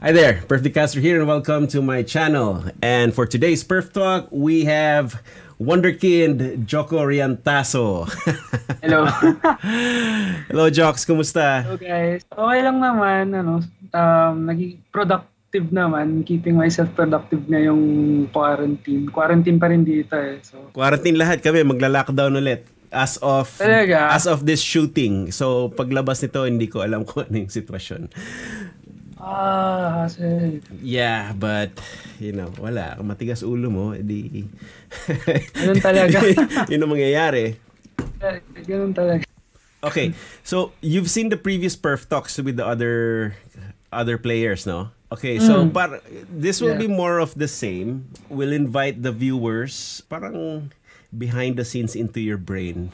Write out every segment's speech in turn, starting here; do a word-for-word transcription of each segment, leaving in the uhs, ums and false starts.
Hi there, Perfdicaster here and welcome to my channel. And for today's Perf Talk, we have Wonderkind Joko Riantaso. Hello. Hello, Joks. Kumusta? Hello, guys. Okay lang naman. Ano, um, naging productive naman. Keeping myself productive na yung quarantine. Quarantine pa rin dito eh. So, quarantine lahat kami. Magla-lockdown ulit. As of Talaga? as of this shooting. So, paglabas nito, hindi ko alam kung ano yung sitwasyon. Ah, kasi... Yeah, but, you know, wala. Kung matigas ulo mo, edi... Ganun talaga. Yun ang mangyayari. Ganun talaga. Okay, so you've seen the previous Perf Talks with the other other players, no? Okay, so Mm. par this will Yeah. be more of the same. We'll invite the viewers parang behind the scenes into your brain.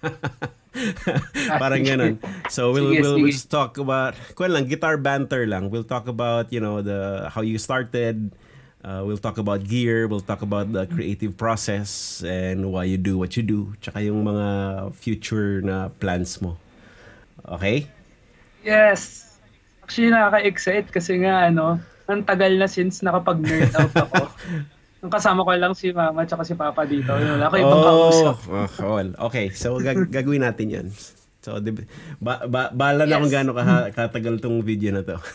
Parang ganun. So we'll Sige, we'll, we'll sige. just talk about kung lang guitar banter lang. We'll talk about, you know, the how you started. Uh, we'll talk about gear, we'll talk about the creative process and why you do what you do, tsaka yung mga future na plans mo. Okay? Yes. Actually, nakaka-excite kasi nga, ano, ang tagal na since nakapag-nerd out ako. Ang kasama ko lang si Mama at si Papa dito. Yun, wala ko ibang kausap. Oh, well, okay. So, gag- gagawin natin yan. So, di- ba- ba- bala na Yes. kung gaano ka- katagal tong video na to.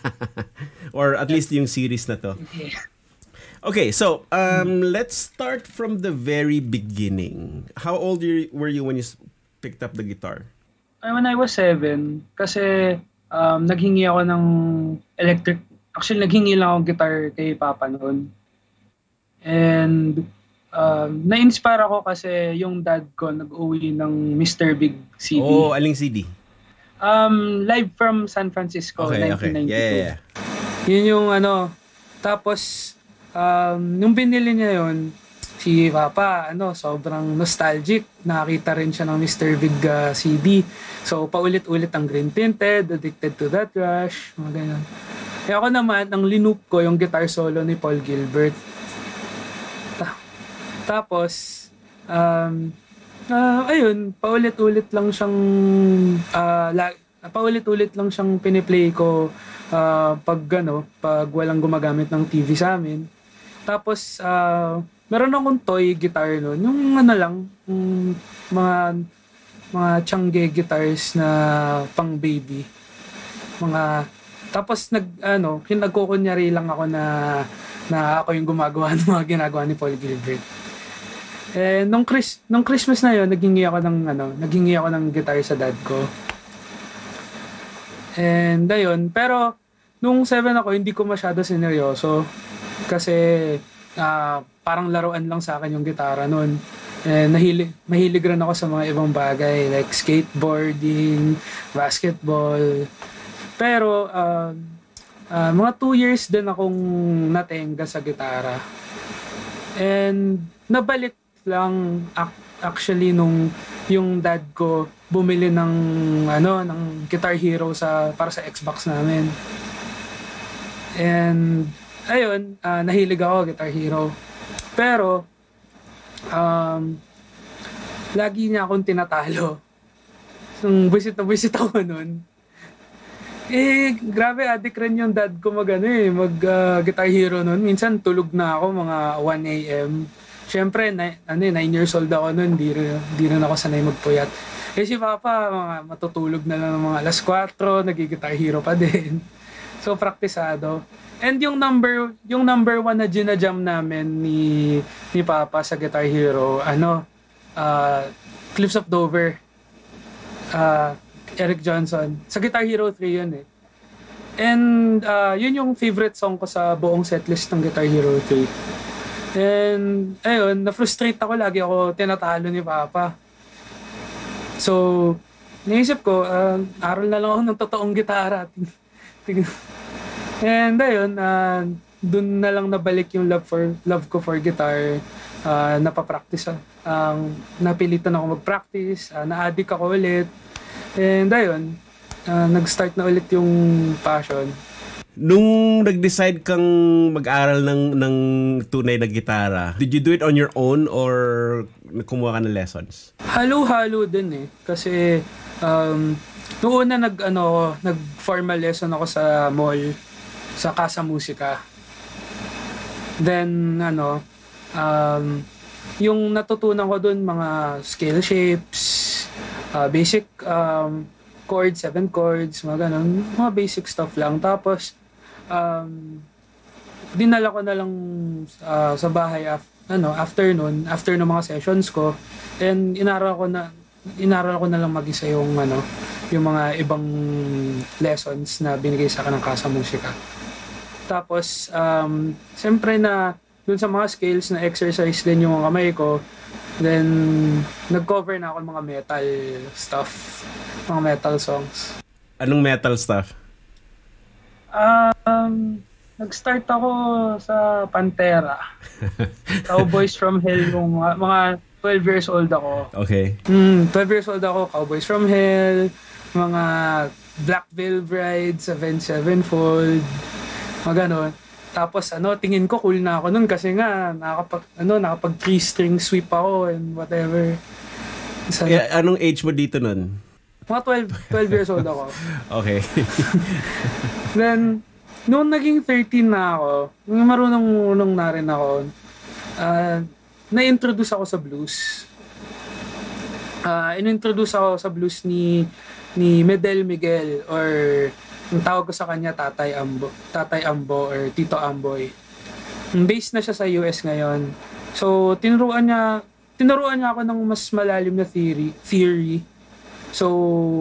Or at least yung series na to. Okay. Okay, so um, let's start from the very beginning. How old you, were you when you s- picked up the guitar? Ay, when I was seven, kasi um, naghingi ako ng electric, actually naghingi lang ako guitar kay Papa noon. And um, na-inspire ako kasi yung dad ko nag-uwi ng Mister Big C D. Oh, aling C D? Um, live from San Francisco, Okay, okay. nineteen ninety-two. Yeah, yeah, yeah. Yun yung ano, tapos um, nung binili niya yun, si Papa, ano, sobrang nostalgic. Nakakita rin siya ng Mister Big uh, C D. So, paulit-ulit ang Green Tinted, Addicted to That Rush, mga ganyan. Kaya ako naman, ang linup ko yung guitar solo ni Paul Gilbert. Ta- Tapos, um, uh, ayun, paulit-ulit lang siyang, uh, la- paulit-ulit lang siyang piniplay ko uh, pag, ano, pag walang gumagamit ng T V sa amin. Tapos, uh, meron akong toy guitar noon. Yung ano lang, yung mga mga Changge guitars na pang baby. Mga tapos nag ano, kinagkukunyari lang ako na na ako yung gumagawa ng mga ginagawa ni Paul Gilbert. Eh nung Chris, nung Christmas na 'yon, naghingi ako ng ano, naghingi ako ng guitar sa dad ko. And ayun, pero nung seven ako, hindi ko masyado sineryoso kasi ah, parang laruan lang sa akin yung gitara noon. Eh, nahilig, mahilig rin ako sa mga ibang bagay like skateboarding, basketball. Pero uh, uh, mga two years din akong natenga sa gitara. And nabalik lang ac- actually nung yung dad ko bumili ng ano ng Guitar Hero sa para sa Xbox namin. And ayun, uh, nahilig ako Guitar Hero. Pero um lagi niya akong tinatalo. Nung visit na visit ako noon. Eh, grabe, addict rin yung dad ko mag, ano, eh, mag uh, Guitar Hero noon. Minsan tulog na ako mga one a.m. Siyempre, na, ano, nine years old ako noon. Di, di rin ako sanay magpuyat. Eh si Papa, mga matutulog na lang ng mga alas four, nag-Guitar Hero pa din. So, praktisado. And yung number, yung number one na ginajam namin ni, ni Papa sa Guitar Hero, ano, uh, Cliffs of Dover. Uh, Eric Johnson. Sa Guitar Hero three yun eh. And uh, yun yung favorite song ko sa buong setlist ng Guitar Hero three. And ayun, na-frustrate ako. Lagi ako tinatalo ni Papa. So, naisip ko, uh, aral na lang ako ng totoong gitara. And ayun, uh, dun na lang nabalik yung love for love ko for guitar. Uh, napapractice. Uh, napilitan ako mag-practice. Uh, na-addict ako ulit. And ayun, uh, nag-start na ulit yung passion. Nung nag-decide kang mag-aral ng, ng tunay na gitara, did you do it on your own or kumuha ka ng lessons? Halo-halo din eh. Kasi um, noong una nag, ano, nag-formal lesson ako sa mall. sa Casa Musika. Then, ano, um, yung natutunan ko dun, mga scale shapes, uh, basic um, chords, seven chords, mga ganun, mga basic stuff lang. Tapos, um, dinala ko na lang uh, sa bahay af- ano, after nun, after ng mga sessions ko, and inaral ko na, inaral ko na lang mag-isa yung, ano, yung mga ibang lessons na binigay sa akin ng Casa Musika. Tapos, um, siyempre na dun sa mga scales na exercise din yung mga kamay ko, then nag-cover na ako ng mga metal stuff, mga metal songs. Anong metal stuff? Um, nag-start ako sa Pantera. Cowboys from Hell, yung mga, mga twelve years old ako. Okay. Mm, twelve years old ako, Cowboys from Hell, mga Black Veil Bride, Avenged Sevenfold, mga ganon. Tapos ano, tingin ko cool na ako nun kasi nga nakapag ano, nakapag three string sweep ako and whatever. So, yeah, anong age mo dito nun? Mga twelve, twelve years old ako. Okay. Then noong naging thirteen na ako, nung marunong-unong na rin ako, uh, na-introduce ako sa blues. Uh, in-introduce ako sa blues ni ni Medel Miguel, or ang tawag ko sa kanya Tatay Ambo, Tatay Ambo or Tito Amboy. Based na siya sa U S ngayon. So tinuruan niya, tinuruan niya ako ng mas malalim na theory, theory. So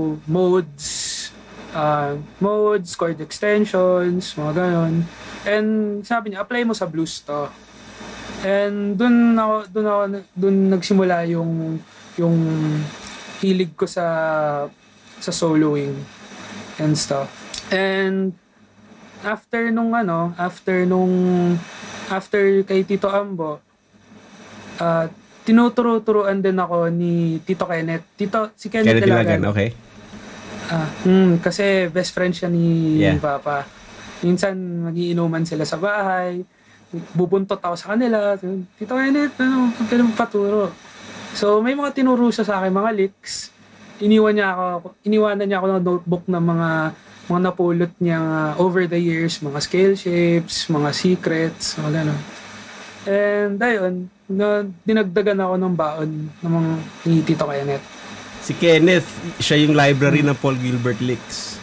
modes, uh, modes, chord extensions, mga ganon. And sabi niya, apply mo sa blues to. And dun ako, dun ako, dun nagsimula yung yung hilig ko sa sa soloing and stuff. And after nung ano, after nung after kay Tito Ambo, uh, tinuturo-turuan din ako ni Tito Kenneth. Tito, si Kenneth, Kenneth Dalagan. Dalagan, okay. Ah, mm, kasi best friend siya ni Yeah. Papa. Minsan magiinuman sila sa bahay. Bubuntot ako sa kanila. Tito Kenneth, ano, pwede mo paturo. So may mga tinuro siya sa akin, mga licks. Iniwan niya ako, iniwanan niya ako ng notebook ng mga mga napulot niya over the years, mga scale shapes, mga secrets, mga gano'n. And ayun, na, dinagdagan ako ng baon ng mga ni Tito Kenneth. Si Kenneth, siya yung library ng Paul Gilbert licks.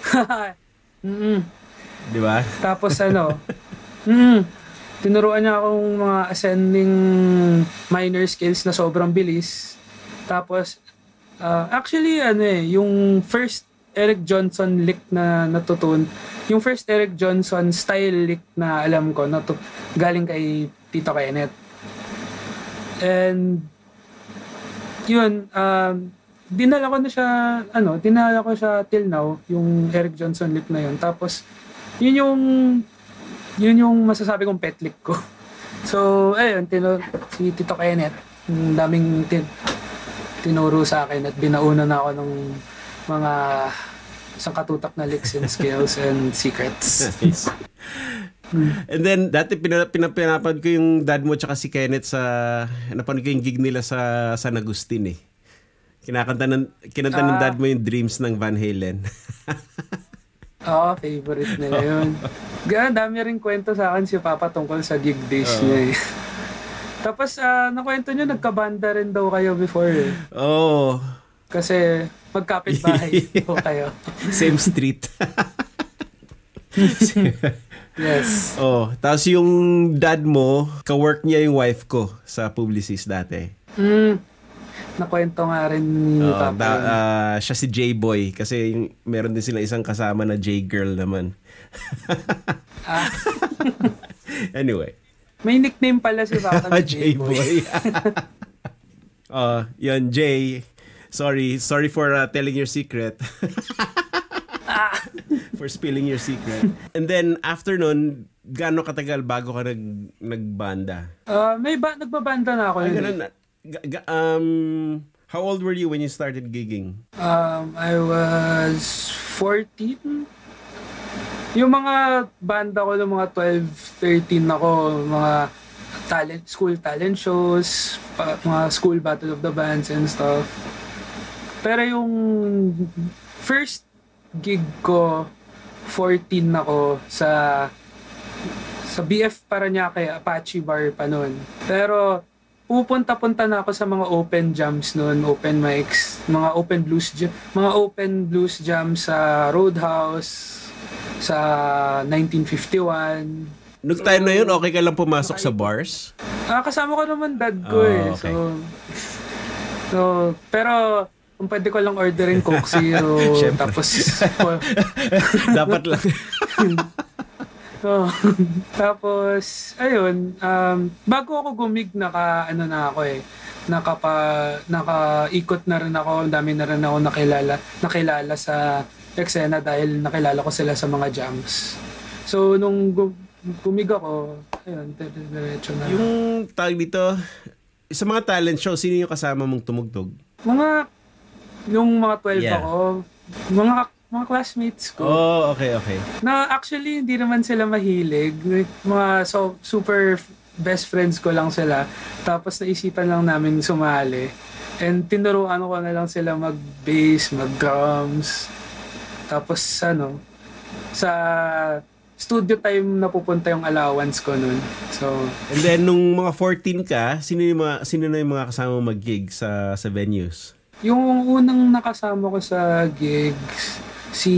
mm Di ba? Tapos ano, mm, tinuruan niya akong mga ascending minor scales na sobrang bilis. Tapos, uh, actually, ano eh, yung first Eric Johnson lick na natutun, yung first Eric Johnson style lick na alam ko, natu- galing kay Tito Kenneth. And, yun, um, dinala ko na siya, ano, dinala ko siya till now, yung Eric Johnson lick na yun. Tapos, yun yung, yun yung masasabi kong pet lick ko. So, ayun, tino, si Tito Kenneth, ang daming tin, tinuro sa akin at binauna na ako ng mga isang katutak na licks and scales and secrets. Nice. And then, dati pinap- pinap- pinapanood ko yung dad mo tsaka si Kenneth sa, napanood ko yung gig nila sa San Agustin eh. Kinakanta ng, kinanta ng dad mo yung Dreams ng Van Halen. Oo, oh, favorite nila yun. Gano'n, dami rin kwento sa akin si Papa tungkol sa gig days uh, niya eh. Tapos, uh, nakwento nyo, nagkabanda rin daw kayo before eh. Oo. Oh. Kasi, magkapit-bahay po kayo. Same street. Yes. Oh, tapos yung dad mo, ka-work niya yung wife ko sa Publicis dati. Mm. Nakwento nga rin ni oh, Papa. Da, uh, siya si J-Boy kasi yung, meron din sila isang kasama na J-Girl naman. ah. Anyway. May nickname pala si Papa na J-Boy. Oh, yun, Jay. Sorry, sorry for uh, telling your secret. For spilling your secret. And then, after nun, gaano katagal bago ka nag, nagbanda? Uh, may ba, nagbabanda na ako. Ay, ganun na. G- g- um, how old were you when you started gigging? Um, I was fourteen. Yung mga banda ko ng mga twelve, thirteen ako, mga talent, school talent shows, pa, mga school battle of the bands and stuff. Pero yung first gig ko fourteen ako sa sa B F Parañaque Apache Bar pa noon. Pero pupunta-punta na ako sa mga open jams noon, open mics, mga open blues jam, mga open blues jam sa Roadhouse, sa nineteen fifty-one. Nung time na yun, okay ka lang pumasok sa bars? Ah, kasama ko naman dad ko oh, eh. Okay. So, so, pero kung pwede ko lang orderin Coke Zero, tapos dapat lang. so, tapos, ayun, um, bago ako gumig, naka, ano na ako eh, nakapa, nakaikot na rin ako, dami na rin ako nakilala, nakilala sa eksena dahil nakilala ko sila sa mga jams. So, nung gu- gumig ako, ayun, diretso na. Yung tawag dito, sa mga talent show, sino yung kasama mong tumugtog? Mga, yung mga twelve Yeah. ako, mga mga classmates ko. Oh, okay, okay. Na actually, hindi naman sila mahilig. Mga so, super best friends ko lang sila. Tapos naisipan lang namin sumali. And tinuruan ko na lang sila mag-bass, mag-drums. Tapos ano, sa studio time na pupunta yung allowance ko nun. So, and then nung mga fourteen ka, sino yung mga sino na yung mga kasama mag-gig sa sa venues? yung unang nakasama ko sa gigs, si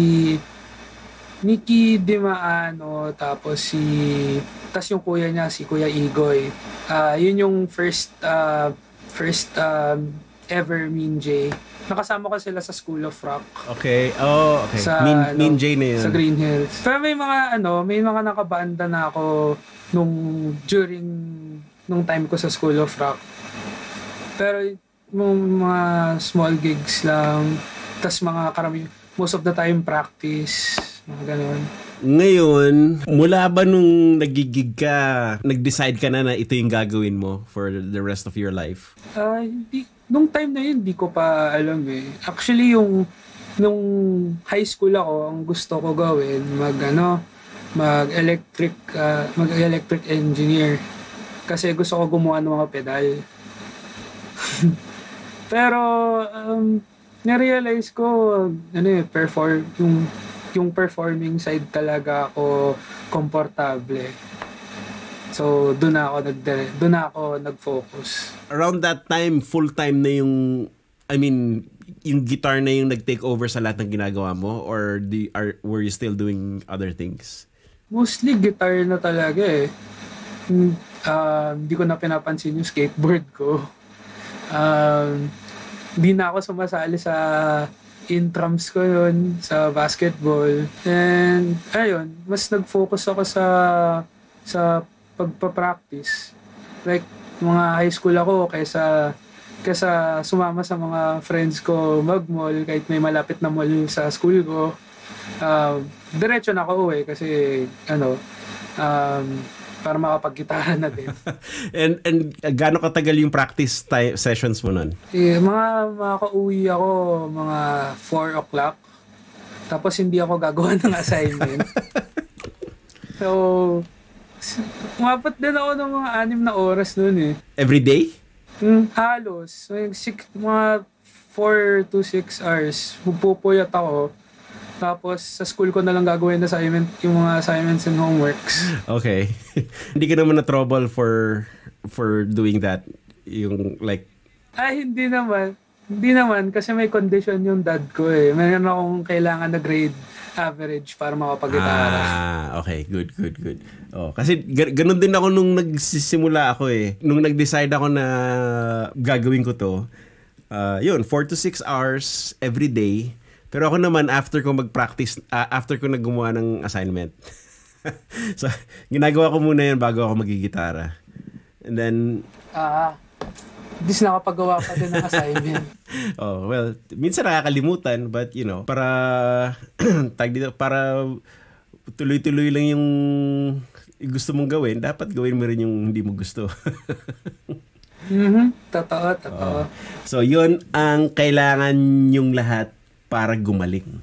Nicky Dimaano, tapos si tas yung kuya niya, si Kuya Igoy. Ah, uh, yun yung first uh, first um, ever Mean J. Nakasama ko sila sa School of Rock. Okay. Oh, okay. Sa, Mean, ano, Mean J na yun. Sa Green Hills. Pero may mga ano, may mga nakabanda na ako nung during nung time ko sa School of Rock. Pero yung mga small gigs lang, tas mga karami, most of the time practice, mga ganun. Ngayon, mula ba nung nagigig ka, nag-decide ka na na ito yung gagawin mo for the rest of your life? Ah, uh, hindi, nung time na yun, hindi ko pa alam eh. Actually, yung nung high school ako, ang gusto ko gawin, mag ano, mag-electric, uh, mag-electric engineer. Kasi gusto ko gumawa ng mga pedal. Pero, um, na-realize ko, ano eh, perform, yung, yung performing side talaga ako komportable. So, doon ako nag doon ako nag-focus. Around that time, full-time na yung, I mean, yung guitar na yung nag-take over sa lahat ng ginagawa mo? Or the, are, were you still doing other things? Mostly guitar na talaga eh. Uh, hindi ko na pinapansin yung skateboard ko. Um, Hindi na ako sumasali sa intrams ko yun, sa basketball. And, ayun, mas nag-focus ako sa sa pagpa-practice. Like, mga high school ako, kaysa, kaysa sumama sa mga friends ko mag-mall, kahit may malapit na mall sa school ko, uh, diretso na ako uwi kasi, ano, um, para makapag-gitara na din. and and uh, gaano katagal yung practice time, sessions mo nun? Eh, mga makaka-uwi ako mga four o'clock. Tapos hindi ako gagawa ng assignment. So, umabot din ako ng mga anim na oras nun eh. Every day? Hmm, halos. So, yung six, mga four to six hours. Pupuyat ako. Tapos, sa school ko na lang gagawin assignment, yung mga assignments and homeworks. Okay. Hindi ka naman na-trouble for for doing that? Yung like... Ay, hindi naman. Hindi naman, kasi may condition yung dad ko eh. Mayroon akong kailangan na grade average para makapag-gitara. Ah, okay. Good, good, good. Oh, kasi g- ganun din ako nung nagsisimula ako eh. Nung nag-decide ako na gagawin ko to, uh, yun, four to six hours every day. Pero ako naman, after ko mag-practice, uh, after ko naggumawa ng assignment. So, ginagawa ko muna yun bago ako magigitara. And then... Ah, hindi uh, nakapagawa pa din ng assignment. Oh, well, minsan nakakalimutan, but you know, para, tag dito, para tuloy-tuloy lang yung gusto mong gawin, dapat gawin mo rin yung hindi mo gusto. Mm-hmm. Totoo, totoo. Oh. So, yun ang kailangan yung lahat para gumaling.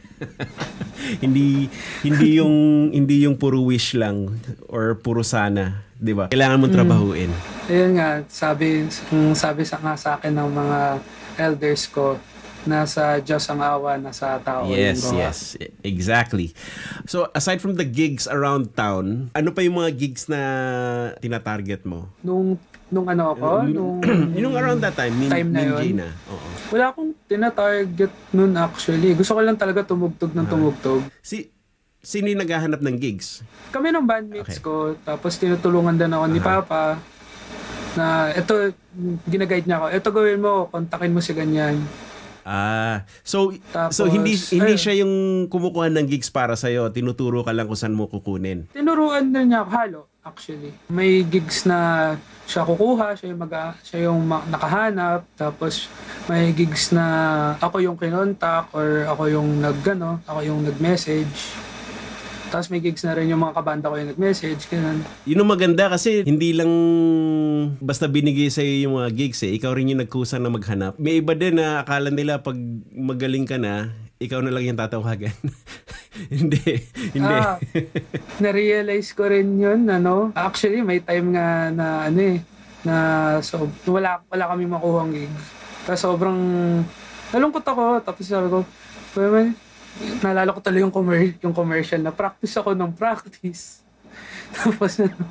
hindi hindi yung hindi yung puro wish lang or puro sana, 'di ba? Kailangan mong trabahuin. Mm. Ayun nga, sabi sabi sa nga sa akin ng mga elders ko, nasa Diyos ang awa, nasa tao Yes, yung gawa. yes. Exactly. So, aside from the gigs around town, ano pa yung mga gigs na tina-target mo? Nung, nung ano ako, nung... yung around that time, min, time na min yun? na. Oo. Wala akong tina-target nun actually. Gusto ko lang talaga tumugtog ng tumugtog. Si, sino yung naghahanap ng gigs? Kami ng bandmates Okay. ko, tapos tinutulungan din ako ni Aha. Papa na ito, ginaguide niya ako, ito gawin mo, kontakin mo si ganyan. Ah, so Tapos, so hindi hindi ayun. siya yung kumukuha ng gigs para sa iyo, tinuturo ka lang kung saan mo kukunin. Tinuruan din niya ako, halo, actually. May gigs na siya kukuha, siya yung, mag- siya yung ma- nakahanap, tapos may gigs na ako yung kinontak or ako yung nag, ano, ako yung nag-message. Tapos may gigs na rin yung mga kabanda ko yung nag-message, ganun. Yun ang maganda kasi hindi lang basta binigay sa iyo yung mga gigs eh. Ikaw rin yung nagkusa na maghanap. May iba din na akala nila pag magaling ka na, ikaw na lang yung tatawagan. hindi. Hindi. Ah, na-realize ko rin yun, ano. Actually, may time nga na, ano eh, na so, wala, wala kaming makuhang gig. Tapos sobrang, nalungkot ako. Tapos sabi ko, well, naalala ko tuloy yung, commer- yung commercial na practice ako ng practice. Tapos, ano,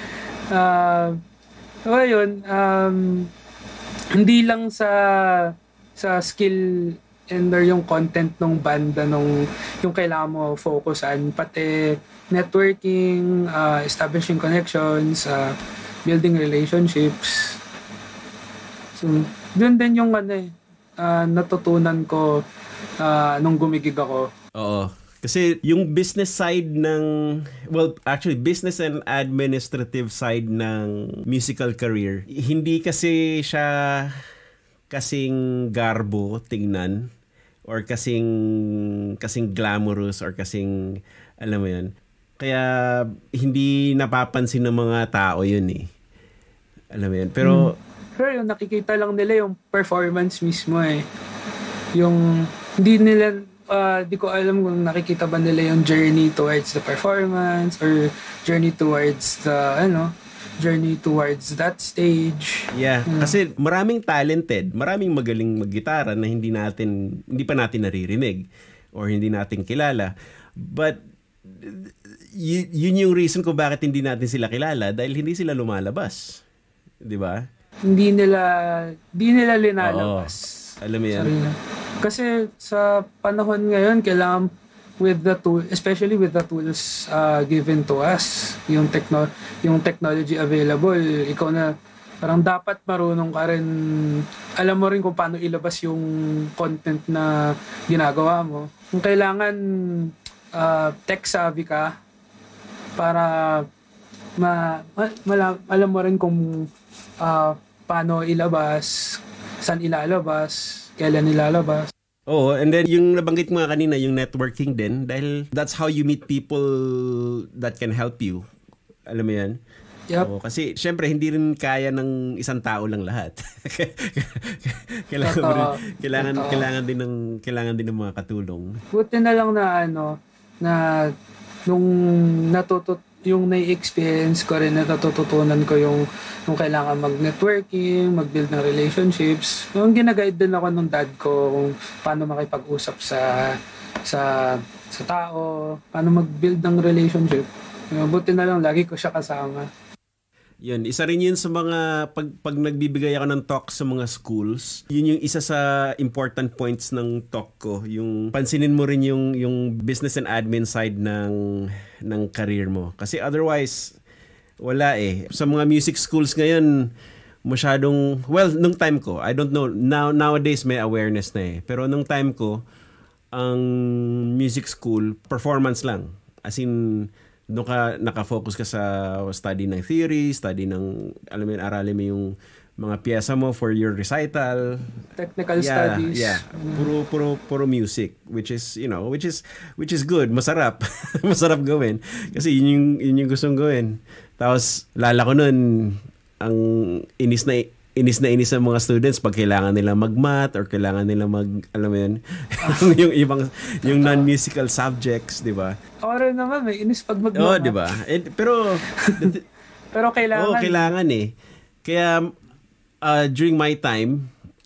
uh, so, ayun, um, hindi lang sa sa skill and or yung content ng banda nung yung kailangan mo focusan, pati networking, uh, establishing connections, uh, building relationships. So, dun din yung ano eh, uh, natutunan ko uh, nung gumigig ako. Oo. Kasi yung business side ng, well, actually, business and administrative side ng musical career, hindi kasi siya kasing garbo tingnan or kasing kasing glamorous or kasing, alam mo yun. Kaya hindi napapansin ng mga tao yun eh. Alam mo yun. Pero, Hmm. Pero yung nakikita lang nila yung performance mismo eh. Yung, hindi nila, uh, di ko alam kung nakikita ba nila yung journey towards the performance or journey towards the, ano, journey towards that stage. yeah. Kasi maraming talented, maraming magaling maggitara na hindi natin, hindi pa natin naririnig or hindi natin kilala. But, y- yun yung reason kung bakit hindi natin sila kilala dahil hindi sila lumalabas. Di ba? Hindi nila, hindi nila linalabas. Oo. Alam mo yan? Sarili. Kasi sa panahon ngayon, kailangan with the tool, especially with the tools uh, given to us, yung techno, yung technology available, ikaw na parang dapat marunong ka rin, alam mo rin kung paano ilabas yung content na ginagawa mo. Kung kailangan uh, tech savvy ka para ma, ma, mala, alam mo rin kung uh, paano ilabas, saan ilalabas, kailan ilalabas. Oo, and then yung nabanggit mo nga kanina, yung networking din, dahil that's how you meet people that can help you. Alam mo yan? Yep. Oo, kasi syempre hindi rin kaya ng isang tao lang lahat. kailangan mo rin, Totoo. kailangan Totoo. kailangan din ng kailangan din ng mga katulong. Buti na lang na ano, na nung natutut yung nai-experience ko rin, natututunan ko yung yung kailangan mag-networking, mag-build ng relationships. Yung ginaguide din ako ng dad ko kung paano makipag-usap sa sa sa tao, paano mag-build ng relationship. Buti na lang lagi ko siya kasama. Yun, isa rin yun sa mga, pag, pag nagbibigay ako ng talk sa mga schools, yun yung isa sa important points ng talk ko. Yung pansinin mo rin yung, yung business and admin side ng, ng career mo. Kasi otherwise, wala eh. Sa mga music schools ngayon, masyadong, well, nung time ko, I don't know, now nowadays may awareness na eh. Pero nung time ko, ang music school, performance lang. As in, doon ka nakafocus ka sa study ng theory, study ng, alam mo yun, aralin mo yung mga piyesa mo for your recital. Technical Yeah, studies. yeah. Puro puro puro music, which is, you know, which is which is good, masarap. Masarap gawin kasi yun yung yun yung gustong gawin. Tapos lala ko noon ang inis na inis na inis ng mga students pag kailangan nila mag-math or kailangan nila mag, alam mo yun, yung ibang, yung non-musical subjects, di ba? Ako rin naman, may inis pag mag Oo, di ba? Eh, pero, Pero kailangan. oo, kailangan eh. Kaya, uh, during my time,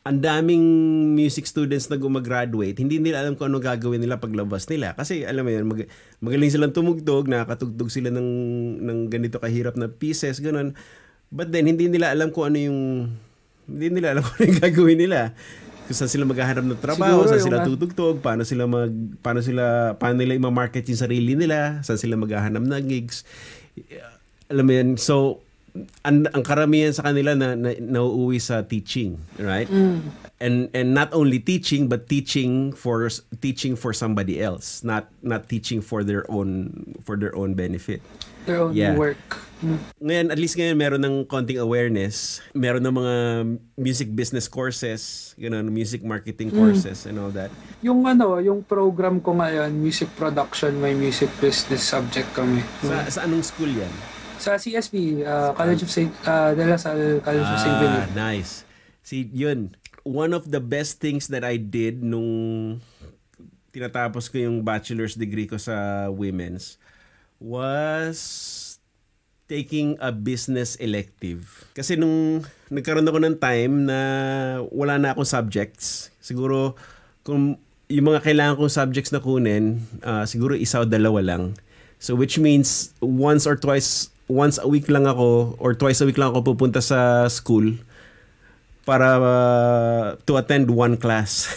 ang daming music students na gumagraduate, hindi nila alam kung ano gagawin nila paglabas nila. Kasi alam mo yun, mag- magaling silang tumugtog, nakakatugtog sila ng, ng ganito kahirap na pieces, ganun. But then, hindi nila alam kung ano yung, hindi nila alam kung ano yung gagawin nila. Kung saan sila maghahanap ng trabaho, siguro saan sila tutugtog, paano sila mag, paano sila, paano nila i-market yung sarili nila, saan sila maghahanap ng gigs. Alam mo yun, so, ang, ang karamihan sa kanila na, na nauuwi sa teaching, right? Mm. And and not only teaching but teaching for teaching for somebody else, not not teaching for their own for their own benefit. Their own Yeah. work. Mm. Ngayon, at least ngayon meron ng konting awareness, meron ng mga music business courses, you know, music marketing courses and all that. Yung ano, yung program ko ngayon, music production, may music business subject kami. Sa, sa anong school yan? Sa C S B, uh, College of Saint uh, De La Salle College of Saint Philip. Ah, nice. See, yun. One of the best things that I did nung tinatapos ko yung bachelor's degree ko sa women's was taking a business elective. Kasi nung nagkaroon ako ng time na wala na akong subjects, siguro kung yung mga kailangan kong subjects na kunin, uh, siguro isa o dalawa lang. So which means once or twice once a week lang ako or twice a week lang ako pupunta sa school para uh, to attend one class.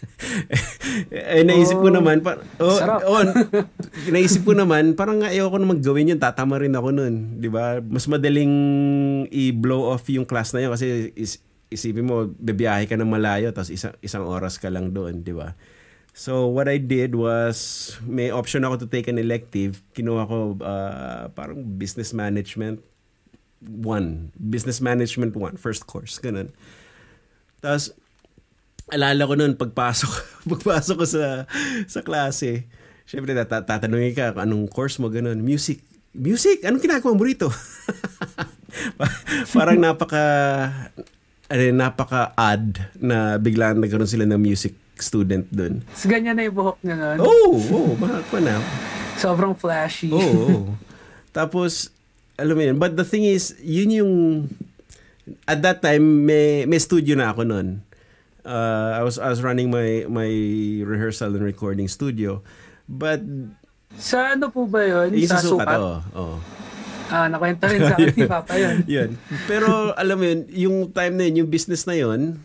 eh, naisip ko Oh, naman, par- oh, sarap. oh, naisip ko naman, parang ayoko na maggawin yun, tatama rin ako nun. Di ba? Mas madaling i-blow off yung class na yun kasi is, isipin mo, bibiyahe ka ng malayo tapos isa, isang oras ka lang doon, di ba? So what I did was, may option ako to take an elective. Kinuha ko uh, parang business management one. Business management one. First course. Ganun. Tapos, alala ko nun, pagpasok, pagpasok ko sa, sa klase, syempre tat- tatanungin ka, anong course mo, ganun. Music. Music? Anong ginagawa mo rito? Parang napaka, ano, napaka-odd na biglang nagkaroon sila ng music student dun. So, ganyan na yung buhok niya nun. Oh, oh, mahal pa na. Sobrang flashy. Oo. Oh. Tapos, alam mo yun, but the thing is, yun yung, at that time, may, may studio na ako nun. Uh, I was I was running my my rehearsal and recording studio. But, Sa ano po ba yun? yung Sa sa sukat, sukat? oo. Oh, oh. Ah, nakwento rin sa akin ni Papa yun. Yun. Pero, alam mo yun, yung time na yun, yung business na yun,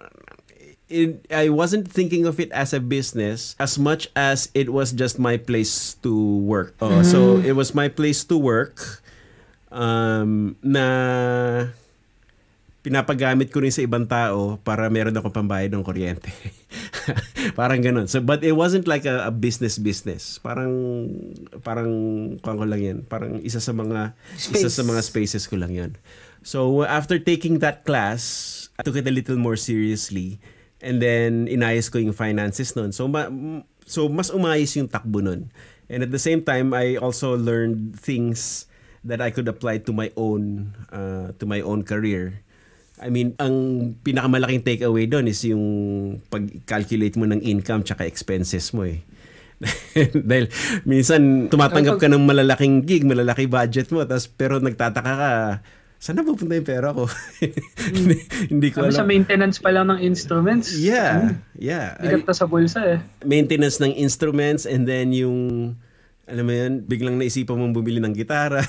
it, I wasn't thinking of it as a business as much as it was just my place to work. Oh, Mm. so it was my place to work um, na pinapagamit ko rin sa ibang tao para meron ako pambayad ng kuryente. Parang ganun. So, but it wasn't like a, a business business. Parang parang kuwan ko lang yan. Parang isa sa mga isa Space. sa mga spaces ko lang yan. So after taking that class, I took it a little more seriously. And then, inayos ko yung finances nun. So, ma- so mas umayos yung takbo nun. And at the same time, I also learned things that I could apply to my own uh, to my own career. I mean, ang pinakamalaking takeaway doon is yung pag-calculate mo ng income tsaka expenses mo eh. Dahil minsan tumatanggap ka ng malalaking gig, malaki budget mo, tas, pero nagtataka ka, saan na pupunta yung pera ko? hindi, hindi ko Sabi sa alam. maintenance pa lang ng instruments. Yeah, yeah. Bigat na sa bulsa eh. Maintenance ng instruments and then yung, alam mo yan, biglang naisipan mong bumili ng gitara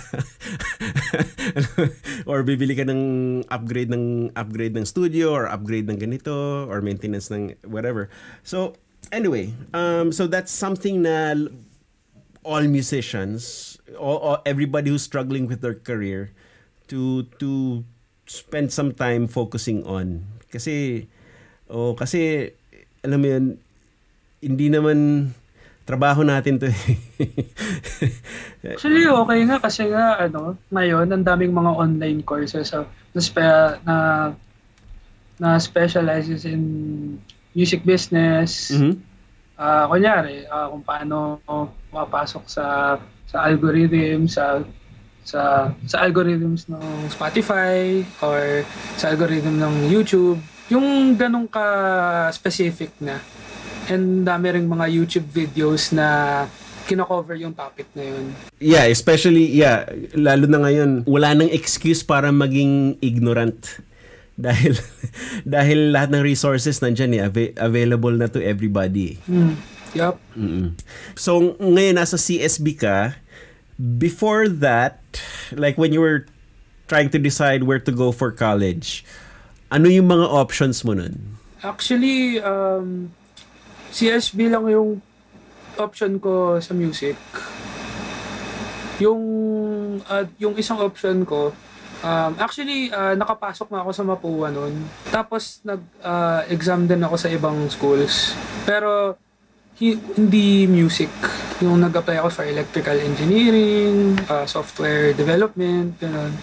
or bibili ka ng upgrade ng upgrade ng studio or upgrade ng ganito or maintenance ng whatever. So anyway, um, so that's something na all musicians, all, all everybody who's struggling with their career to to spend some time focusing on. Kasi oh kasi alam mo yun, hindi naman trabaho natin to. Actually, okay nga kasi nga, ano, ngayon, ang daming mga online courses uh, na, spe- na, na specializes in music business. Mhm. Ah, kunyari, ah, kung paano mapasok sa sa algorithm, sa sa sa algorithms ng Spotify or sa algorithm ng YouTube. Yung ganun ka specific na. And dami ring mga YouTube videos na kino-cover yung topic na yun. Yeah, especially, yeah, lalo na ngayon, wala nang excuse para maging ignorant. Dahil dahil lahat ng resources nandiyan eh, ava- available na to everybody. Mm. Yup. Mm-mm. So ngayon nasa C S B ka. Before that, like when you were trying to decide where to go for college, ano yung mga options mo nun? Actually, um, C S B lang yung option ko sa music. Yung uh, yung isang option ko, um, actually uh, nakapasok na ako sa Mapua noon. Tapos nag-exam uh, din ako sa ibang schools. Pero hi- hindi music. Yung nag-apply ako for electrical engineering, uh, software development, gano'n.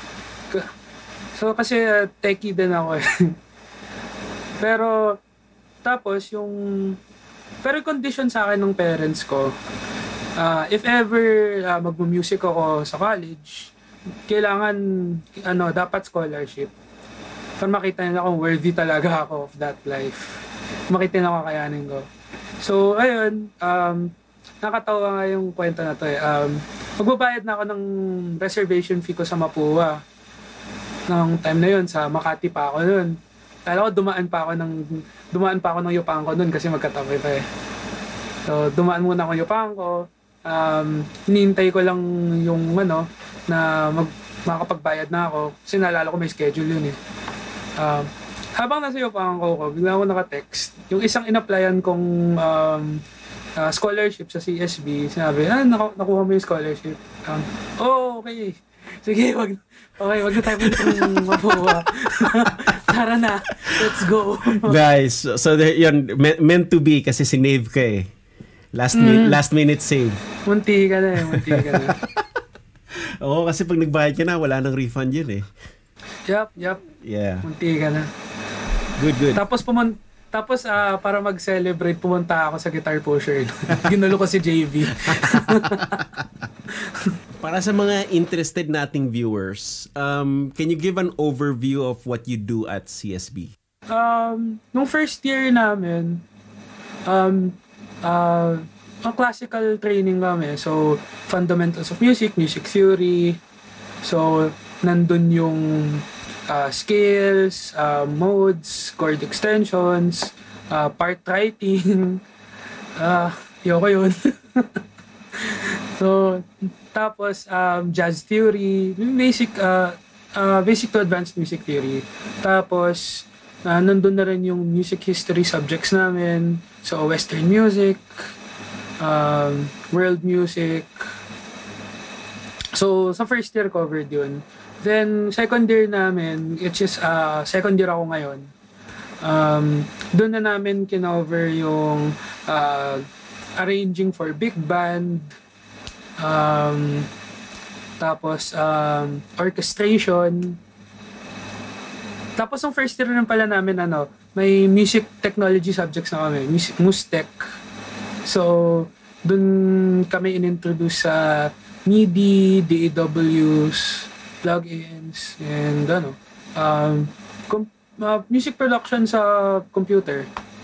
So kasi uh, techie din ako. Pero tapos yung pero condition sa akin ng parents ko, uh, if ever uh, magmu-music ako sa college, kailangan ano dapat scholarship para makita nila kung worthy talaga ako of that life. Makita nila kung kakayanin ko. So ayun, um, nakatawa nga yung kwento na to eh. Um, magbabayad na ako ng reservation fee ko sa Mapua. Nung time na yun, sa Makati pa ako nun. Kala ko dumaan pa ako ng dumaan pa ako ng Yupango noon kasi magkatabi pa eh. So dumaan muna ako ng Yupango. Um, hinihintay ko lang yung ano na mag makakapagbayad na ako kasi naalala ko may schedule yun eh. Um, habang nasa Yupango ko, bigla ako naka-text. Yung isang in-applyan kong um, uh, scholarship sa C S B, sinabi, ah, naku- nakuha mo yung scholarship. Um, oh, okay. Sige, wag okay, wag na tayo punta ng Mapua. Tara na, let's go. Guys, so the, yun, me- meant to be kasi sinave ka eh. Last, mm. mi- last minute save. Munti ka na eh, munti ka na. Oo, kasi pag nagbayad ka na, wala nang refund yun eh. Yup, yup. Yeah. Munti ka na. Good, good. Tapos pumun tapos uh, para mag-celebrate, pumunta ako sa Guitar Pusher. Ginulo ko si J V. Para sa mga interested nating viewers, um, can you give an overview of what you do at C S B? Um, nung first year namin, um, uh, ang classical training kami. So, fundamentals of music, music theory. So, nandun yung uh, scales, uh, modes, chord extensions, uh, part writing. Uh, yoko yun. So, tapos um, jazz theory, basic uh, uh, basic to advanced music theory. Tapos uh, nandun na rin yung music history subjects namin. So western music, um, world music. So sa first year covered yun. Then second year namin, which is uh, second year ako ngayon. Um, doon na namin kinover yung uh, arranging for big band. Um, tapos um, orchestration. Tapos ang first year rin pala namin ano, may music technology subjects na kami, music Mustech. So dun kami inintroduce sa MIDI, D A Ws, plugins, and ano, um, com- uh, music production sa computer.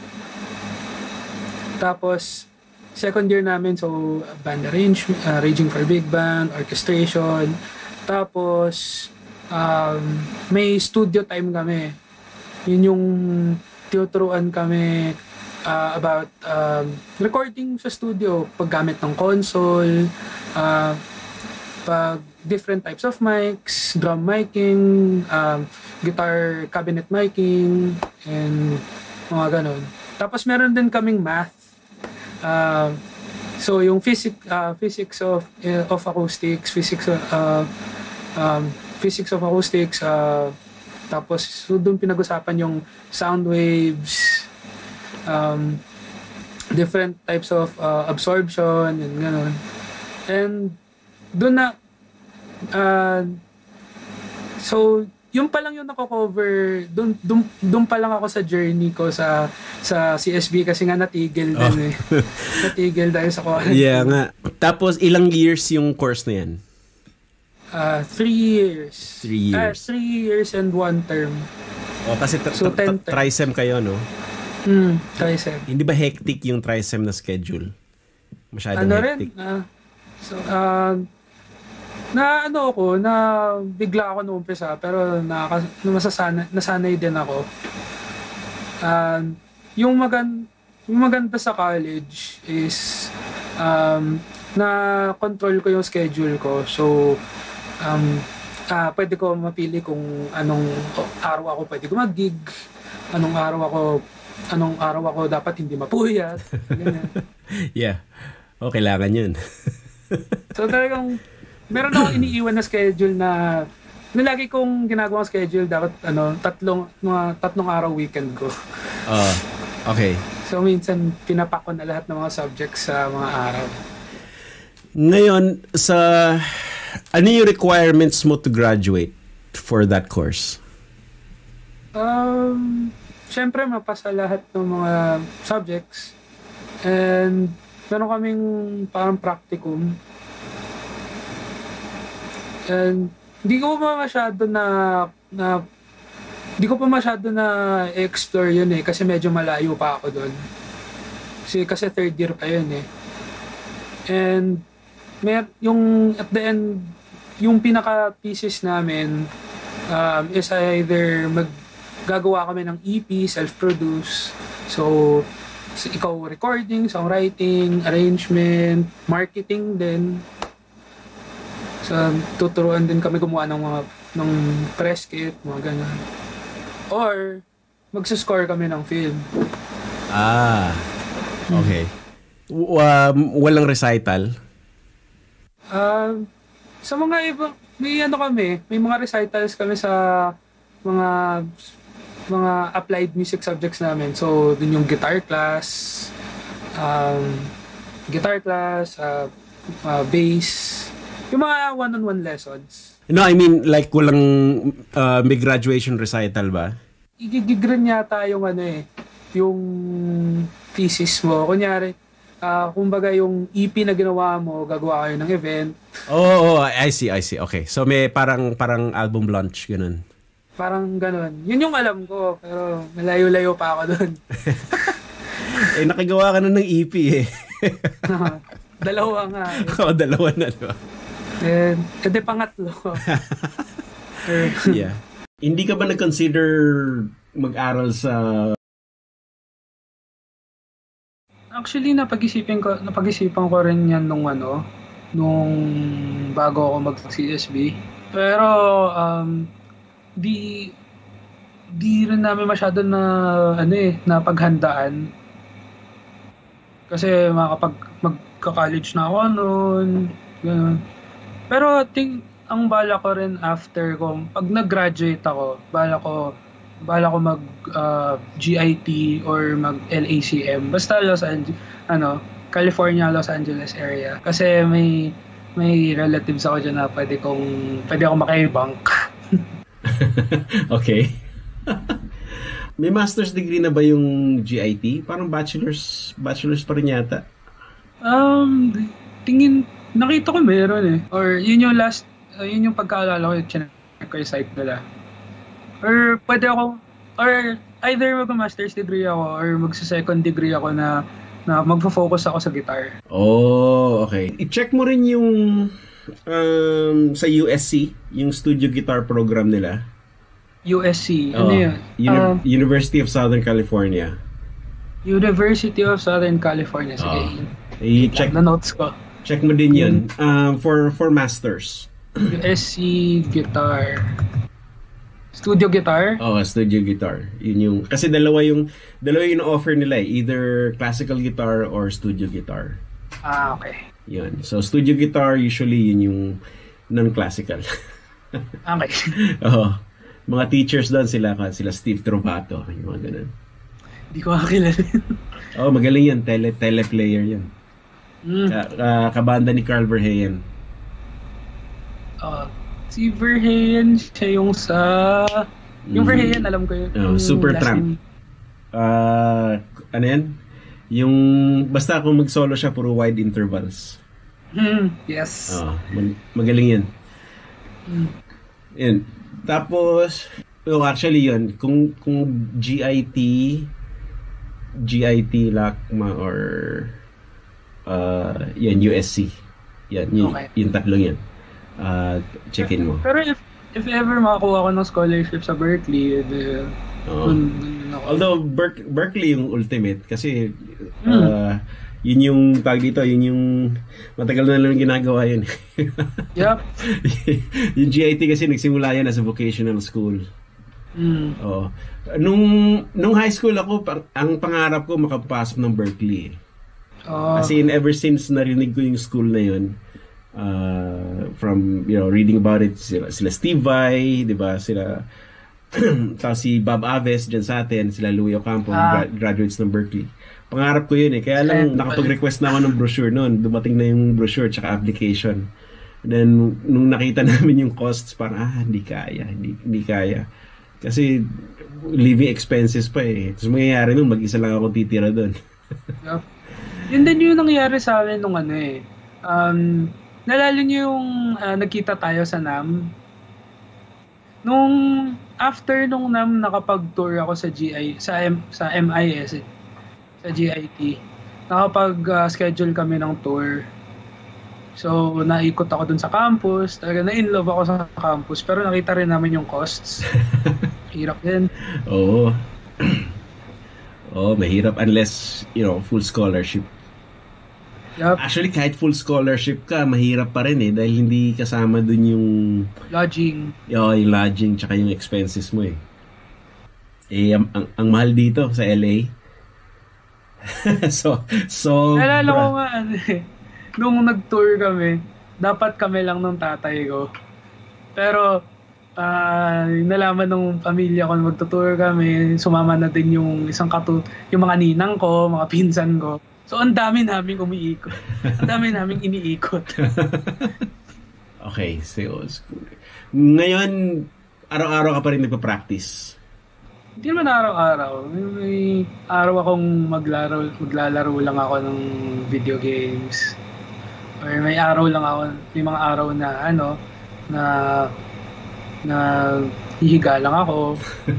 Tapos second year namin, so band arrange, uh, arranging for big band, orchestration. Tapos um, may studio time kami. Yun yung tinuturuan kami uh, about um, recording sa studio, paggamit ng console, uh, pag different types of mics, drum miking, um, guitar cabinet miking, and mga ganon. Tapos meron din kaming math. Uh, so yung physics uh, physics of uh, of acoustics, physics of uh, um, physics of acoustics, uh, tapos so doon pinag-usapan yung sound waves, um, different types of uh, absorption and gano'n. And doon na uh, so yung pa lang yung nako-cover, doon doon doon pa lang ako sa journey ko sa sa C S B kasi nga natigil din oh. eh. Natigil dahil sa quarantine. Yeah nga. Tapos ilang years yung course na yan? Uh, three years. Three years. Uh, three years and one term. Oh, kasi t- so, t- t- trisem kayo, no? Hmm, trisem. Hindi ba hectic yung trisem na schedule? Masyadong ano hectic. Rin, uh, so, uh, na ano ako, na bigla ako nung umpisa, pero na, nasasana, nasanay din ako. Um, yung, magan, yung maganda sa college is um, na control ko yung schedule ko. So, um, ah, pwede ko mapili kung anong araw ako pwede ko mag-gig, anong araw ako anong araw ako dapat hindi mapuyat. Ganyan. Yeah. Oh, kailangan yun. So talagang meron akong iniiwan na schedule na nilagi kong ginagawang schedule dapat ano tatlong mga tatlong araw weekend ko. Uh, okay. So minsan pinapak ko na lahat ng mga subjects sa mga araw. Ngayon sa ano yung requirements mo to graduate for that course? Um, syempre mapasa lahat ng mga subjects and meron kaming parang practicum. And hindi ko pa masyado na na hindi ko pa masyado na explore yun eh kasi medyo malayo pa ako doon. Kasi kasi third year pa yun eh. And may yung at the end yung pinaka thesis namin um, is either maggagawa kami ng E P, self-produce. So So, ikaw recording, songwriting, arrangement, marketing din. So, tuturuan din kami gumawa ng mga ng press kit, mga ganyan. Or, magsuscore kami ng film. Ah, okay. W- um, walang recital? Uh, sa mga ibang, may ano kami, may mga recitals kami sa mga mga applied music subjects namin. So, dun yung guitar class, um, guitar class, uh, uh, bass, yung mga one-on-one lessons. No, I mean, like, walang uh, may graduation recital ba? Igigigran yata yung ano eh, yung thesis mo. Kunyari, uh, kumbaga yung E P na ginawa mo, gagawa kayo ng event. Oh, oh, I see, I see. Okay. So, may parang parang album launch, ganun. Parang ganun. Yun yung alam ko, pero malayo-layo pa ako doon. Eh, nakagawa ka na ng E P eh. Dalawa nga. Eh. Oo, oh, dalawa na, diba? And, edi pangatlo. Yeah. Hindi ka ba nag-consider mag-aral sa... Actually, napag-isipan ko, napag-isipan ko rin yan nung ano, nung bago ako mag-C S B. Pero, um, di di rin namin masyado na ano eh napaghandaan kasi makapag magka-college na ako noon ganun. Pero ting ang bala ko rin after ko pag nag-graduate ako bala ko bala ko mag uh, G I T or mag L A C M basta Los Angeles ano California Los Angeles area kasi may may relatives ako dyan na pwede kong pwede ako maki-bank. Okay. May master's degree na ba yung G I T? Parang bachelor's bachelor's pa rin yata. Um, tingin, nakita ko meron eh. Or yun yung last, uh, yun yung pagkaalala ko, check ko yung site nila. Or pwede ako, or either mag-master's degree ako or magsa-second degree ako na na magfo-focus ako sa guitar. Oh, okay. I-check mo rin yung um, sa U S C, yung studio guitar program nila. U S C, ano oh, yun? Uni- uh, University of Southern California. University of Southern California. Sige, oh. I-check na notes ko. Check mo din yun. Um, for for masters. U S C guitar. Studio guitar? Oh, studio guitar. Yun yung kasi dalawa yung dalawa yung offer nila eh, either classical guitar or studio guitar. Ah, okay. Yun. So studio guitar usually yun yung non-classical. Okay. Oh. Mga teachers doon sila sila Steve Trovato, yung mga ganun. Hindi ko kakilala. Oh, magaling yan, tele teleplayer yan. Mm. Ka, uh, kabanda ni Carl Verheyen. Uh, si Verheyen siya yung sa yung mm. Verheyen alam ko yun. Oh, Supertramp. Ah, uh, ano yan? Yung basta kung mag-solo siya puro wide intervals. Mm, yes. Oh, mag- magaling yan. Mm. Yan. Tapos, oh, actually yun, kung kung G I T, G I T, LACMA, or uh, yan, U S C. Yan, yun, okay. Yung tatlong yan. uh, check-in mo. Pero if if ever makakuha ko ng scholarship sa Berkeley, eh, Oo. dun, dun ako. Although Berk- Berkeley yung ultimate kasi uh, yun yung tag dito, yun yung matagal na lang ginagawa yun. Yep. Yung G I T kasi nagsimula yan as a vocational school. Mm. Oo. Nung nung high school ako, par- ang pangarap ko makapasok ng Berkeley. Oh. As in, ever since narinig ko yung school na yun, uh, from, you know, reading about it, sila, sila Steve Vai, di ba? Sila, tapos si Bob Aves dyan sa atin, sila Louie Ocampo, Ah. gra- graduates ng Berkeley. Pangarap ko yun eh. Kaya lang, nakapag-request na ako ng brochure noon. Dumating na yung brochure tsaka application. Then, nung nakita namin yung costs, parang, ah, hindi kaya, hindi, hindi kaya. Kasi, living expenses pa eh. Tapos mangyayari nun, mag-isa lang ako titira doon. Yep. Yun din yung nangyari sa amin nung ano eh. Um, nalala niyo yung ah, nagkita tayo sa NAM? Nung after nung NAM nakapag-tour ako sa G I sa M, sa M I S eh, sa G I T. Nakapag-schedule kami ng tour. So, naikot ako dun sa campus. Talaga na-inlove ako sa campus. Pero nakita rin namin yung costs. Hirap din. Oo. Oo, mahirap unless, you know, full scholarship. Yup. Actually, kahit full scholarship ka, mahirap pa rin eh. Dahil hindi kasama dun yung, Lodging. oh, yung lodging tsaka yung expenses mo eh. Eh, ang, ang, ang mahal dito sa L A. so, so... Nalala ko nga, ano eh, nung nag-tour kami, dapat kami lang ng tatay ko. Pero, ah, nalaman ng pamilya ko na magtutour kami, sumama na din yung isang katu, yung mga ninang ko, mga pinsan ko. So, ang dami naming umiikot. Ang dami naming iniikot. Okay, so, ngayon, araw-araw ka pa rin nagpa-practice. Hindi naman araw-araw. May, may araw akong maglaro, maglalaro lang ako ng video games. Or may araw lang ako, may mga araw na ano, na na hihiga lang ako.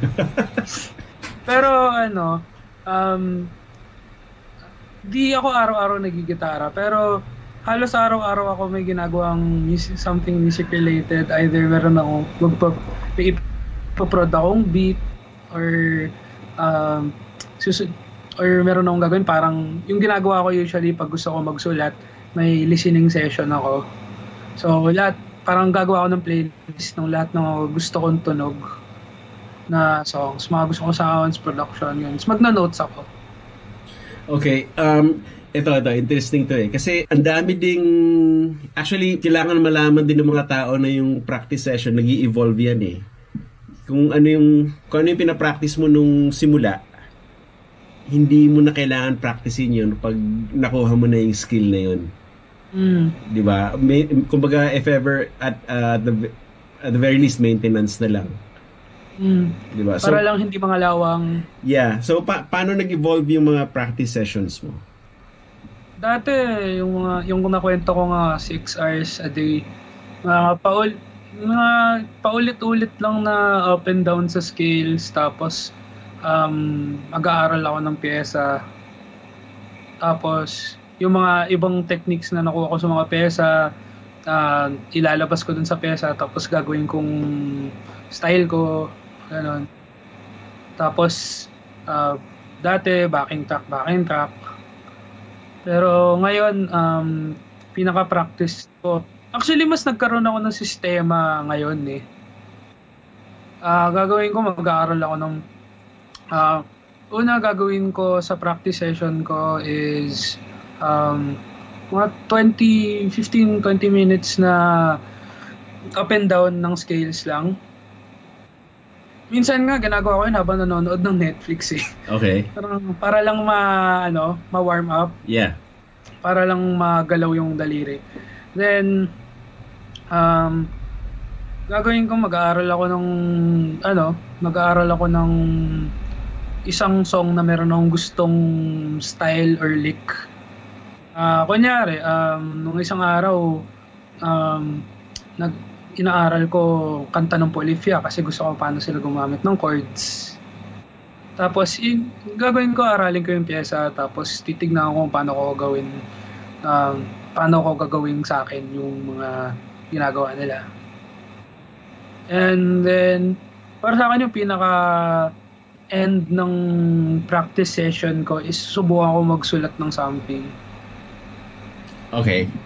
Pero ano, um, di ako araw-araw nagigitara, pero halos araw-araw ako may ginagawang music, something music related. Either meron akong magpa, may ipaprod akong beat, or um, susu- or meron akong gagawin parang yung ginagawa ko usually pag gusto ko magsulat, may listening session ako. So lahat, parang gagawa ako ng playlist ng lahat ng gusto kong tunog na songs, mga gusto kong sounds, production, yun. So, magna-notes ako. Okay, um, ito, ito, interesting to eh. Kasi ang dami ding, actually, kailangan malaman din ng mga tao na yung practice session, nag-i-evolve yan eh. Kung ano yung, kung ano yung pinapractice mo nung simula, hindi mo na kailangan practicein yun pag nakuha mo na yung skill na yun. Mm. Di ba? May, kumbaga, if ever, at, uh, the, at the very least, maintenance na lang. Mm. Di ba? So, Para lang hindi mga lawang. yeah. So, pa- paano nag-evolve yung mga practice sessions mo? Dati, yung mga, yung nakwento ko nga, six hours a day, mga paul, mga paulit-ulit lang na up and down sa scales, tapos um, mag-aaral ako ng pyesa. Tapos, yung mga ibang techniques na nakuha ko sa mga pyesa, uh, ilalabas ko dun sa pyesa, tapos gagawin kong style ko, gano'n. Tapos, uh, dati, backing track, backing track. Pero ngayon, um, pinaka-practice ko, actually, mas nagkaroon ako ng sistema ngayon eh. Uh, gagawin ko, mag-aaral ako ng... Uh, una gagawin ko sa practice session ko is um, mga twenty, fifteen, twenty minutes na up and down ng scales lang. Minsan nga, ginagawa ko yun habang nanonood ng Netflix eh. Okay. Parang, para lang ma, ano, ma-warm up. Yeah. Para lang magalaw yung daliri. Then, um, gagawin ko, mag-aaral ako ng, ano, mag-aaral ako ng isang song na meron akong gustong style or lick. Uh, kunyari, um, nung isang araw, um, nag, inaaral ko kanta ng Polyphia kasi gusto ko paano sila gumamit ng chords. Tapos, in, gagawin ko, aralin ko yung pyesa, tapos titignan ko kung paano ko gawin, um, paano ko gagawin sa akin yung mga ginagawa nila. And then, para sa akin yung pinaka end ng practice session ko is subukan ko magsulat ng something. Okay.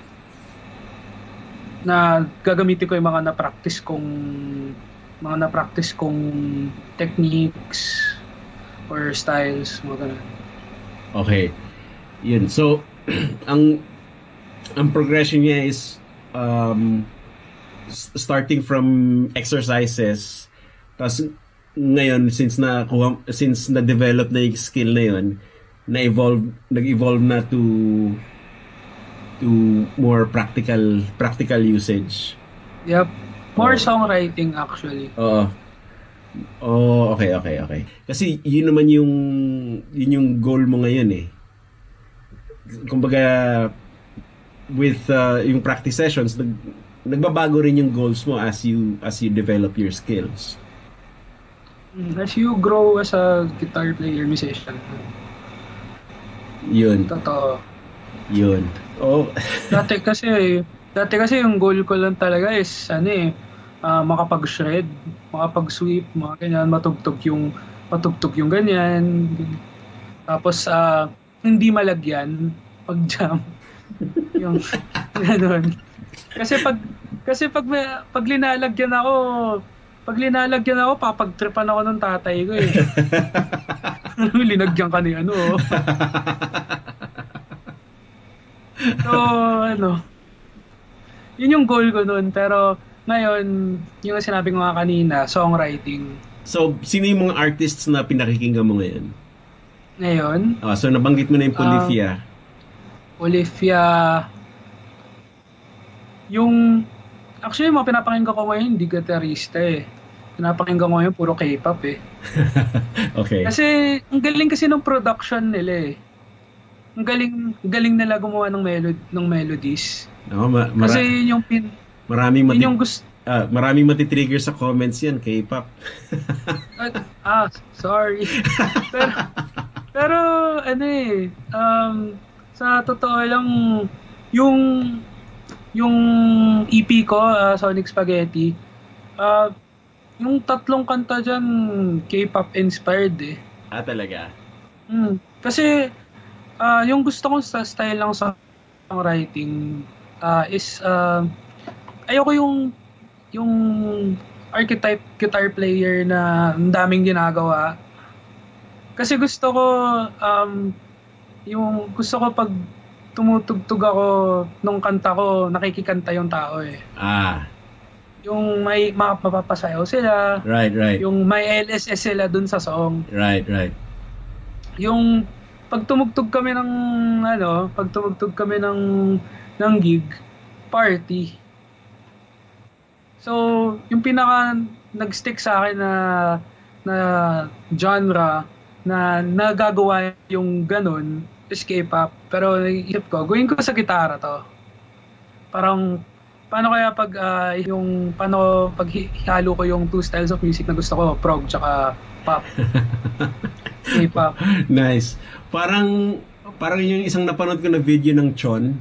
Na gagamitin ko yung mga na-practice kong mga na-practice kong techniques or styles, mga ganun. Okay. Yun. So, ang ang progression niya is um, starting from exercises. Tapos ngayon, since na since na develop na yung skill na yun, na evolve nag-evolve na to to more practical practical usage. Yep. More Oh. songwriting actually. Oo. Oh, okay, okay, okay. Kasi yun naman yung yun yung goal mo ngayon eh. Kumbaga with uh, yung practice sessions, nag, nagbabago rin yung goals mo as you as you develop your skills. As you grow as a guitar player, musician. Yun, Totoo. yun. Oh, Dati kasi, dati kasi yung goal ko lang talaga is ano eh, ah, makapag-shred, makapag-sweep, mga ganyan, matugtog yung matugtog yung ganyan. Tapos ah, hindi malagyan pag jam. Yung ganun. Kasi pag kasi pag may, pag linalagyan ako, pag linalagyan ako, papagtripan ako ng tatay ko eh. Linagyan ka ni ano. So, ano, yun yung goal ko nun. Pero, ngayon, yung sinabi ko nga kanina, songwriting. so sino yung mga artists na pinakikinggan mo ngayon? Ngayon, Ah, so nabanggit mo na yung Polifia. Olivia, yung, actually, yung mga pinapakinggan ko ngayon, hindi gitarista eh. Pinapakinggan ko ngayon, puro K-pop eh. Okay. Kasi, ang galing kasi ng production nila eh. Ang galing, galing nila gumawa ng, melod, ng melodies. No, ma- mara- Kasi yun yung pin, maraming yun mati- yung gusto, ah, maraming matitrigger sa comments yan, K-pop. ah, sorry. pero, pero, ano eh, um, sa totoo lang, yung, yung E P ko, ah, Sonic Spaghetti, ah, yung tatlong kanta dyan, K-pop inspired eh. Ah, talaga? Mm. Kasi, ah, yung gusto kong sa style ng songwriting ah, is, ah, ayoko yung, yung archetype guitar player na ang daming ginagawa. Kasi gusto ko, um, yung gusto ko pag tumutugtog ako nung kanta ko, nakikikanta yung tao eh. Ah, Yung may mga mapapasayaw sila, right, right. yung may L S S sila dun sa song. Right, right. Yung pag tumugtog kami ng ano, pag tumugtog kami ng ng gig, party. So, yung pinaka nag-stick sa akin na na genre na nagagawa yung ganun is K-pop. Pero naisip ko, gawin ko sa gitara to. Parang paano kaya pag ah, yung paano pag hi- halo ko yung two styles of music na gusto ko, prog tsaka pop. K-pop. Nice. Parang parang yung isang napanood ko na video ng Chon.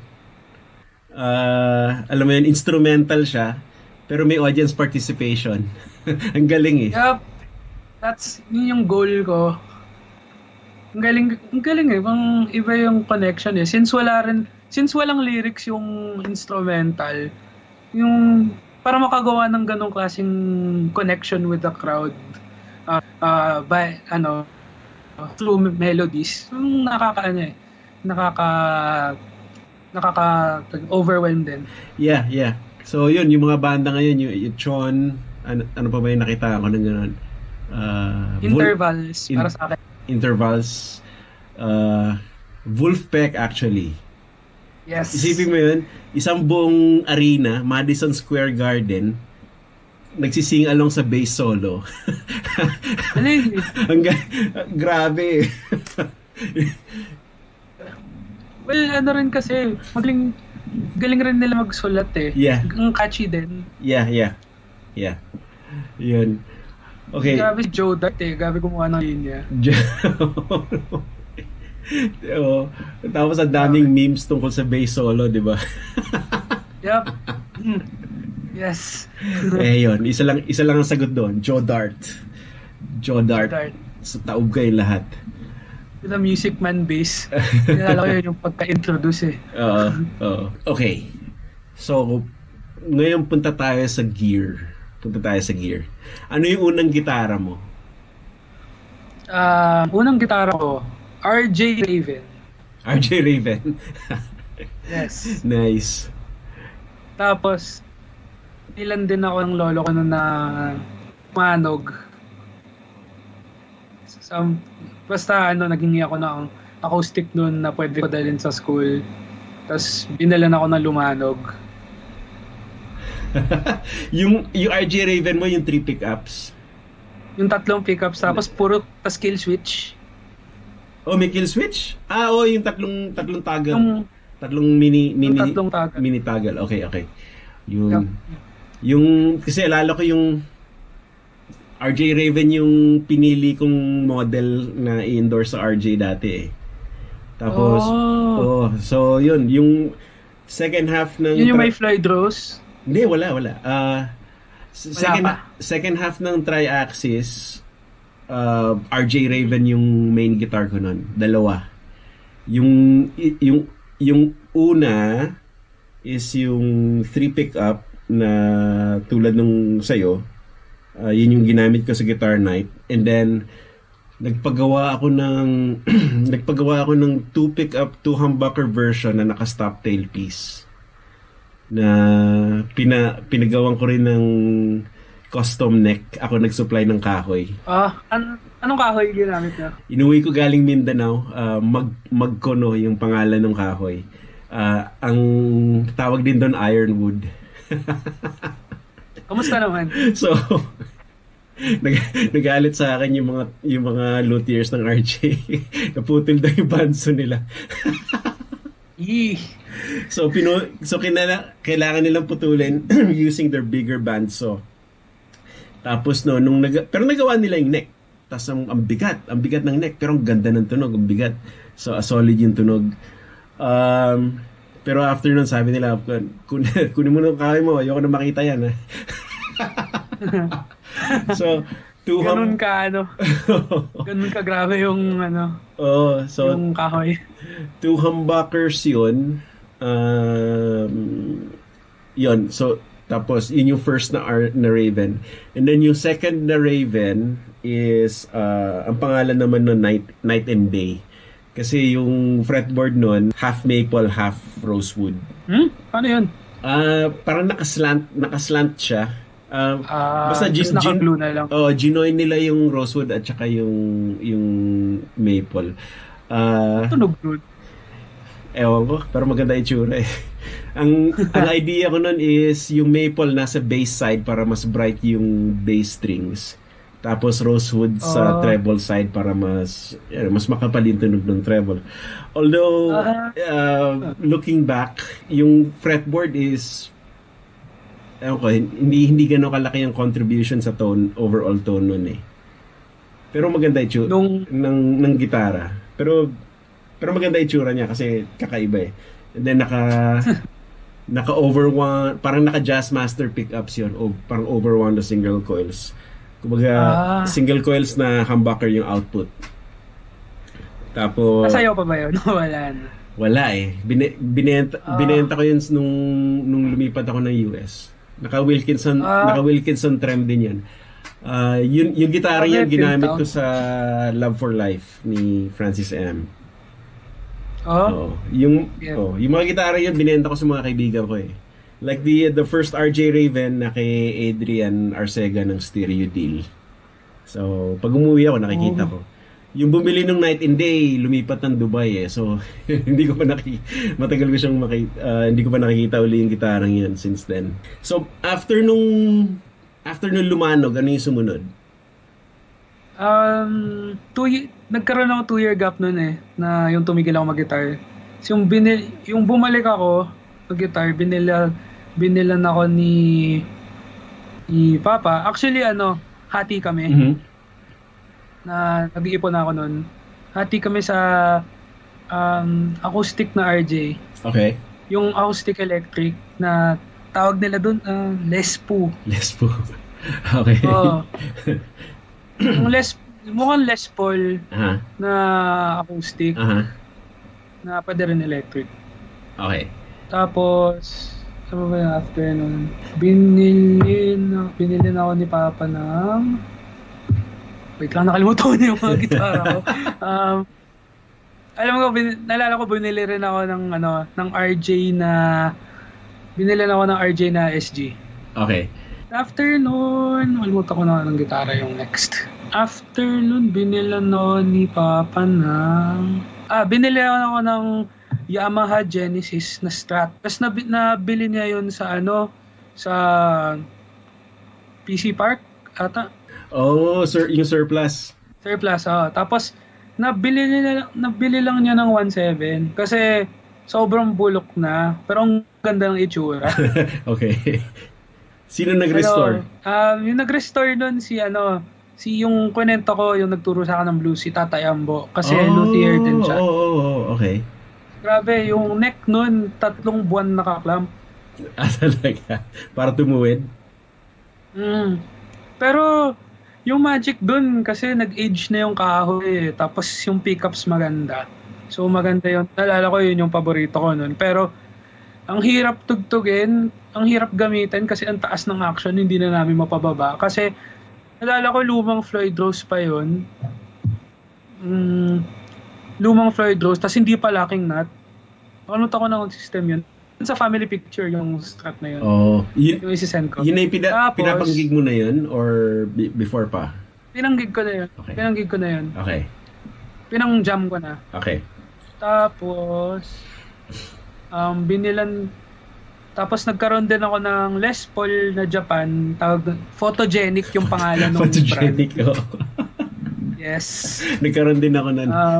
Ah, alam mo yun, instrumental siya, pero may audience participation. Ang galing eh. Yup. That's yun yung goal ko. Ang galing, ang galing eh. Pang iba yung connection eh. Since wala rin, since walang lyrics yung instrumental, yung para makagawa ng ganong klaseng connection with the crowd uh, uh, by, ano, through melodies, yung nakaka, ano eh, nakaka, nakaka-overwhelm din. Yeah, yeah. So yun, yung mga banda ngayon, yung, yung Chon, ano, ano pa ba yung nakita ko ng gano'n? Uh, Intervals, in- para sa akin. Intervals. Uh, Wolfpack actually. Yes. Isipin mo yun, isang buong arena, Madison Square Garden, nagsising along sa bass solo. Ano yun? Ang ga- grabe. Well, ano rin kasi, magaling, galing rin nila magsulat eh. Yeah. Ang catchy din. Yeah, yeah. Yeah. Yun. Okay. Grabe si Joe Dart eh, grabe gumawa ng linya. oh, tapos ang daming memes tungkol sa bass solo, di ba? Yup. Mm. Yes. Eh yun, isa lang, isa lang ang sagot doon. Joe Dart. Joe Dart. Dart. So, taob kayo lahat. Yung na Music Man bass. Nalala ko yun yung pagka-introduce eh. Oo. Oo. Okay. So, ngayon punta tayo sa gear. Punta tayo sa gear. Ano yung unang gitara mo? Uh, unang gitara ko, R J Raven. R J Raven. Yes. Nice. Tapos, ilan din ako ng lolo ko nun na manog. So, basta ano, naghingi ako ng acoustic nun na pwede ko dalhin sa school. Tapos, binalan ako ng lumanog. yung, yung R J Raven mo, yung three pickups? Yung tatlong pickups, tapos puro tas kill switch. Oh, may kill switch? Ah, oh, yung tatlong tatlong tagal. Yung, tatlong mini mini yung tatlong tagal. Mini tagal. Okay, okay. Yung Yep. yung kasi alala ko yung R J Raven yung pinili kong model na i-endorse sa R J dati eh. Tapos Oh. oh, so yun, yung second half ng Yun yung tra- may Floyd Rose. Hindi, wala, wala. Ah, s- Wala second pa. second half ng Tri-Axis, uh, R J Raven yung main guitar ko nun. Dalawa. Yung y- yung yung una is yung three pickup na tulad nung sa'yo. Uh, yun yung ginamit ko sa Guitar Night. And then nagpagawa ako ng nagpagawa ako ng two pickup, two humbucker version na naka-stop tail piece. Na pina, pinagawan ko rin ng custom neck. Ako nag-supply ng kahoy. Ah, an anong kahoy ginamit niya? Inuwi ko galing Mindanao. Uh, mag Magkono yung pangalan ng kahoy. Uh, ang tawag din doon ironwood. Kamusta naman? So, nag nagalit sa akin yung mga yung mga luthiers ng R J. Naputol daw yung banso nila. Yee. So, pinu so kinala kailangan nilang putulin using their bigger bandsaw. Tapos no, nung nag pero nagawa nila yung neck. Tapos ang, ang bigat, ang bigat ng neck, pero ang ganda ng tunog, ang bigat. So, a solid yung tunog. Um, pero after nun, sabi nila, kun kunin mo ng kahoy mo, ayoko na makita yan. Ha? So, two Ganun ka, ano? Ganun ka grabe yung, ano, oh, so, yung kahoy. two humbuckers yun. Um, yun, so, tapos, yun yung first na, R- na Raven. And then yung second na Raven is, uh, ang pangalan naman nun, Night, Night and Day. Kasi yung fretboard nun, half maple, half rosewood. Hmm? Ano yun? Uh, parang nakaslant, nakaslant siya. Uh, Ah, basta gin, just naka-glue na lang. Oh, ginoy nila yung rosewood at saka yung yung maple. Uh, Tunog good. Ewan ko, pero maganda itsura eh. ang ang idea ko nun is yung maple nasa bass side para mas bright yung bass strings. Tapos rosewood sa Oh. treble side para mas yan, mas makapal yung tunog ng treble. Although Ah. uh, looking back, yung fretboard is ewan ko, hindi hindi gano'ng kalaki ang contribution sa tone, overall tone nun eh. Pero maganda itsura Nung, ng ng gitara. Pero pero maganda itsura niya kasi kakaiba eh. And then naka naka over one, parang naka Jazzmaster pickups 'yon, o parang over one the single coils. Kumbaga Ah. single coils na humbucker yung output. Tapos nasayaw pa ba yun? Wala na. wala eh. Bine, binenta Ah. binenta ko yun nung nung lumipat ako ng U S. Naka Wilkinson, Ah. naka Wilkinson trem din 'yan. Ah, yun yung gitara Okay, yan ginamit Pintown. ko sa Love for Life ni Francis M. Oh? Oo. Yung Yeah. oh, yung mga gitara yun binenta ko sa mga kaibigan ko eh. Like the the first R J Raven na kay Adrian Arcega ng Stereo Deal. So, pag umuwi ako nakikita Oh. ko. Yung bumili ng Night and Day, lumipat ng Dubai eh. So, hindi ko pa naki matagal ko siyang maki ah, hindi ko pa nakikita uli yung gitarang yun since then. So, after nung after nung lumanog, ano yung sumunod? Um, two, y- nagkaroon ako two year gap nun eh, na yung tumigil ako mag-guitar. So, yung, binil, yung bumalik ako mag-guitar, binila, binilan ako ni ni Papa. Actually, ano, hati kami. Mhm. Na nag-iipon na ako nun. Hati kami sa um, acoustic na R J. Okay. Yung acoustic electric na tawag nila doon, uh, Les Paul. Les Paul. Okay. Oo. Yung Les, mukhang Les Paul uh-huh. na acoustic uh-huh. na pwede rin electric. Okay. Tapos, ano ba yung after nun? Binili na, binili na ako ni Papa ng... Wait lang, nakalimutan ko na yung mga gitara ko. Um, alam ko, bin, nalala ko, binili rin ako ng, ano, ng R J na... Binili na ako ng R J na S G. Okay. After nun, malimutan ko na ng gitara yung next. After nun, binili na ni Papa ng... Ah, binili ako ng Yamaha Genesis na Strat. Tapos nab- nabili niya yun sa ano, sa P C Park ata. Oh, sir, yung surplus. Surplus, oh. Tapos nabili niya nabili lang niya ng one point seven kasi sobrang bulok na, pero ang ganda ng itsura. Okay. Sino nag-restore? Pero, um, yung nag-restore nun si ano, si yung kwento ko, yung nagturo sa akin ng blues, si Tata Ambo. Kasi oh, luthier din siya. Oo, oh, oh, okay. Grabe, yung neck nun, tatlong buwan nakaklamp. Ah, talaga? Para tumuwid? Mm. Pero, yung magic dun, kasi nag-age na yung kahoy eh. Tapos yung pickups maganda. So maganda yun. Nalala ko yun yung paborito ko nun. Pero, ang hirap tugtugin, ang hirap gamitin kasi ang taas ng action, hindi na namin mapababa. Kasi, nalala ko lumang Floyd Rose pa yun. Mm, lumang Floyd Rose, tas hindi pa locking nut. Ano ako ng system yun? Sa family picture yung Strat na yun. Oh, yun, yung isi-send ko. Yun ay pina, Tapos, pinapanggig mo na yun or b- before pa? Pinanggig ko na yun. Okay. Pinanggig ko na yun. Okay. Pinang-jam ko na. Okay. Tapos, um, binilan, tapos nagkaroon din ako ng Les Paul na Japan, tawag doon, Photogenic yung pangalan ng Photogenic, brand. oh. Yes. Nagkaroon din ako nun. Um,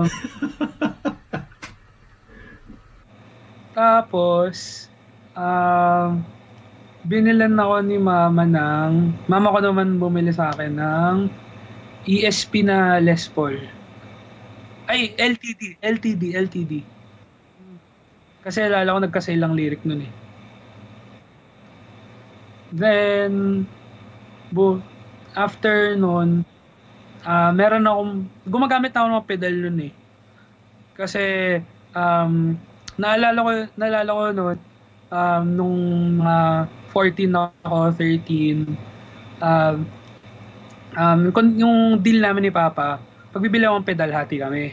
tapos, um, binilan ako ni mama ng, mama ko naman bumili sa akin ng E S P na Les Paul. Ay, L T D, L T D, L T D. Kasi alala ko nagka-sale lang lyric nun eh. Then, bu after nun, uh, meron akong, gumagamit na ako ng pedal nun eh. Kasi, um, naalala ko, naalala ko nun, um, nung uh, fourteen ako, thirteen, um, um, yung deal namin ni Papa, pag bibili akong pedal, hati kami.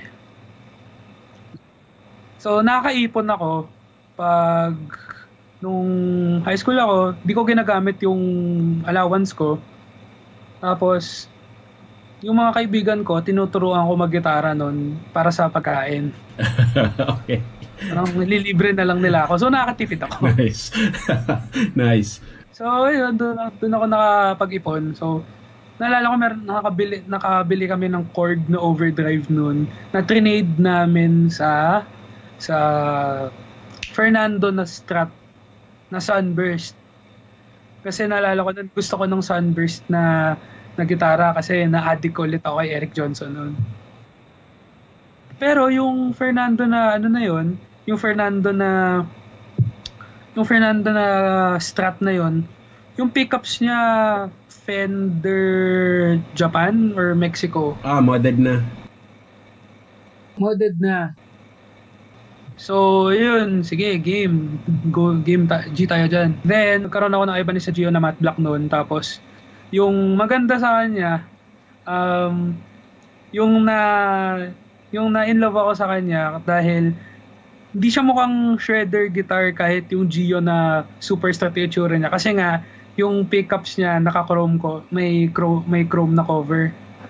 So, nakakaipon ako pag nung high school ako, di ko ginagamit yung allowance ko. Tapos, yung mga kaibigan ko, tinuturuan ko mag-gitara nun para sa pagkain. Okay. Parang nililibre na lang nila ako. So, nakakatipid ako. Nice. Nice. So, yun, doon, doon ako nakapag-ipon. So, naalala ko, meron, nakabili, nakabili kami ng Korg na overdrive noon na trinade namin sa sa Fernando na Strat na Sunburst. Kasi naalala ko nun, gusto ko ng Sunburst na na gitara kasi na-addict ulit ako kay Eric Johnson noon. Pero yung Fernando na ano na yon, yung Fernando na yung Fernando na Strat na yon, yung pickups niya Fender Japan or Mexico. Ah, modded na. Modded na. So, yun. Sige, game. Go, game ta- G tayo dyan. Then, nagkaroon ako ng Ibanez sa Gio na matte black noon. Tapos, yung maganda sa kanya, um, yung na, yung na-in love ako sa kanya dahil hindi siya mukhang shredder guitar kahit yung Gio na super strategy niya. Kasi nga, yung pickups niya, naka-chrome ko, may chrome, may chrome na cover.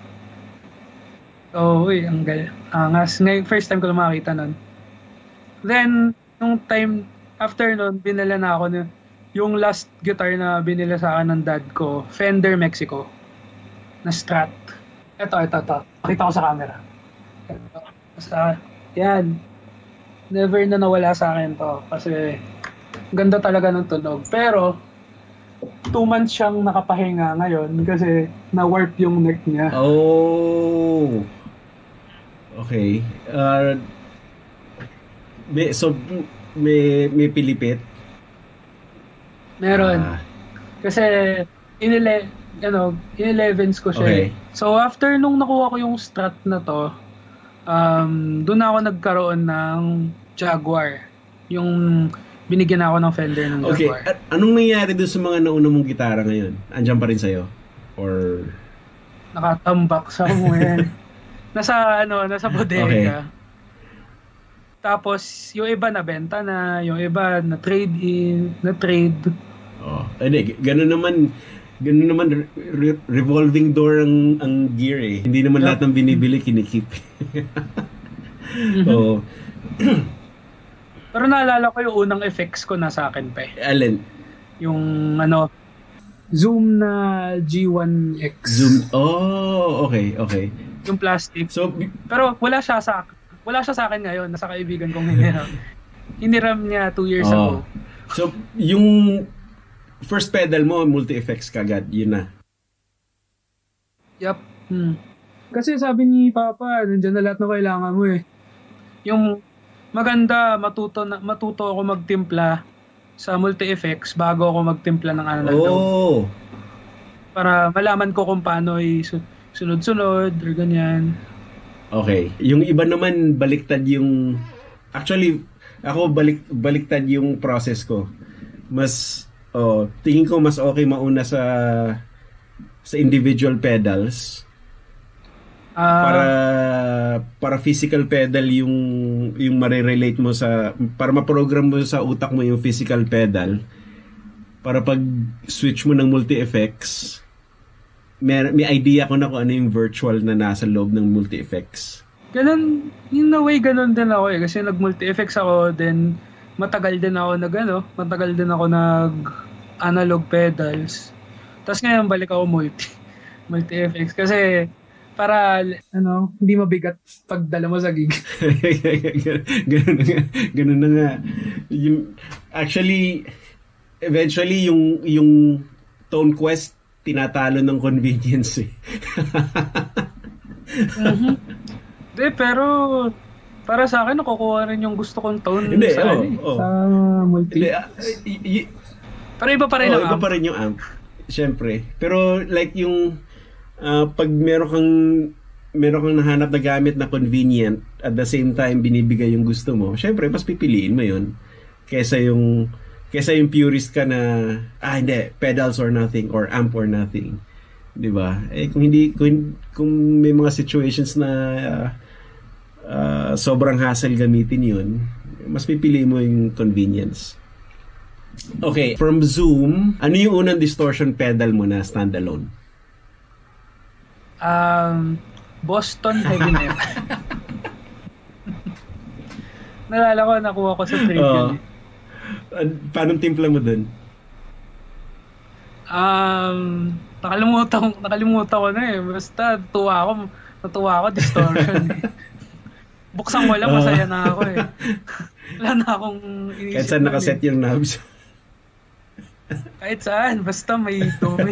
So, uy, ang gal. Angas. Ngayon, first time ko lang makakita nun. Then, nung time, after nun, binila na ako na, yung last guitar na binila sa akin ng dad ko, Fender Mexico, na Strat. Ito, ito, ito. Pakita ko sa camera. Ito. Sa, yan. Never na nawala sa akin to. Kasi, ganda talaga ng tunog. Pero, two months siyang nakapahinga ngayon kasi na-warp yung neck niya. Oh. Okay. Uh, may, so, may, may pilipit? Meron. Ah, Kasi, inile, ano, in-elevens ko siya. okay. eh. So, after nung nakuha ko yung Strat na to, um, doon ako nagkaroon ng Jaguar. Yung binigyan ako ng Fender ng Okay, Jaguar. at anong nangyari doon sa mga nauna mong gitara ngayon? Andiyan pa rin sa'yo? Or... Nakatambak sa somewhere. nasa, ano, nasa bodega. Tapos, yung iba nabenta na, yung iba na trade in, na trade. Oh, hindi, ganun naman, ganun naman re- revolving door ang ang gear eh. Hindi naman lahat ng binibili kinikip. Oh. Pero naalala ko yung unang effects ko na sa akin pa eh. Alin? Yung ano, Zoom na G one X. Zoom. Oh, okay, okay. Yung plastic. So, Pero wala siya sa wala siya sa akin ngayon, nasa kaibigan kong hiniram. Hiniram niya two years oh. ago. So, yung first pedal mo, multi-effects kagad, yun na. Yup. Hmm. Kasi sabi ni Papa, nandiyan na lahat ng kailangan mo eh. Yung maganda, matuto na, matuto ako magtimpla sa multi-effects bago ako magtimpla ng analog. Oh. Para malaman ko kung paano i-sunod-sunod or ganyan. Okay. Yung iba naman, baliktad yung... Actually, ako balik baliktad yung process ko. Mas... Oh, tingin ko mas okay mauna sa sa individual pedals. Uh, para para physical pedal yung yung mare-relate mo sa para ma-program mo sa utak mo yung physical pedal para pag switch mo ng multi-effects may, may idea ko na kung ano yung virtual na nasa loob ng multi-effects. Ganun, in a way ganun din ako eh kasi nag multi-effects ako then matagal din ako nag ano, matagal din ako nag analog pedals. Tapos ngayon balik ako multi multi-effects kasi para ano, hindi mabigat pag dala mo sa gig. Ganun na nga. Ganun na nga. Yung, actually, eventually, yung, yung Tone Quest, tinatalo ng convenience eh. mm-hmm. De, pero para sa akin, nakukuha rin yung gusto kong tone Hindi, sa, oh, eh, oh. sa multi. Hindi, uh, y- y- pero iba pa rin oh, ang iba amp. pa rin yung amp. Siyempre. Pero like yung uh, pag meron kang meron kang nahanap na gamit na convenient at the same time binibigay yung gusto mo, syempre mas pipiliin mo yun kaysa yung kaysa yung purist ka na ah hindi, pedals or nothing or amp or nothing. 'Di ba? Eh kung hindi kung, kung may mga situations na uh, uh, sobrang hassle gamitin yun, mas pipili mo yung convenience. Okay, from Zoom, ano yung unang distortion pedal mo na standalone? Um, Boston Heavy Metal. Nalala ko, nakuha ko sa trivia. Uh, paano timpla mo dun? Um, nakalimutan, nakalimutan ko na eh. Basta tuwa ako, natuwa ako, distortion eh. Buksan mo lang, masaya na ako eh. Wala na akong inisip. Kahit saan nakaset eh. yung knobs? Kahit saan, basta may dumi.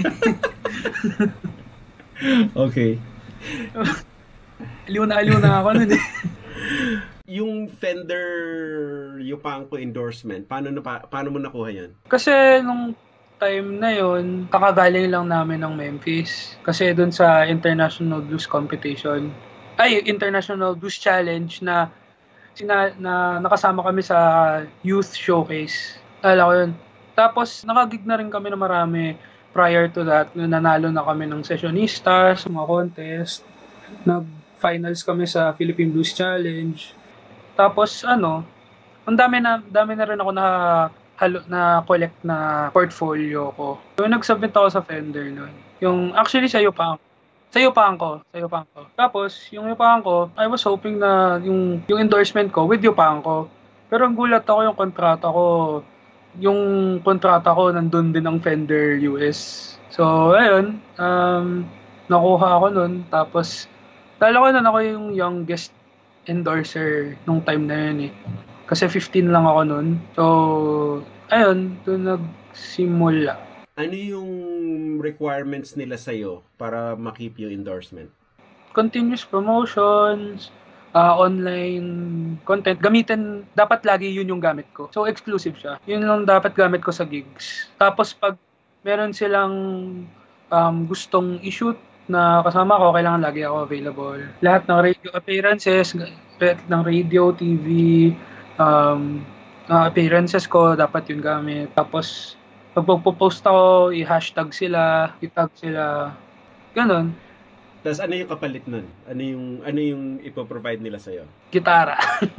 Okay. Aliw na aliw na ako nun eh. Yung Fender Yupanqo endorsement, paano na pa, paano mo nakuha 'yan? Kasi nung time na yon, kakagaling lang namin ng Memphis. Kasi dun sa International Blues Competition, ay International Blues Challenge na sina, na nakasama kami sa Youth Showcase. Alala ko yun. Tapos nakagig na rin kami na marami prior to that. Nanalo na kami ng Sessionistas, mga contest. Nag-finals kami sa Philippine Blues Challenge. Tapos ano, ang dami na dami na rin ako na halo, na collect na portfolio ko. So nag-submit ako sa Fender noon. Yung actually sa Yupanqo. Sa Yupanqo, sa Yupanqo. Tapos yung Yupanqo, I was hoping na yung yung endorsement ko with Yupanqo. Pero ang gulat ako yung kontrata ko, yung kontrata ko nandun din ang Fender U S. So ayun, um nakuha ako noon. Tapos lalo ko na ako yung youngest endorser nung time na yun eh. Kasi fifteen lang ako noon. So, ayun, doon nagsimula. Ano yung requirements nila sa'yo para makip yung endorsement? Continuous promotions, ah, online content, gamitin, dapat lagi yun yung gamit ko. So, exclusive siya. Yun lang dapat gamit ko sa gigs. Tapos, pag meron silang um, gustong i-shoot na kasama ko, kailangan lagi ako available. Lahat ng radio appearances, lahat ng radio, T V, um, uh, appearances ko, dapat yun gamit. Tapos, pag magpo-post ako, i-hashtag sila, i-tag sila. Ganon. Tapos ano yung kapalit nun? Ano yung, ano yung ipoprovide nila sa'yo? Gitara.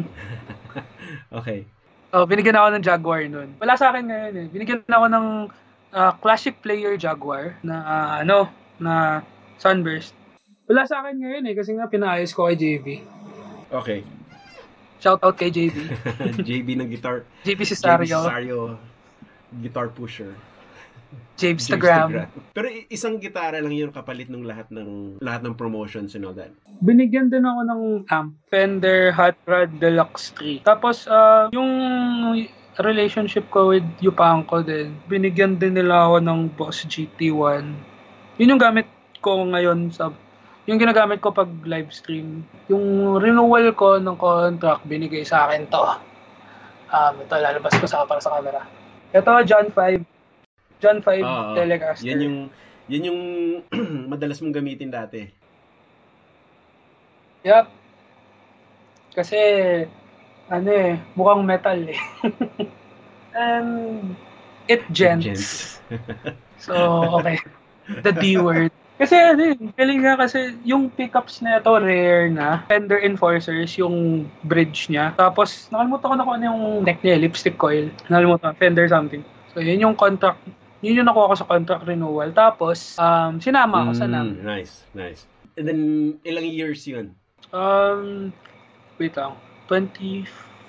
Okay. Oh, binigyan ako ng Jaguar nun. Wala sa akin ngayon eh. Binigyan ako ng ah, classic player Jaguar na ah, ano, na Sunburst. Wala sa akin ngayon eh kasi nga pinaayos ko kay J B. Okay. Shout out kay J B. J B ng guitar. J B J B Cesario. Cesario. Guitar pusher. Javestagram. Javestagram. Pero i- isang gitara lang yun kapalit ng lahat ng lahat ng promotions and all that. Binigyan din ako ng amp. Fender Hot Rod Deluxe three. Tapos, ah, yung relationship ko with Yupanko din, binigyan din nila ako ng Boss G T one. Yun yung gamit ko ngayon sa yung ginagamit ko pag live stream. Yung renewal ko ng contract, binigay sa akin to. Um, ito, lalabas ko sa para sa camera. Ito, John five. John five Oo, oo. Telecaster. Yan yung yan yung madalas mong gamitin dati. Yup. Kasi, ano eh, mukhang metal eh. And, it gents. Gents. So, okay. The D word. Kasi ano eh, galing nga kasi yung pickups na ito rare na. Fender Enforcers, yung bridge niya. Tapos, nakalimutan ko na kung ano yung neck niya, lipstick coil. Nakalimutan, Fender something. So, yun yung contract. Yun yung nakuha ko sa contract renewal. Tapos, um, sinama ako sa N A M. Mm, nice, nice. And then, ilang years yun? Um, wait lang. twenty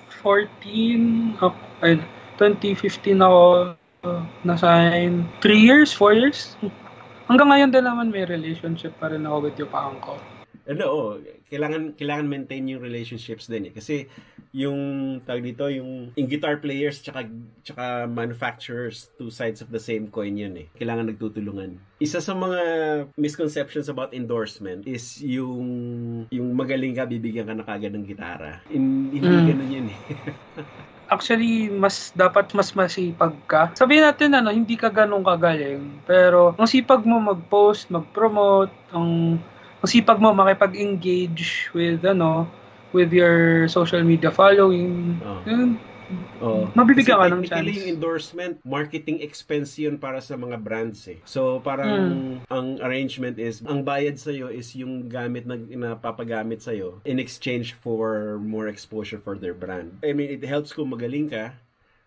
fourteen, ako, ay, twenty fifteen ako uh, na-sign. Three years? Four years? Hanggang ngayon din naman may relationship pa rin ako with Yupanko. Ano, oh, kailangan kailangan maintain yung relationships din eh. Kasi yung tawag dito, yung, yung guitar players tsaka, tsaka manufacturers, two sides of the same coin yun eh. Kailangan nagtutulungan. Isa sa mga misconceptions about endorsement is yung yung magaling ka, bibigyan ka na kagad ng gitara. In, hindi Mm. ganun yun eh. Actually, mas dapat mas masipag ka. Sabihin natin ano, hindi ka ganun kagaling. Pero ang sipag mo mag-post, mag-promote, ang, ang sipag mo makipag-engage with ano, with your social media following. Oh. Yun, Oh. mabibigyan ka Kasi ng technically, chance. yung endorsement, marketing expense yun para sa mga brands eh. So, parang ang arrangement is, ang bayad sa'yo is yung gamit na napapagamit sa'yo in exchange for more exposure for their brand. I mean, it helps kung magaling ka,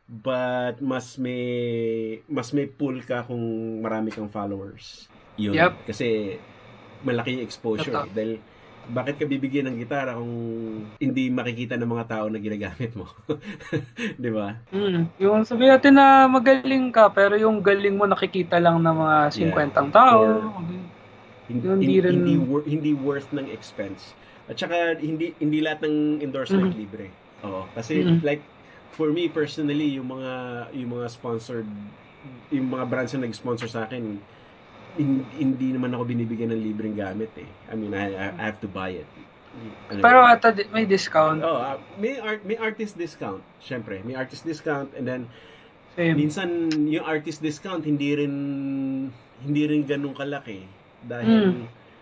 but mas may mas may pull ka kung marami kang followers. Yun. Yep. Kasi malaki yung exposure. Totoo. Eh. Dahil bakit ka bibigyan ng gitara kung hindi makikita ng mga tao na ginagamit mo? Di ba? Mm. Yung sabihin natin na magaling ka, pero yung galing mo nakikita lang ng mga fifty tao. Hindi, Yun, hindi, hindi rin- hindi, wor- hindi worth ng expense. At saka, hindi hindi lahat ng endorsement Mhm. libre. Oo. Kasi, Mhm. like, for me personally, yung mga yung mga sponsored, yung mga brands na nag-sponsor sa akin, hin- hindi naman ako binibigyan ng libreng gamit eh. I mean, I, I have to buy it. Ano Pero yun? ata di- may discount. Oh, ah, may art may artist discount. Syempre, may artist discount, and then Same. minsan yung artist discount hindi rin hindi rin ganun kalaki dahil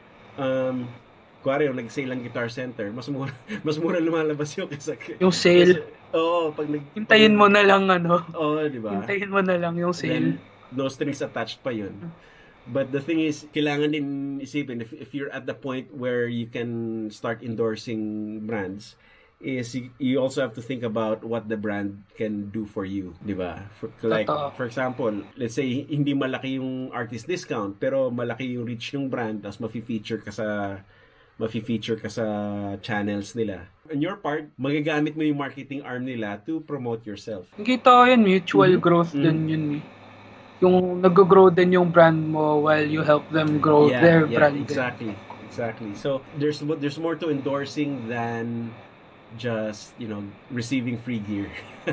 um kuwari yung nag-sale ang Guitar Center, mas mura mas mura lumalabas yung kaysa Yung sale. kasi- Oo, pag nag Hintayin mo na lang ano. Oo, di ba? Hintayin mo na lang yung Then, sale. no strings attached pa yun. But the thing is, kailangan din isipin, if, if you're at the point where you can start endorsing brands, is you, you also have to think about what the brand can do for you, di ba? For, like, Totoo. for example, let's say, hindi malaki yung artist discount, pero malaki yung reach ng brand, tapos mafe-feature ka sa mafe-feature ka sa channels nila. On your part, magagamit mo yung marketing arm nila to promote yourself. Nakita ko yun, mutual Mhm. growth Mhm. din yun eh. Yung nag-grow din yung brand mo while you help them grow Yeah, their yeah, brand. din. exactly, exactly. So there's mo- there's more to endorsing than just, you know, receiving free gear.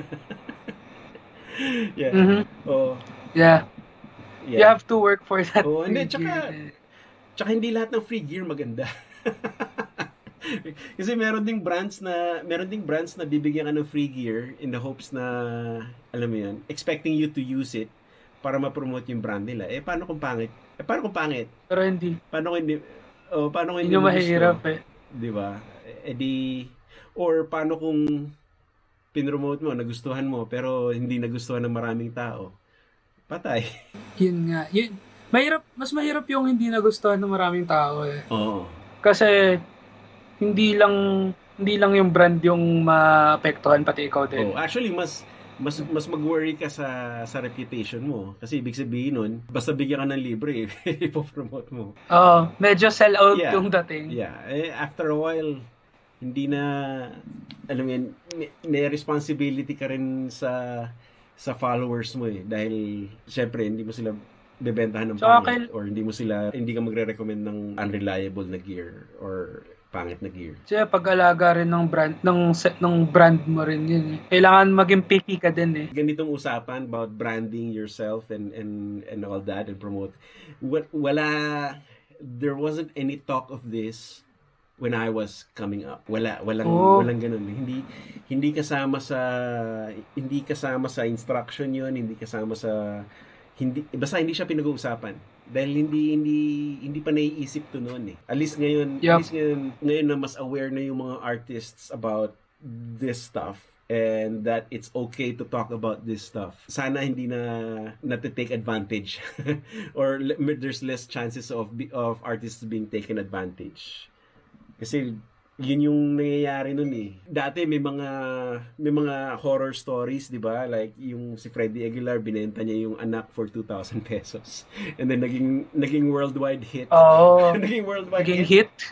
yeah. Mhm. Oh, Yeah. yeah. You have to work for that. Oh, hindi, free tsaka- gear. Tsaka hindi lahat ng free gear maganda. Kasi meron ding brands na meron ding brands na bibigyan ka ng free gear in the hopes na alam mo 'yun, expecting you to use it para ma-promote yung brand nila. Eh paano kung pangit? Eh paano kung pangit? Pero hindi. Paano kung hindi oh, paano kung Hindi hindi mo mahirap gusto? eh. 'Di ba? Eh di or paano kung pinromote mo, nagustuhan mo pero hindi nagustuhan ng maraming tao? Patay. Yun nga. Yun, mahirap, mas mahirap yung hindi nagustuhan ng maraming tao eh. Oo. Kasi hindi lang hindi lang yung brand yung maapektuhan, pati ikaw din. Oh, actually mas mas mas mag-worry ka sa sa reputation mo kasi ibig sabihin nun basta bigyan ka ng libre ipo-promote mo. Oo, medyo sell out Yeah. yung dating. Yeah, eh, after a while hindi na alam mo yun, may, may responsibility ka rin sa sa followers mo eh dahil syempre hindi mo sila bebentahan ng So, pangit okay. or hindi mo sila hindi ka magre-recommend ng unreliable na gear or pangit na gear. Kasi pag-alaga rin ng brand ng se- ng brand mo rin yun eh. Kailangan maging picky ka din eh. Ganitong usapan about branding yourself and and and all that and promote wa- wala there wasn't any talk of this when I was coming up. Wala walang Oh. walang ganun. Hindi hindi kasama sa hindi kasama sa instruction 'yon, hindi kasama sa hindi basta hindi siya pinag-uusapan dahil hindi hindi hindi pa naiisip to noon eh. At least ngayon, Yup. at least ngayon, ngayon na mas aware na yung mga artists about this stuff and that it's okay to talk about this stuff. Sana hindi na nati-take advantage or le- there's less chances of be- of artists being taken advantage. Kasi yun yung nangyayari nun eh. Dati may mga may mga horror stories, 'di ba? Like yung si Freddie Aguilar binenta niya yung anak for two thousand pesos. And then naging naging worldwide hit. Oo. naging worldwide Naging hit. hit.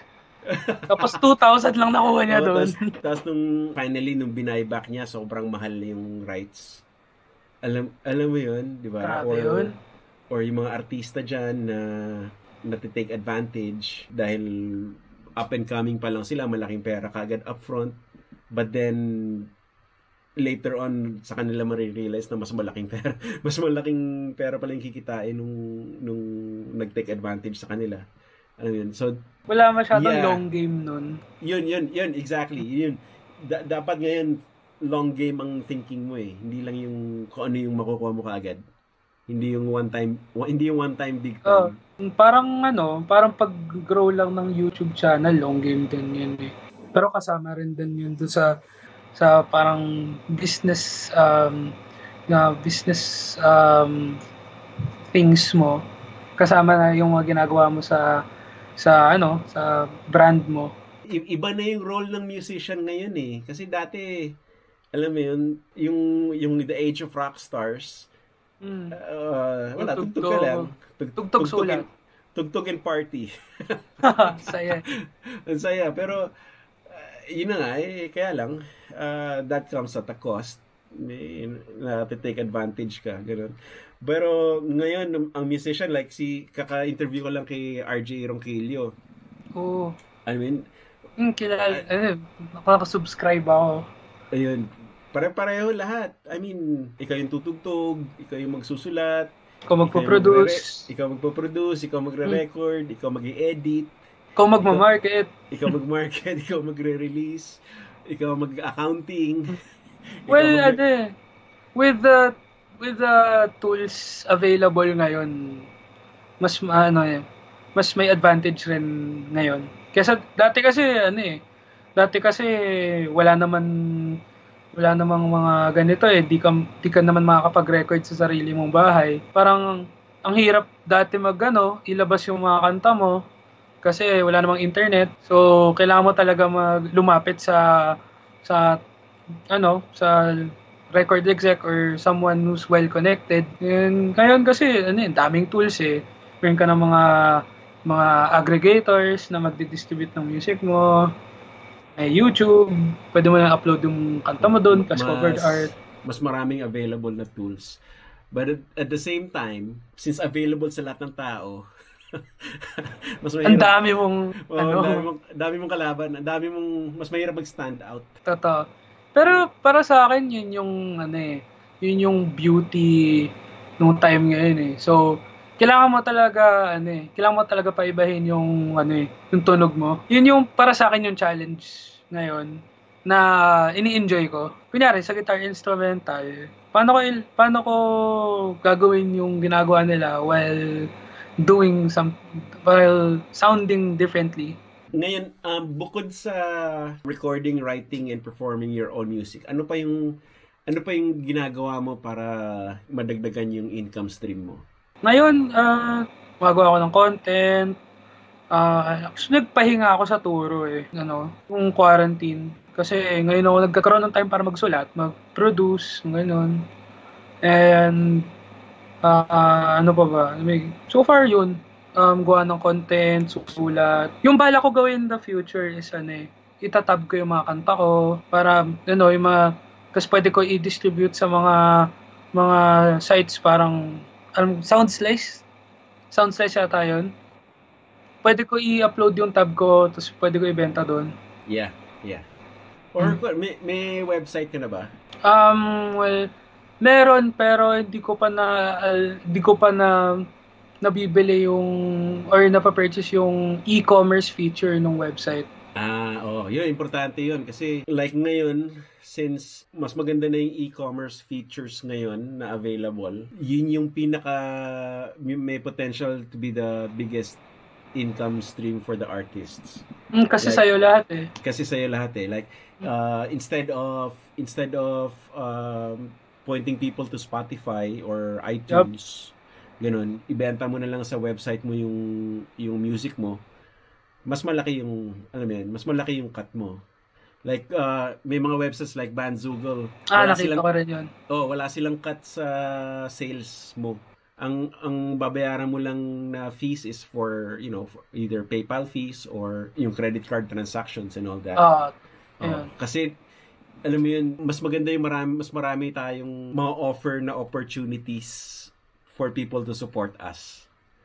Tapos two thousand lang nakuha niya Oo, doon. tas- Tapos nung finally nung binayback niya, sobrang mahal na yung rights. Alam alam mo 'yun, 'di ba? Grabe yun. Or yung mga artista diyan na nati-take advantage dahil up and coming pa lang sila, malaking pera kagad upfront. But then later on sa kanila marirealize na mas malaking pera, mas malaking pera pala yung kikitain nung nung nag-take advantage sa kanila. Alam mo yun? So Wala masyadong Yeah. long game nun. yun, yun, yun, exactly. Yun. Da- dapat ngayon, long game ang thinking mo eh. Hindi lang yung kung ano yung makukuha mo kaagad. Hindi yung one time, wa- hindi yung one time big Oh, time. parang ano, parang pag-grow lang ng YouTube channel, long game din yun eh. Pero kasama rin din yun doon sa sa parang business um na business um things mo. Kasama na yung mga ginagawa mo sa sa ano, sa brand mo. I- iba na yung role ng musician ngayon eh. Kasi dati, alam mo yun, yung, yung The Age of Rock Stars, Mm. uh, wala, tugtog ka Tugtog. lang. Tug- Tugtog tugtog sulat. and- Tugtog and party. Saya. Ang saya. Pero, uh, yun na nga, eh, kaya lang, uh, that comes at a cost. May na-take advantage ka, ganun. Pero ngayon, ang musician, like si, kaka-interview ko lang kay R J Ronquillo. Oo. I mean, Mm, kilala, eh, nakaka-subscribe ako. ayun, pare-pareho lahat. I mean, ikaw yung tutugtog, ikaw yung magsusulat, Ikaw magpo-produce, ikaw magpo-produce, ikaw magre-record, ikaw mag-i-edit, ikaw magma-market. ikaw mag-market, ikaw magre-release, ikaw mag-accounting. Well, ikaw mag- ano eh, with the with the tools available ngayon, mas ano eh, mas may advantage rin ngayon. Kesa dati kasi ano eh, dati kasi wala naman wala namang mga ganito eh, di ka di ka naman makakapag-record sa sarili mong bahay. Parang ang hirap dati magano, ilabas yung mga kanta mo kasi wala namang internet. So kailangan mo talaga mag lumapit sa sa ano, sa record exec or someone who's well connected. And ngayon kasi ano, eh, daming tools eh. Meron ka ng mga mga aggregators na magdi-distribute ng music mo. May YouTube, pwede mo na upload yung kanta mo doon, plus covered art. Mas maraming available na tools. But at, at the same time, since available sa lahat ng tao, mas Ang mahirap. dami mong Oh, ano, dami mong, dami mong kalaban, ang dami mong mas mahirap mag-stand out. totoo. Pero para sa akin yun yung ano eh, yun yung beauty nung time ngayon eh. So kailangan mo talaga, ano eh, kailangan mo talaga paibahin yung, ano eh, yung tunog mo. Yun yung, para sa akin yung challenge ngayon, na ini-enjoy ko. Kunyari, sa guitar instrumental, paano ko, il- paano ko gagawin yung ginagawa nila while doing some, while sounding differently. Ngayon, um, bukod sa recording, writing, and performing your own music, ano pa yung ano pa yung ginagawa mo para madagdagan yung income stream mo? Ngayon, ah, gumagawa ako ng content. Ah, actually, nagpahinga ako sa turo eh. Ano, yung quarantine. Kasi ngayon ako nagkakaroon ng time para magsulat, mag-produce, gano'n. And, ah, ah, ano pa ba? May- So far yun, um, gawa ng content, susulat. Yung bala ko gawin in the future is ano eh, itatab ko yung mga kanta ko para, ano, yung mga, kasi pwede ko i-distribute sa mga mga sites parang, alam, Soundslice? Soundslice yata yun. Pwede ko i-upload yung tab ko, tapos pwede ko ibenta doon. Yeah, yeah. Or may, may website ka na ba? Um, well, meron pero hindi ko pa na uh, hindi ko pa na nabibili yung or napapurchase yung e-commerce feature ng website. Ah, oh, yun, importante yun. Kasi like ngayon, since mas maganda na yung e-commerce features ngayon na available, yun yung pinaka, may potential to be the biggest income stream for the artists. Mm, kasi Like, sa'yo lahat eh. Kasi sa'yo lahat eh. Like, uh, instead of, instead of um, pointing people to Spotify or iTunes, yep. ganun, ibenta mo na lang sa website mo yung, yung music mo, mas malaki yung, alam mo yun, mas malaki yung cut mo. Like, uh, may mga websites like Bandzoogle. Ah, nakita ko rin yun. Oh, wala silang cut sa sales mo. Ang ang babayaran mo lang na fees is for, you know, for either PayPal fees or yung credit card transactions and all that. Ah, uh, oh, kasi, alam mo yun, mas maganda yung marami, mas marami tayong mga offer na opportunities for people to support us.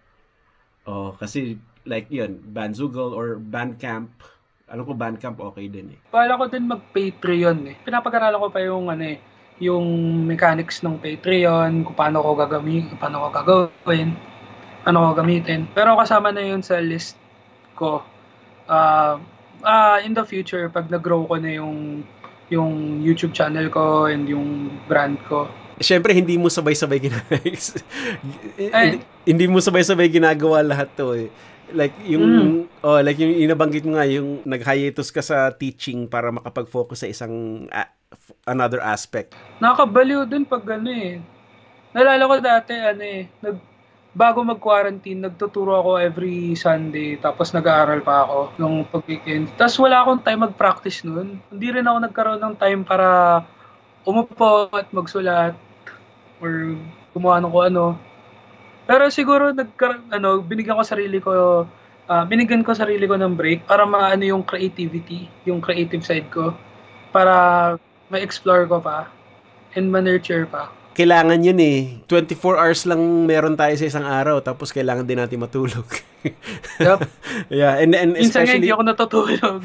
Oh, kasi, like yun, Bandzoogle or Bandcamp. Alam ko Bandcamp okay din eh. Pala ko din mag-Patreon eh. Pinapag-aralan ko pa yung ano eh, yung mechanics ng Patreon, kung paano ko gagawin, kung paano ko gagawin, ano ko gamitin. Pero kasama na yun sa list ko. Uh, uh, in the future, pag nag-grow ko na yung yung YouTube channel ko and yung brand ko. Siyempre, hindi mo sabay-sabay ginagawa. hindi, hindi mo sabay-sabay ginagawa lahat to eh. Like yung mm. oh like yung inabanggit mo nga yung nag-hiatus ka sa teaching para makapag-focus sa isang uh, another aspect. Nakakabaliw din pag ano eh. Nalala ko dati ano eh, nag bago mag-quarantine, nagtuturo ako every Sunday tapos nag-aaral pa ako nung pag-weekend. Tapos wala akong time mag-practice noon. Hindi rin ako nagkaroon ng time para umupo at magsulat or gumawa ng kung ano. Pero siguro nagka, ano, binigyan ko sarili ko, uh, binigyan ko sarili ko ng break para maano yung creativity, yung creative side ko, para ma-explore ko pa and ma-nurture pa. Kailangan yun eh. twenty-four hours lang meron tayo sa isang araw tapos kailangan din natin matulog. Yep. Yeah, and, and Minsan especially... nga hindi ako natutulog.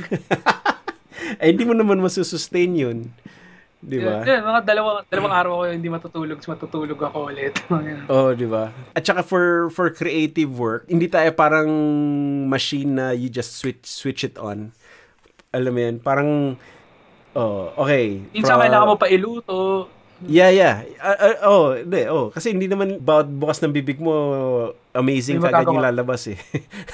eh, hindi mo naman masusustain yun. Di ba? Yeah, yeah, mga dalawang dalawang araw ko hindi matutulog, so matutulog ako ulit. Oh, di ba? At saka for for creative work, hindi tayo parang machine na you just switch switch it on. Alam mo yan, parang oh, okay. Minsan from, kailangan mo pa iluto. Yeah, yeah. Uh, uh, oh, hindi, oh, kasi hindi naman bawat bukas ng bibig mo amazing kagad yung lalabas eh.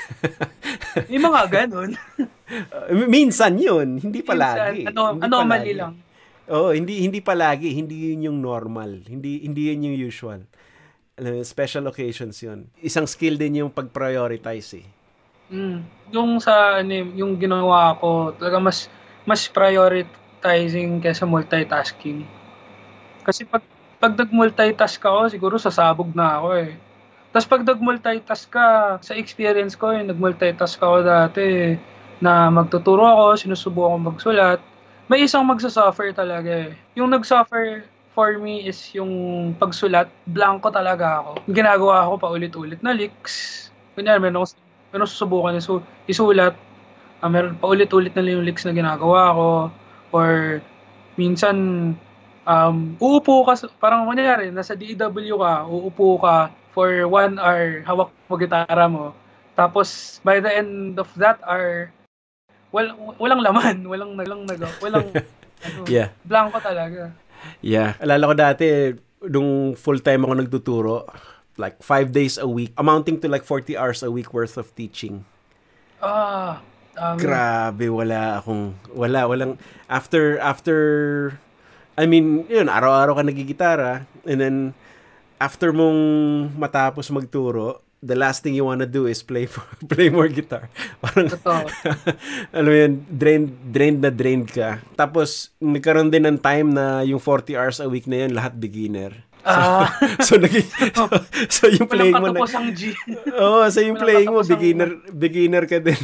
Yung mga ganun. uh, minsan yun, hindi palagi. Minsan, ano, hindi anomaly palagi. lang. Oo, oh, hindi hindi palagi, hindi yun yung normal. Hindi hindi yun yung usual. Alam, special occasions yun. Isang skill din yung pag-prioritize eh. Mm. Yung sa ano, yung ginawa ko, talaga mas mas prioritizing kaysa multitasking. Kasi pag pag nag-multitask ako, siguro sasabog na ako eh. Tapos pag nag-multitask ka, sa experience ko, yung nag-multitask ako dati na magtuturo ako, sinusubukan ko magsulat, may isang magsasuffer talaga eh. Yung nag-suffer for me is yung pagsulat, blanco talaga ako. Ginagawa ko pa ulit-ulit na licks. Kunyari, meron ako, meron susubukan isu- isulat, uh, meron pa ulit-ulit na yung licks na ginagawa ko. Or minsan, Um, uupo ka, sa- parang kunyari, nasa D E W ka, uupo ka for one hour, hawak mo gitara mo. Tapos, by the end of that hour, wal, walang laman, walang, walang, walang, walang ano, Yeah. blanco talaga. Yeah. Alala ko dati, nung full-time ako nagtuturo, like five days a week, amounting to like forty hours a week worth of teaching. Ah, um, Grabe, wala akong, wala, walang, after, after, I mean, yun, araw-araw ka nagigitara, and then, after mong matapos magturo, the last thing you wanna do is play play more guitar. Parang, totoo. alam mo yun, drained, drained na drained ka. Tapos, nagkaroon din ng time na yung forty hours a week na yun, lahat beginner. Ah, So, naging, so, so yung walang playing mo, na, katapos ang G. oh, so yung walang playing mo, katapos ang- beginner, beginner ka din.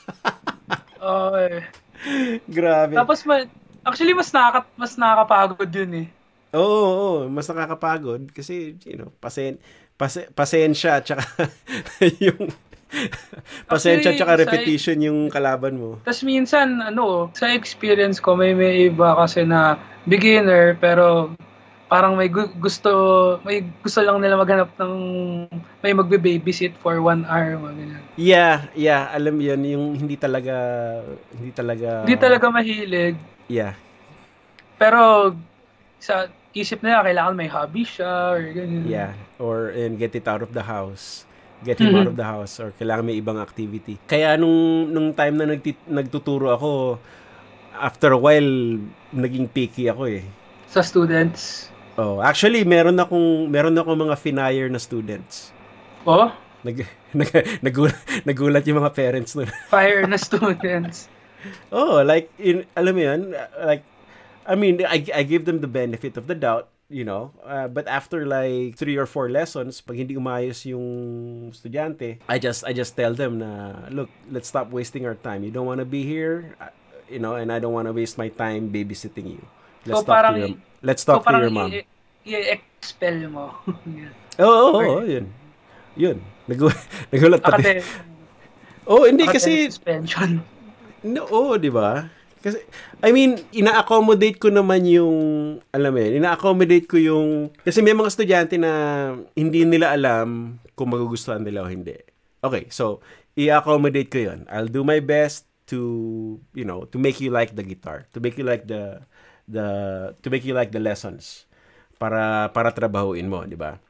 Okay. Grabe. Tapos, ma- actually, mas, nakaka, mas nakakapagod yun eh. Oo, oo, oo, mas nakakapagod kasi, you know, pasen, pase, pasensya at saka yung pasensya at saka Actually, sa- repetition yung kalaban mo. Tapos minsan, ano, sa experience ko, may may iba kasi na beginner, pero parang may gu- gusto, may gusto lang nila maghanap ng, may magbe-babysit for one hour, mga ganyan. Yeah, yeah, alam mo yun, yung hindi talaga, hindi talaga, Hindi talaga mahilig, yeah, pero sa isip nila, kailangan may hobby siya, or ganyan. yeah, or and get it out of the house. Get him out of the house or kailangan may ibang activity. Kaya nung nung time na nagti, nagtuturo ako, after a while naging picky ako eh. Sa students. Oh, actually meron akong meron akong mga finire na students. Oh, Nag, nag nagulat, nagulat yung mga parents nun. fire na students. Oh, like in alam mo yun, like I mean, I I give them the benefit of the doubt, you know. Uh, but after like three or four lessons, pag hindi umayos yung estudyante, I just I just tell them na, look, let's stop wasting our time. You don't want to be here, uh, you know, and I don't want to waste my time babysitting you. Let's So, talk parang to your i- Let's So, talk to parang your mom. i- i-expel mo. Yan. Oo, oo, oo, yun. Yun. Nagu nagulat pati. Academic, Oh, hindi academic kasi suspension. no, oo, di ba? Kasi, I mean, ina-accommodate ko naman yung, alam mo yun, ina-accommodate ko yung, kasi may mga estudyante na hindi nila alam kung magugustuhan nila o hindi. Okay, so, i-accommodate ko yun. I'll do my best to, you know, to make you like the guitar, to make you like the, the, to make you like the lessons, para, para trabahuin mo, di ba?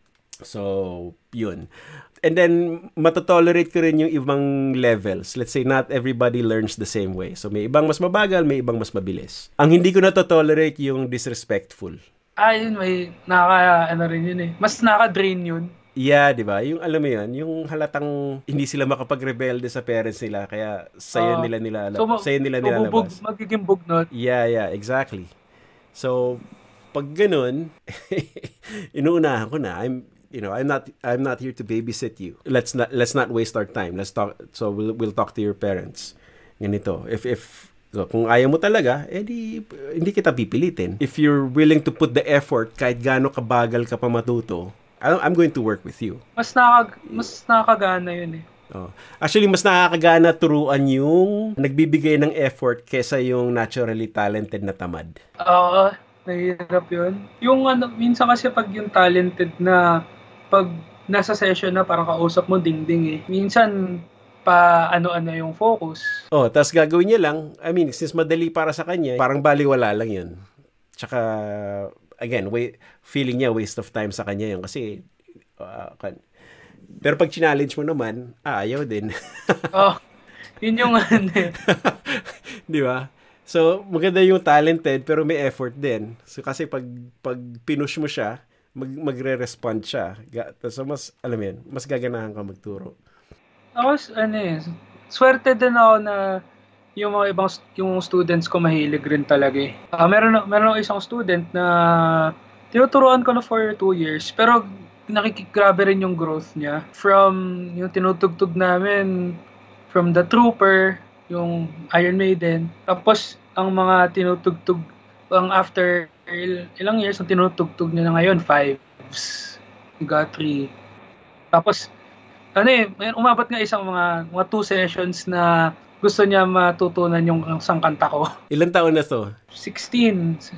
So, yun. And then, matotolerate ko rin yung ibang levels. Let's say, not everybody learns the same way. So, may ibang mas mabagal, may ibang mas mabilis. Ang hindi ko natotolerate yung disrespectful. Ah, yun, may naka, ano rin yun eh. Mas naka-drain yun. Yeah, di ba? Yung alam mo yun, yung halatang hindi sila makapag-rebelde sa parents nila, kaya sa'yo Ah, nila nila, So, ma- sa'yo nila so bubog, nilalabas. magiging bugnot. Yeah, yeah, exactly. So, pag ganun, inuunahan ko na, I'm, you know, I'm not, I'm not here to babysit you. Let's not, let's not waste our time. Let's talk, so we'll, we'll talk to your parents. Ganito. If, if, kung ayaw mo talaga, edi, hindi kita pipilitin. If you're willing to put the effort, kahit gaano kabagal ka pa matuto, I- I'm going to work with you. Mas nakag mas nakakagana yun eh. Oh. Actually, mas nakakagana turuan yung nagbibigay ng effort kesa yung naturally talented na tamad. Oo, nahihirap yun. Yung ano, minsan kasi pag yung talented na, pag nasa session na parang kausap mo dingding eh. Minsan, pa ano-ano yung focus. Oh, tapos gagawin niya lang, I mean, since madali para sa kanya, parang baliwala lang yun. Tsaka, again, wait, feeling niya waste of time sa kanya yun kasi, uh, kan- pero pag challenge mo naman, ah, ayaw din. Oh, yun yung ano eh. Di ba? So, maganda yung talented pero may effort din. So, kasi pag, pag pinush mo siya, mag, magre-respond siya. Ga- So, mas, alam mo yun, mas gaganahan ka magturo. Ako, ano eh, swerte din ako na yung mga ibang yung students ko mahilig rin talaga eh. Ah, meron meron ako isang student na tinuturuan ko na for two years pero nakikigrabe rin yung growth niya from yung tinutugtug namin from The Trooper, yung Iron Maiden. Tapos ang mga tinutugtug ang after il- ilang years ang tinutugtug niya na ngayon fives, Guthrie. Tapos ano eh, may- umabot nga isang mga mga two sessions na gusto niya matutunan yung isang kanta ko. Ilan taon na to? sixteen.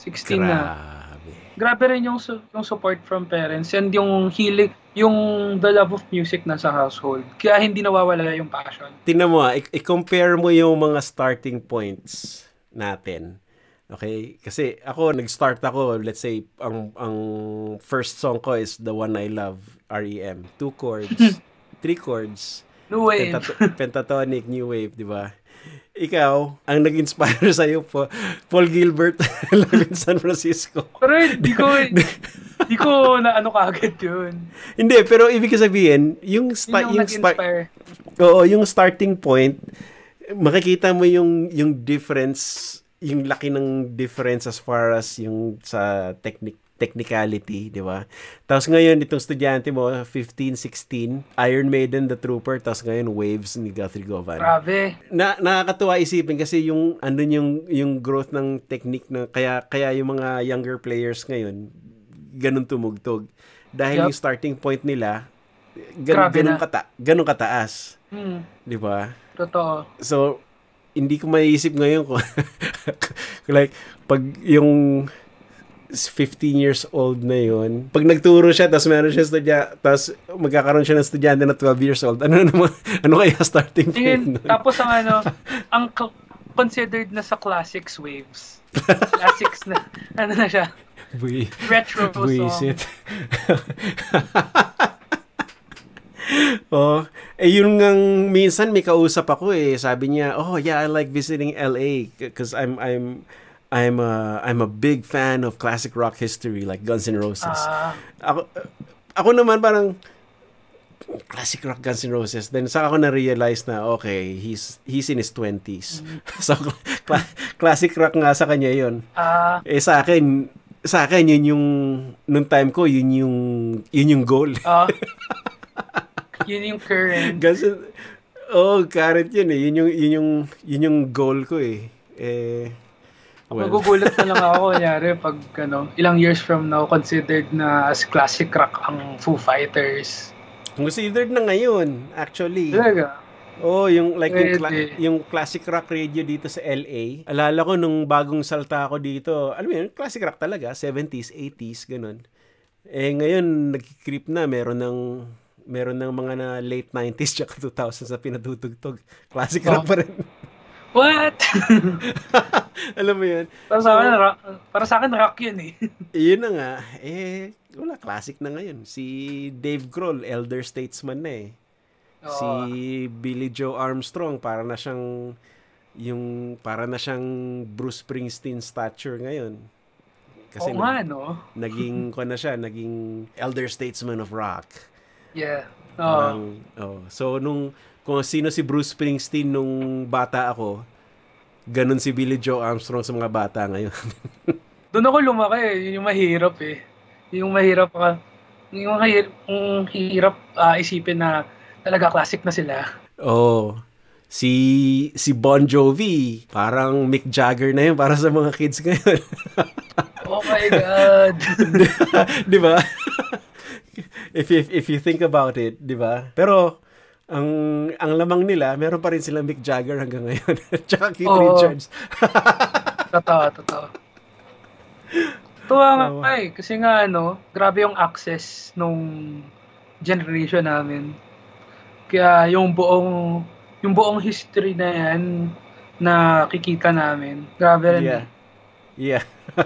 sixteen na. Grabe. Grabe rin yung, su- yung support from parents and yung hilig, yung the love of music na sa household. Kaya hindi nawawala yung passion. Tingnan mo ah, i- i-compare mo yung mga starting points natin. Okay? Kasi ako, nag-start ako, let's say, ang ang first song ko is The One I Love, R E M. Two chords, three chords, No way. pentat- pentatonic, new wave, di ba? Ikaw, ang nag-inspire sa'yo po, Paul Gilbert, Live in San Francisco. Pero di ko, di ko na ano kaagad yun. Hindi, pero ibig sabihin, yung, sta- Yun yung yung, sta- nag-inspire. oo, yung starting point, makikita mo yung yung difference, yung laki ng difference as far as yung sa technic technicality, di ba? Tapos ngayon, itong estudyante mo, fifteen, sixteen, Iron Maiden, The Trooper, tapos ngayon, Waves ni Guthrie Govan. Grabe. Na, nakakatuwa isipin kasi yung, andun yung, yung growth ng technique na, kaya, kaya yung mga younger players ngayon, ganun tumugtog. Dahil Yup. yung starting point nila, gan, Grabe ganun, na. kata, ganun kataas. Hmm, Di ba? totoo. So, hindi ko maiisip ngayon kung like, pag yung fifteen years old na yun, pag nagturo siya, tapos meron siya studya, tapos magkakaroon siya ng estudyante na twelve years old, ano naman, ano kaya starting point Tingin, nun? tapos ang ano, ang c- considered na sa classics waves. Classics na, ano na siya, Bui, retro song. buisit. Oh, eh yun ngang minsan may kausap ako eh. Sabi niya, "Oh, yeah, I like visiting L A because I'm I'm I'm a I'm a big fan of classic rock history like Guns N' Roses." Ah, Ako ako naman parang classic rock Guns N' Roses. Then saka ako na-realize na okay, he's he's in his twenties. So cla- classic rock nga sa kanya 'yon. ah, Eh sa akin sa akin yun yung nung time ko yun yung yun yung goal. ah. Yun yung current. Guns N- oh, current yun eh. Yun yung, yun yung, yun yung goal ko eh. Eh, well. Magugulat na lang ako, kunyari, pag ano, ilang years from now, considered na as classic rock ang Foo Fighters. Considered na ngayon, actually. Talaga? Oh, yung like yung, cla- Pwede. yung classic rock radio dito sa L A. Alala ko nung bagong salta ako dito, alam mo yun, classic rock talaga, seventies, eighties, ganun. Eh ngayon, nagki-creep na, meron ng meron ng mga na late nineties tsaka two thousands na pinatutugtog. Classic rock Oh. pa rin. What? Alam mo yun? para sa akin, rock, para sa akin, rock yun eh. Yun na nga, eh, wala, classic na ngayon. Si Dave Grohl, elder statesman na eh. Si Billy Joe Armstrong, para na siyang, yung, para na siyang Bruce Springsteen stature ngayon. Kasi Oo nga, no? naging, ko na siya, naging elder statesman of rock. Yeah. Oo. Parang, oh. So, nung, kung sino si Bruce Springsteen nung bata ako, ganun si Billy Joe Armstrong sa mga bata ngayon. Doon ako lumaki eh. Yun yung mahirap eh. Yung mahirap ka. Yung mahirap, yung hirap ah, isipin na talaga classic na sila. Oh, si si Bon Jovi, parang Mick Jagger na yun para sa mga kids ngayon. Oh my God. Di ba? if, if if you think about it, di ba? Pero ang ang lamang nila, meron pa rin silang Mick Jagger hanggang ngayon. Tsaka Keith Oo. Richards. Totoo, totoo. Tuwa nga Oo. eh. Kasi nga ano, grabe yung access nung generation namin. Kaya yung buong yung buong history na yan na kikita namin. Grabe rin. Yeah. Yeah.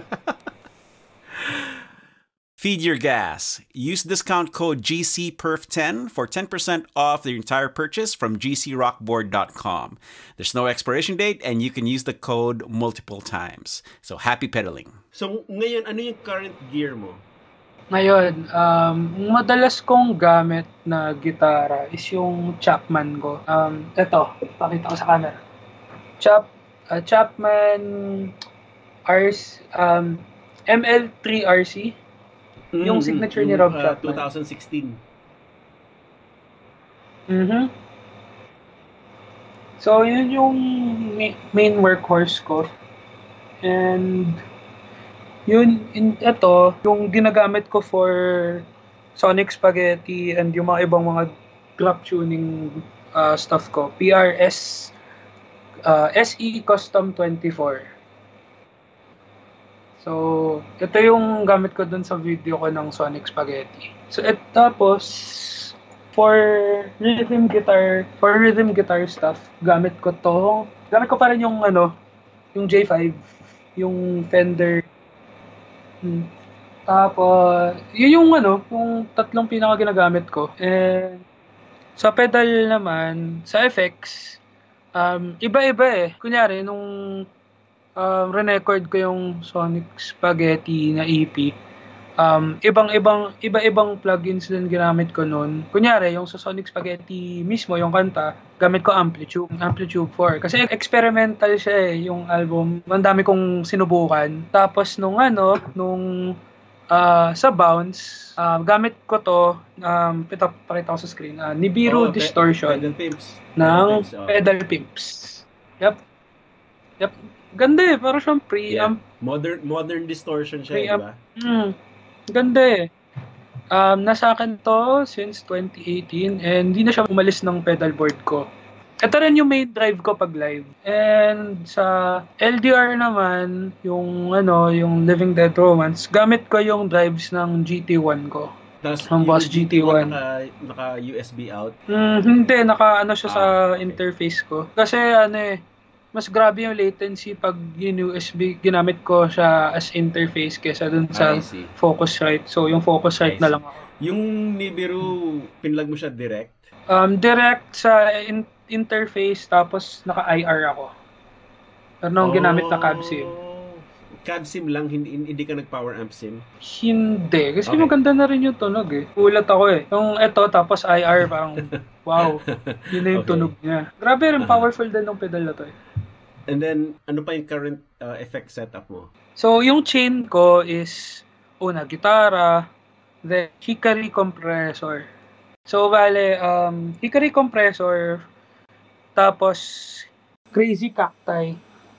Feed your gas. Use discount code G C P E R F ten for ten percent off the entire purchase from G C rockboard dot com. There's no expiration date and you can use the code multiple times. So happy pedaling. So ngayon, ano yung current gear mo? Ngayon, um, madalas kong gamit na gitara is yung Chapman ko. Um, eto, pakita ko sa camera. Chap, uh, Chapman R C, um, M L three R C. Yung signature ni Rob Chapman. twenty sixteen. Mhm. So, yun yung ma- main workhorse ko. And, yun, in, ito, yung ginagamit ko for Sonic Spaghetti and yung mga ibang mga drop tuning uh, stuff ko. P R S, uh, S E Custom twenty-four. So, ito yung gamit ko dun sa video ko ng Sonic Spaghetti. So, et, tapos, for rhythm guitar, for rhythm guitar stuff, gamit ko to. Gamit ko pa rin yung, ano, yung J five, yung Fender. Hmm. Tapos, yun yung, ano, yung tatlong pinaka ginagamit ko. And, sa pedal naman, sa effects, um, iba-iba eh. Kunyari, nung um, re-record ko yung Sonic Spaghetti na E P, um, ibang-ibang, iba-ibang plugins din ginamit ko noon. Kunyari, yung sa Sonic Spaghetti mismo, yung kanta, gamit ko Amplitude, Amplitude four. Kasi experimental siya eh, yung album. Ang dami kong sinubukan. Tapos nung ano, nung uh, sa Bounce, uh, gamit ko to, um, ito, pakita ko sa screen, uh, Nibiru Oh, pe- Distortion pedal pimps. ng Pedal pimps, oh. Pedal Pimps. Yep. Yep. Ganda eh, parang siyang preamp. Yeah. Modern modern distortion siya, Preamp. di ba? Mm, ganda eh. Um, nasa akin to since twenty eighteen and hindi na siya umalis ng pedal board ko. Ito rin yung main drive ko pag live. And sa L D R naman, yung ano, yung Living Dead Romance, gamit ko yung drives ng G T one ko. Tapos Ang Boss G T one. Naka, naka U S B out. Mm, hindi, naka ano siya Ah, sa okay. interface ko. Kasi ano eh, mas grabe yung latency pag yung U S B, ginamit ko siya as interface kesa dun sa I see. Focusrite. So yung Focusrite I na see. lang ako. Yung Nibiru, pinlag mo siya direct? Um, direct sa in- interface tapos naka-I R ako. Pero nung ginamit na cab sim. Cab sim lang, hindi, hindi ka nag-power amp sim? Hindi. Kasi Okay. maganda na rin yung tunog eh. Ulat ako eh. Yung eto tapos I R parang wow. Yun na yung Okay. tunog niya. Grabe rin, Aha. powerful din ng pedal na to eh. And then, ano pa yung current uh, effect setup mo? So, yung chain ko is una, gitara, then Hickory compressor. So, bale, um, Hickory compressor, tapos Crazy Cacti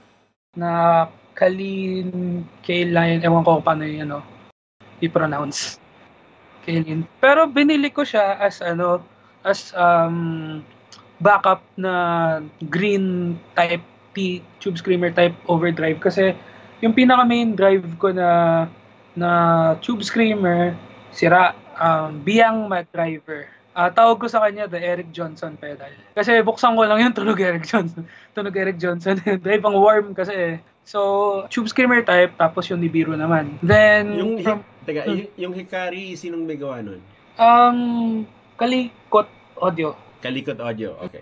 na Kalin, Kaline, ewan ko paano yung ano, i-pronounce. Kaline. Pero binili ko siya as ano, as um, backup na green type T, Tube Screamer type overdrive kasi yung pinaka main drive ko na na Tube Screamer sira, um, Biang Mac driver. Ah, tawag ko sa kanya the Eric Johnson pedal. Kasi buksan ko lang yung tunog Eric Johnson. Tunog Eric Johnson. Drive ang warm kasi. So, Tube Screamer type tapos yung Nibiru naman. Then Yung, from hi- teka, Hmm. y- yung Hikari, sinong may gawa nun? um Kalikot Audio, Kalikot Audio, okay.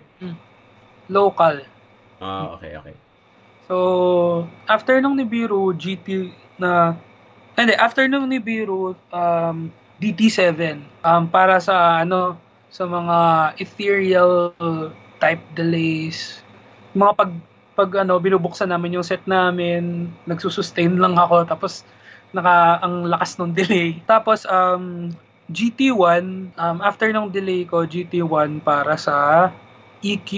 local. Ah, okay, okay. So, after nung Nibiru, G T na, hindi, after nung Nibiru, um, D T seven, um, para sa, ano, sa mga ethereal type delays, mga pag, pag, ano, binubuksan namin yung set namin, nagsusustain lang ako, tapos, naka, ang lakas ng delay. Tapos, um, G T one, um, after nung delay ko, G T one para sa E Q,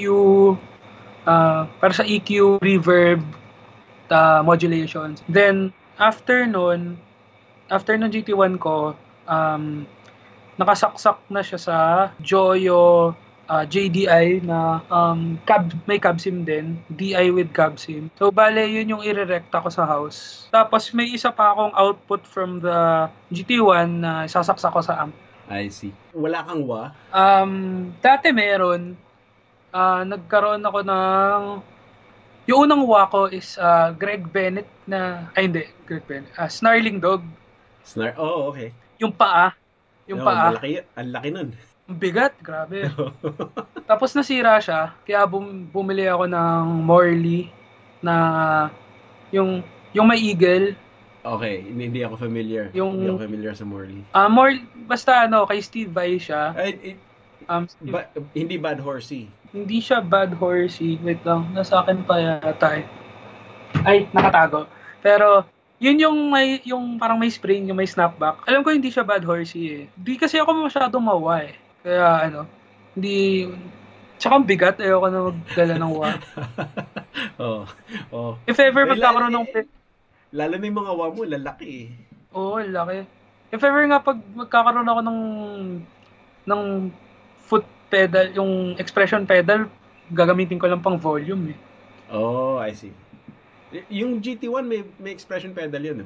uh, para sa E Q, reverb, uh, modulations. Then, after nun, after nung G T one ko, um, nakasaksak na siya sa Joyo uh, J D I na um, cab, may cab sim din, D I with cab sim. So, bale, yun yung irerekta ko sa house. Tapos, may isa pa akong output from the G T one na sasaksak ko sa amp. I see. Wala kang wa? Um, dati meron, ah, nagkaroon ako ng, yung unang wah ko is ah, Greg Bennett na, ay hindi, Greg Bennett, ah, Snarling Dog. Snar oh, okay. Yung paa, yung No, paa, malaki, ang laki nun. ang bigat, grabe. Tapos nasira siya, kaya bum- bumili ako ng Morley na yung yung may eagle. Okay, hindi, hindi ako familiar. Yung- Hindi ako familiar sa Morley. Ah, more basta ano, kay Steve Vai siya. Ay, it, Um, Steve- ba, hindi bad horsey. hindi siya bad horsey. Wait lang, nasa akin pa yata eh. Ay, nakatago. Pero yun yung may yung parang may spring, yung may snapback. Alam ko hindi siya bad horsey eh. Di kasi ako masyadong mawa eh. Kaya ano, hindi. Tsaka ang bigat, ayoko na magdala ng wa. oh, oh. If ever Ay, magkakaroon lalo- ng pe- Lalo na yung mga wa mo, lalaki eh. Oo, laki. If ever nga pag magkakaroon ako ng ng foot pedal, yung expression pedal, gagamitin ko lang pang volume eh. Oh, I see. Y- Yung G T one may may expression pedal yun, di ba?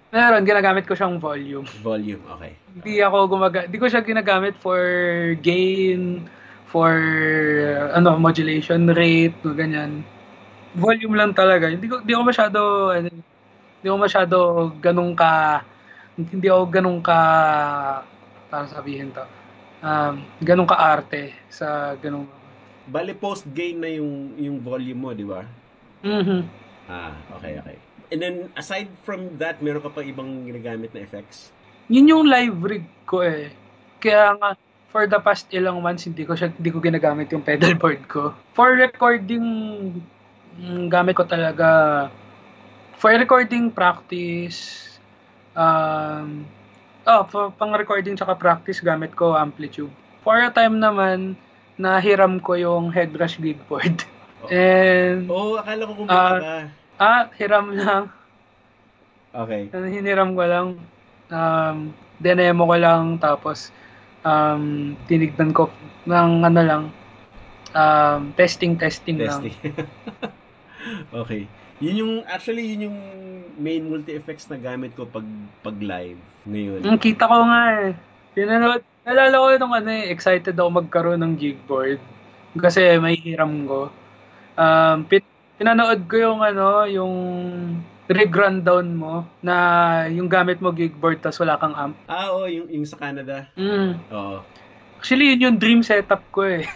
Meron, ginagamit ko siyang volume. Volume, okay. Hindi ako gumaga, hindi ko siya ginagamit for gain, for ano, modulation rate, ganyan. Volume lang talaga. Hindi ko hindi ako masyado ano, hindi ako masyado ganun ka hindi ako ganun ka paano sabihin to. Um, ganun ka arte sa ganung Bali post gain na yung yung volume mo, di ba? Mhm. Ah, okay, okay. And then aside from that, meron ka pa ibang ginagamit na effects? Yun yung live rig ko eh. Kaya nga, for the past ilang months, hindi ko siya, hindi ko ginagamit yung pedalboard ko. For recording, mm, gamit ko talaga, for recording practice, um, oh, for, pang recording tsaka practice, gamit ko Amplitude. For a time naman, nahiram ko yung Headrush Gigboard. Oh. And, oh, akala ko kumita ah, ka. ah, hiram lang. Okay. Hiniram ko lang. Um, dinemo ko lang tapos um, tinignan ko ng ano lang um, testing testing, Testing. lang. Okay. Yun yung actually yun yung main multi-effects na gamit ko pag pag live ngayon. Mm, kita ko nga eh. Pinanood, nalala ko nung ano eh, excited ako magkaroon ng gigboard kasi may hiram ko. Um, pin- pinanood ko yung ano, yung rig rundown mo na yung gamit mo gigboard tas wala kang amp. Ah, oo, yung, yung sa Canada. Mm. Oo. Actually, yun yung dream setup ko eh.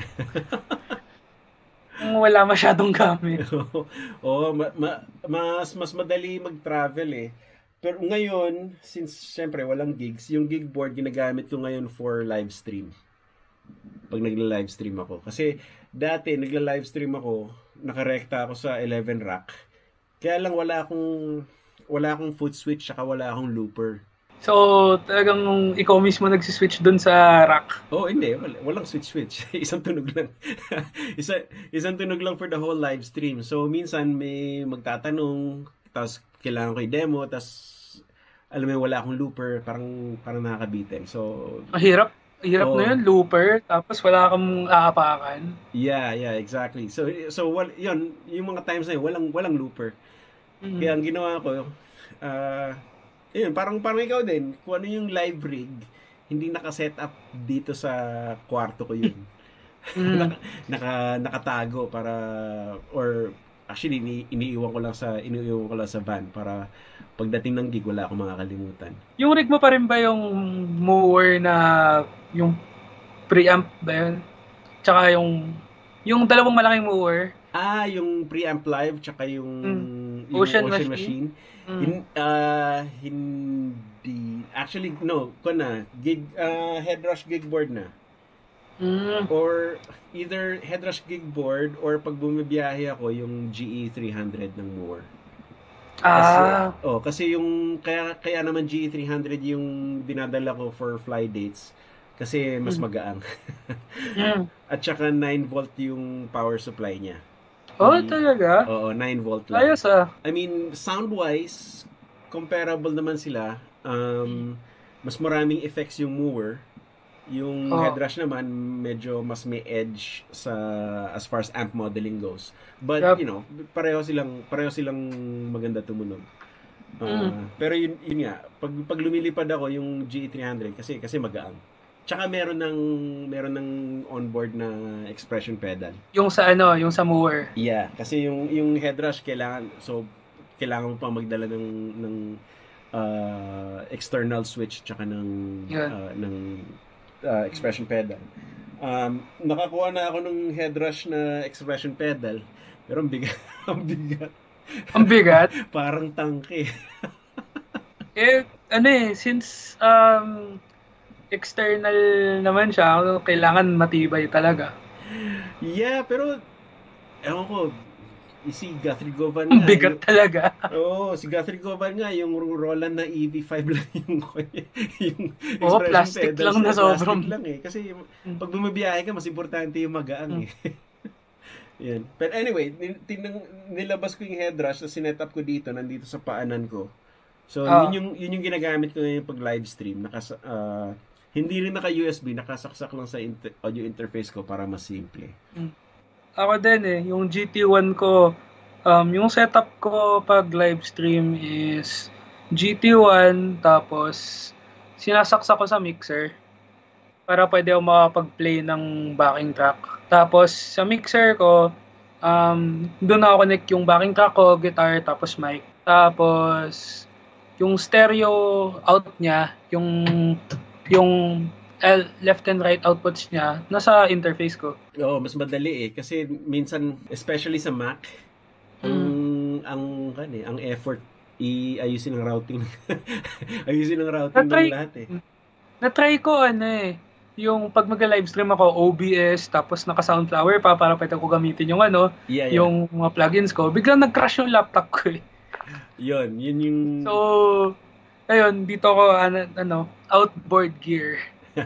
Wala masyadong gamit. Oo, ma- ma- mas mas madali mag-travel eh. Pero ngayon, since syempre walang gigs, yung gig board ginagamit ko ngayon for live stream. Pag nagla-live stream ako. Kasi dati nagla-live stream ako, nakarekta ako sa eleven rack. Kaya lang wala akong wala akong foot switch saka wala akong looper. So, talagang ikaw mismo nagsiswitch dun sa rack? Oh, hindi. Wala, walang switch-switch. Isang tunog lang. Isa, isang tunog lang for the whole live stream. So, minsan may magtatanong, tapos kailangan ko i-demo, tapos alam mo, wala akong looper, parang, parang nakakabitin. So, Mahirap. Hirap oh, na yun, looper, tapos wala kang aapakan. Yeah, yeah, exactly. So, so well, yun, yung mga times na yun, walang, walang looper. Mm-hmm. Kaya ang ginawa ko, uh, yun, parang, parang ikaw din, kung ano yung live rig, hindi naka-set up dito sa kwarto ko yun. Mm. naka, nakatago para, or actually, ini, iniiwan ko lang sa, iniiwan ko lang sa van para pagdating ng gig, wala akong makakalimutan. Yung rig mo pa rin ba yung mower na, yung preamp ba yun? Tsaka yung, yung dalawang malaking mower? Ah, yung preamp live tsaka yung, mm. yung Ocean, Ocean Machine. Machine. Mm. In, uh, hindi actually no, ko na gig uh, Headrush gigboard na. Mm. Or either Headrush gigboard or pag bumibiyahe ako yung G E three hundred ng Moore. Kasi, ah. oh, kasi yung kaya kaya naman G E three hundred yung dinadala ko for fly dates. Kasi mas magaang. mm. At saka nine volt yung power supply niya. Oh, hindi, talaga? Oo, nine volt lang. Ayos ah. I mean, sound-wise, comparable naman sila. Um, mas maraming effects yung mower. Yung oh. Headrush naman, medyo mas may edge sa as far as amp modeling goes. But, yep. you know, pareho silang pareho silang maganda tumunog. Uh, mm. Pero yun, yun nga, pag, pag lumilipad ako yung G E three hundred kasi kasi magaang. Tsaka meron ng meron ng onboard na expression pedal. Yung sa ano, yung sa mower. Yeah, kasi yung yung Headrush kailangan so kailangan mo pa magdala ng ng uh, external switch tsaka ng yeah. uh, ng uh, expression pedal. Um, nakakuha na ako ng Headrush na expression pedal, pero ang bigat, ang bigat. Ang bigat? Parang tangke. eh ano eh since um external naman siya, kailangan matibay talaga. Yeah, pero ewan ko, si Guthrie Govan nga. Ang bigat yung, talaga. Oo, oh, si Guthrie Govan nga, yung Roland na E V five lang yung, yung oh, plastic pedals, lang na sobrang. Plastic lang eh. Kasi pag bumabiyahe ka, mas importante yung magaang eh. Yan. Pero anyway, tinang, nilabas ko yung Headrush na sinet up ko dito, nandito sa paanan ko. So, oh. yun, yung, yun yung ginagamit ko ngayon pag live stream. Nakas, uh, hindi rin naka-U S B, nakasaksak lang sa inter- audio interface ko para mas simple. Mm. Ako din eh, yung G T one ko, um, yung setup ko pag live stream is G T one, tapos sinasaksa ko sa mixer para pwede ako makapag-play ng backing track. Tapos sa mixer ko, um, doon ako connect yung backing track ko, guitar, tapos mic. Tapos yung stereo out niya, yung yung L, left and right outputs niya, nasa interface ko. Oo, mas madali eh. Kasi minsan, especially sa Mac, ang, Mm. ang, kan eh, ang effort, i-ayusin ang routing. ayusin ang routing Na-try- ng lahat eh. Na-try ko ano eh, yung pag mag-livestream ako, O B S, tapos naka-Soundflower pa para pwede ko gamitin yung ano, Yeah, yeah. yung mga plugins ko. Biglang nag-crash yung laptop ko eh. Yun, yun yung... So, ayun, dito ako, ano, ano outboard gear.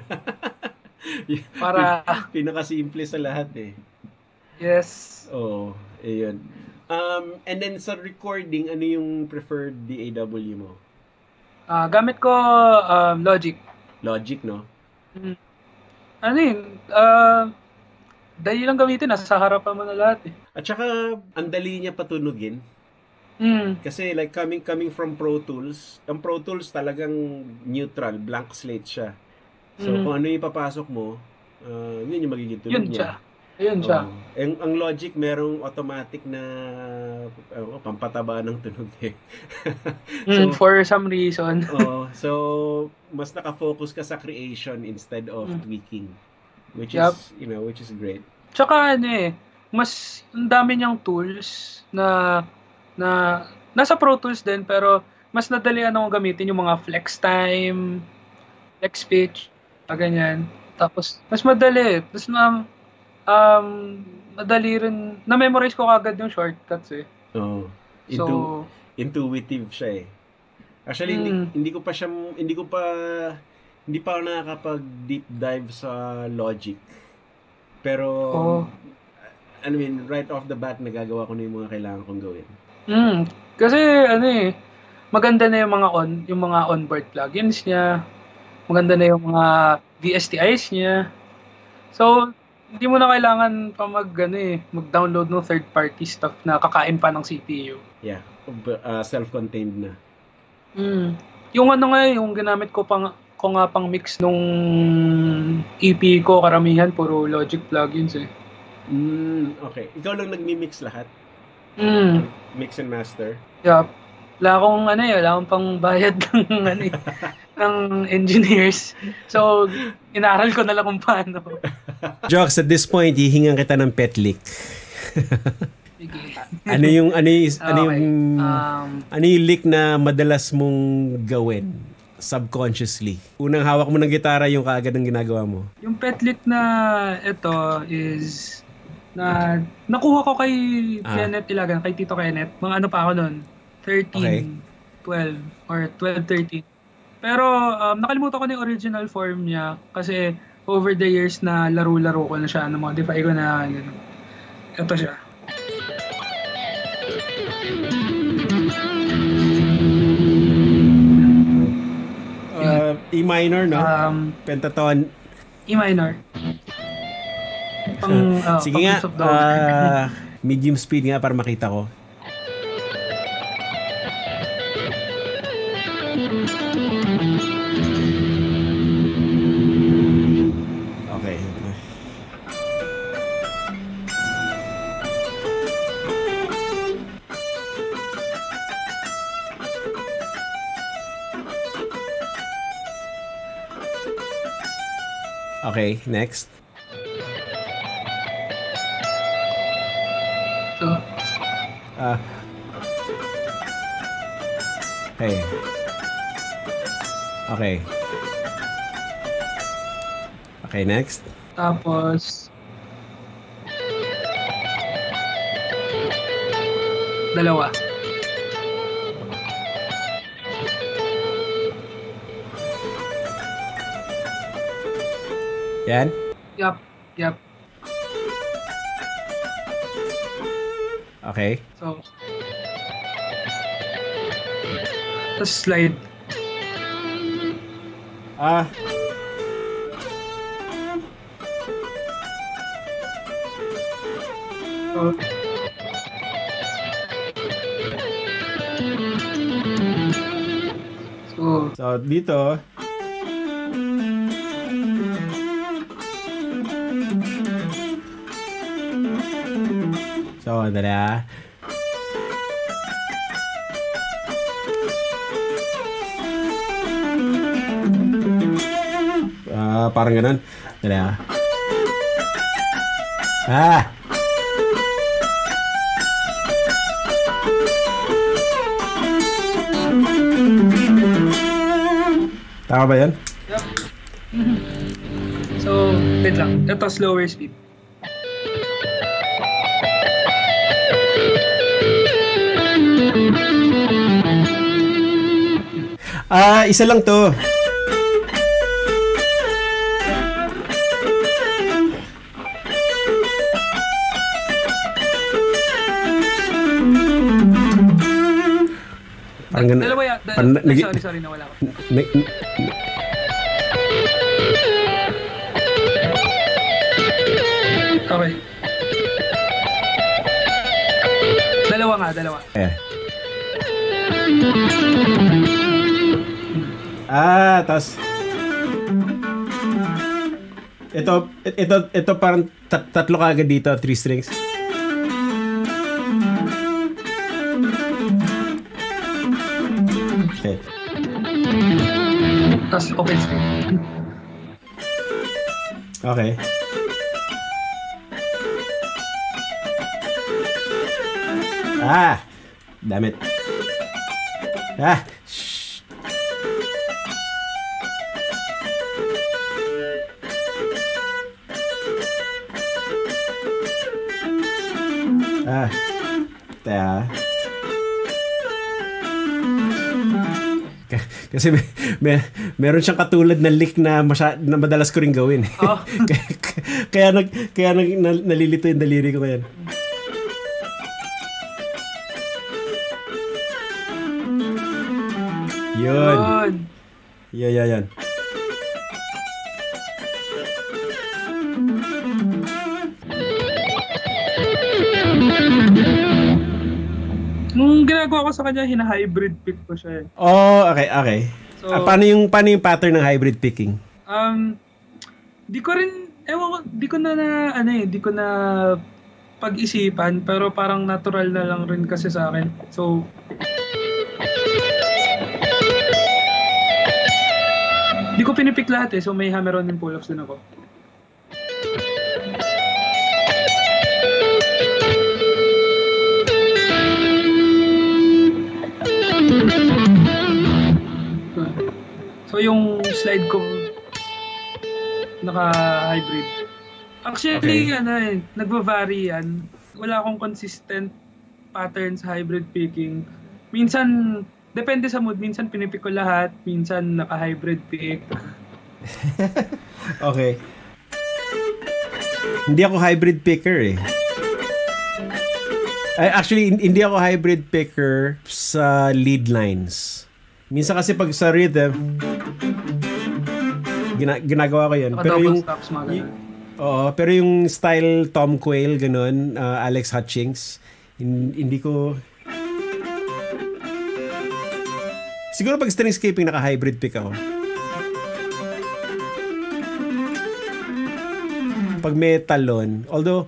Para, pinakasimple sa lahat eh. yes. Oo, ayun. Um, and then sa recording, ano yung preferred D A W mo? Ah, gamit ko um, Logic. Logic, no? Mm. Ano yun, ah, dali lang gamitin, nasa harapan mo na lahat eh. At saka, ang dali niya patunugin. Mm. Kasi like coming coming from Pro Tools, ang Pro Tools talagang neutral, blank slate siya. So Mhm. kung ano yung ipapasok mo, uh, yun yung magiging tunog Yun niya. siya. Ayun siya. Oo. ang, ang Logic merong automatic na uh, pampataba ng tunog eh. Mm, so, for some reason. oh, so mas nakafocus ka sa creation instead of Mm. tweaking, which Yup. is, you know, which is great. Tsaka ano eh, mas ang dami niyang tools na na nasa Pro Tools din pero mas nadalian akong gamitin yung mga flex time, flex pitch, pa ganyan. Tapos mas madali, tapos na um madali rin na-memorize ko kagad yung shortcuts eh. Oh, So, into intuitive siya eh. Actually, hindi, Mm. hindi ko pa siya, hindi ko pa, hindi pa ako nakakapag deep dive sa Logic. Pero, Oh. I mean, right off the bat, nagagawa ko na yung mga kailangan kong gawin. mm, kasi ano eh, maganda na yung mga on, yung mga onboard plugins niya. Maganda na yung mga V S T Is niya. So, hindi mo na kailangan pa mag, ano eh, mag-download ng third-party stuff na kakain pa ng C P U. Yeah, uh, self-contained na. Mm. Yung ano nga, yung ginamit ko pang ko nga pang mix nung E P ko, karamihan puro Logic plugins eh. Mm, okay. Ikaw lang nagmi-mix lahat? Mm. Mix and master? Yeah. Wala akong ano eh, wala akong pang bayad ng ano eh, ng engineers. So, inaral ko na lang kung paano. Jokes, at this point, hihingan kita ng pet lick. Sige. ano yung, ano yung, ano yung, Okay. Um, ano yung lick na madalas mong gawin subconsciously? Unang hawak mo ng gitara, yung kaagad ng ginagawa mo. Yung petlit na ito is na nakuha ko kay Ah. Kenneth Ilagan, kay Tito Kenneth. Mga ano pa ako noon, thirteen, twelve, or twelve, thirteen. Pero um, nakalimutan ko na yung original form niya kasi over the years na laro-laro ko na siya, na-modify ko na yun. Ito siya. Uh, E minor, no? Um, Pentaton. E minor. Pang, uh, Sige pang nga, Bishop Dog. ah, medium speed nga para makita ko. Okay. Okay, next. So, Ah. Okay. Okay. Okay, next. tapos dalawa. Yan. Yup, yup. Okay. So, tapos slide. Ah. So, So, dito, so, dali ah. Uh, parang ganun. Dali ah. Ah! Tama ba yan? Yep. So, wait lang. Ito, slower speed. Ah, isa lang to. Parang ganun. Dalawa yan. Dalawa. Pan- nag- sorry, sorry, nawala ko. N- n- Okay. Dalawa nga, dalawa. eh. Ah, tas ito, ito, ito parang tat- tatlo ka agad dito, three strings. Okay. Tapos open string. Okay. Ah! Damn it. Ah! Shh. Ah. Teka. K- Kasi may, may, meron siyang katulad na lick na, masya, na madalas ko rin gawin. Oh. kaya, kaya, nag, kaya nag, nal- nalilito yung daliri ko ngayon. Yun. Yun. Yan, yan, yan. Nung ginagawa ko sa kanya, hina-hybrid pick ko siya eh. Oh, okay, okay. So, Ah, paano yung paano yung pattern ng hybrid picking? Um, di ko rin, ewan ko, di ko na na, ano eh, di ko na pag-isipan, pero parang natural na lang rin kasi sa akin. So, di ko pinipick lahat eh, so may hammer-on and pull-ups din ako. So yung slide ko naka-hybrid. Actually, Okay. ano eh, nagva-vary yan. Wala akong consistent pattern sa hybrid picking. Minsan, depende sa mood. Minsan pinipick ko lahat. Minsan naka-hybrid pick. Okay. Hindi ako hybrid picker eh. Ay, actually, hin- hindi ako hybrid picker sa lead lines. Minsan kasi pag sa rhythm, gina- ginagawa ko yun. Pero Naka-double yung, stops, mga y- ganun. oo, pero yung style Tom Quayle, ganun, uh, Alex Hutchings, hin- hindi ko... Siguro pag stringscaping, naka-hybrid pick ako. Pag may talon, although,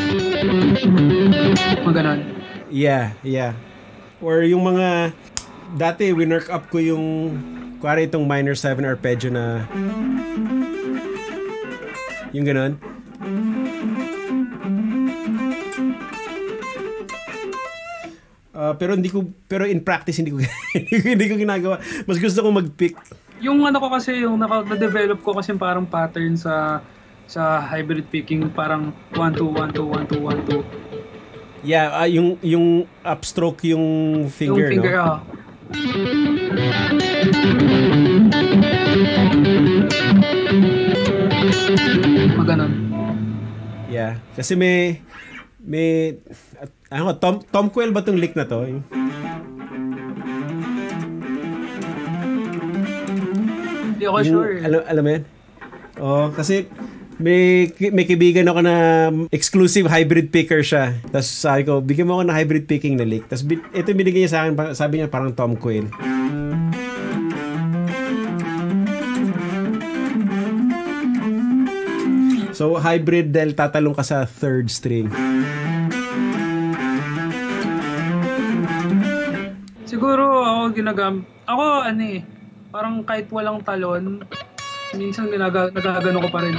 Mga ganun. yeah, yeah. Or yung mga, dati, winwork up ko yung, kuwari itong minor seven arpeggio na, yung ganun. Uh, pero hindi ko, pero in practice hindi ko, hindi ko, hindi ko ginagawa. Mas gusto ko mag-pick. Yung ano ko kasi, yung naka- na-develop ko kasi parang pattern sa sa hybrid picking, parang one two one two one two one two. Yeah, ah, yung yung upstroke yung finger, Yung finger, no? ah. Mga ganun. Yeah, kasi may may at, ano, Tom Tom Quayle ba tong lick na to? Yung- Hindi ako Yung- sure. Alam, alam mo yan? Oh, kasi may may kaibigan ako na exclusive hybrid picker siya. Tapos sabi ko, bigyan mo ako ng hybrid picking na lick. Tapos bi- ito binigay niya sa akin, pa- sabi niya parang Tom Quayle. So, hybrid dahil tatalong ka sa third string. Siguro ako ginagam... Ako, ano eh, parang kahit walang talon, minsan ginaga, nagagano ko pa rin.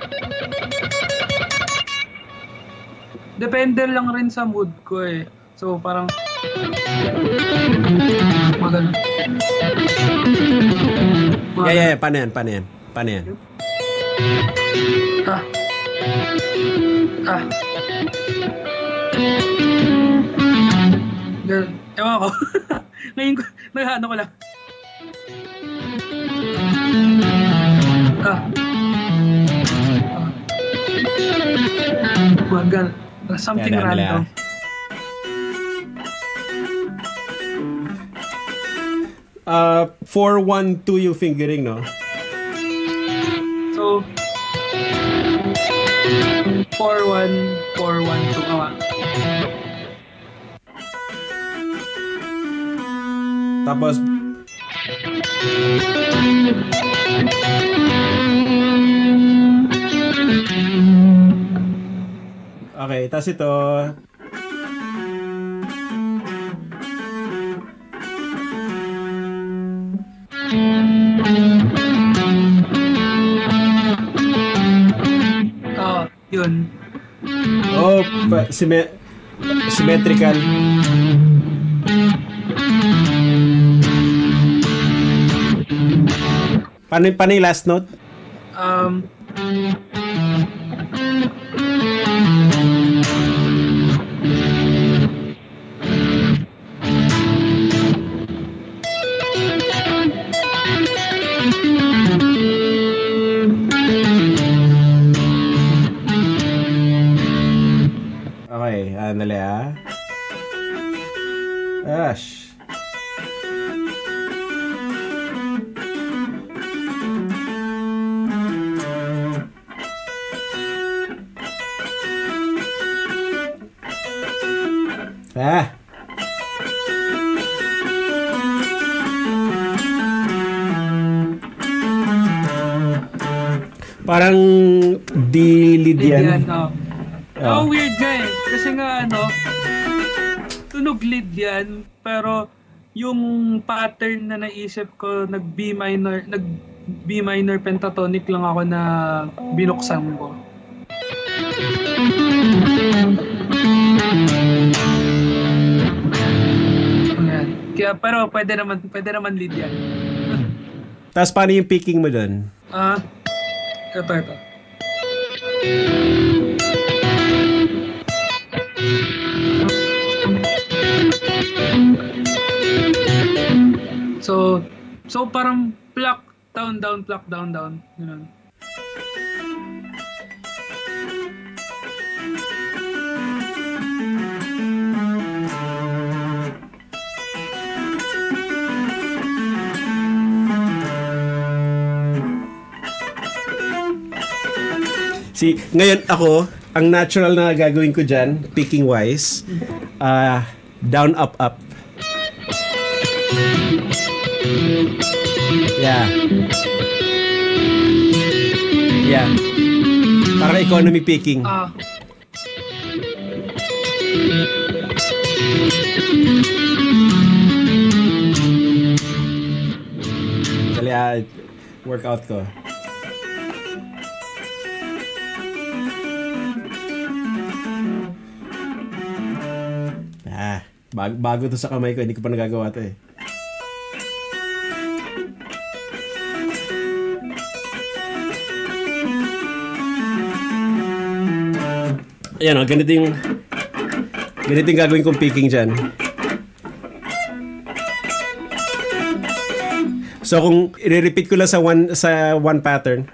Depende lang rin sa mood ko eh. So, parang... Magano. Yeah, yeah, yeah. Paano yan? Paano yan? Paano yan? Ah. Ah. Ganun. Ewan ko. Ngayon ko, nag-ano ko lang. Ah. Ah. Ganun. Something Kaya random. Uh, four one two yung fingering, no? So, four one, four one two. Awa. Tapos, okay, tapos ito, Oh, yun. oh, pa- symmet- symmetrical. Paano, paano yung last note? Um, Okay, andali ah. Ash. Ah. Parang dilid yan. yan, oh. Ah. Oh, weird nga eh. Kasi nga ano, tunog lead yan, pero yung pattern na naisip ko, nag B minor, nag B minor pentatonic lang ako na binuksan ko. Ayan. Kaya, pero pwede naman, pwede naman lead yan. Tapos paano yung picking mo dun? Ah, ito, ito. So, so parang pluck, down, down, pluck, down, down. Ganun. Si, ngayon ako, ang natural na gagawin ko dyan, picking wise, uh, down, up, up. Yeah. Yeah. Parang economy picking. Ah. Dali, ah, workout ko. Ah, bago, bago to sa kamay ko, hindi ko pa nagagawa to eh. Ayan o, ganito yung ganito yung gagawin kong picking dyan. So kung i-repeat ko lang sa one sa one pattern.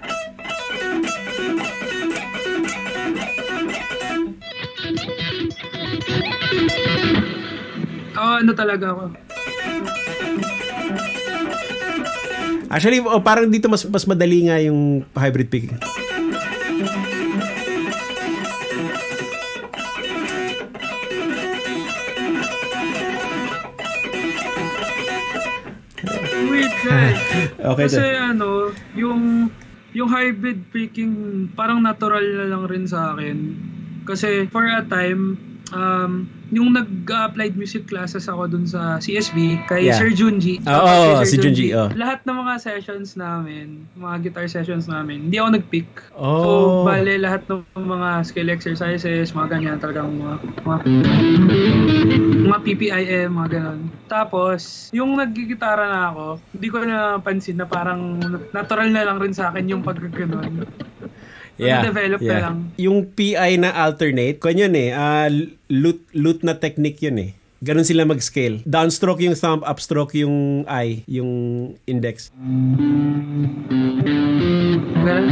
Oh, ano talaga ako. Actually, oh, parang dito mas mas madali nga yung hybrid picking. Weird guys. Okay, Kasi then. ano, yung yung hybrid picking parang natural na lang rin sa akin. Kasi for a time, um, yung nag-applied music classes ako dun sa C S B kay Yeah. Sir Junji. Oo, oh, Kay oh, Sir si Junji. Oh. Lahat ng mga sessions namin, mga guitar sessions namin, hindi ako nag-pick. Oh. So, bale, lahat ng mga skill exercises, mga ganyan, talagang mga, mga, mga P P I M, mga ganon. Tapos, yung nagigitara na ako, hindi ko na pansin na parang natural na lang rin sa akin yung pagkaganon. Yeah, develop yeah. na lang. Yung P I na alternate, kung yun eh, uh, loot, loot na technique yun eh. Ganun sila mag-scale. Downstroke yung thumb, upstroke yung I, yung index. Ganun.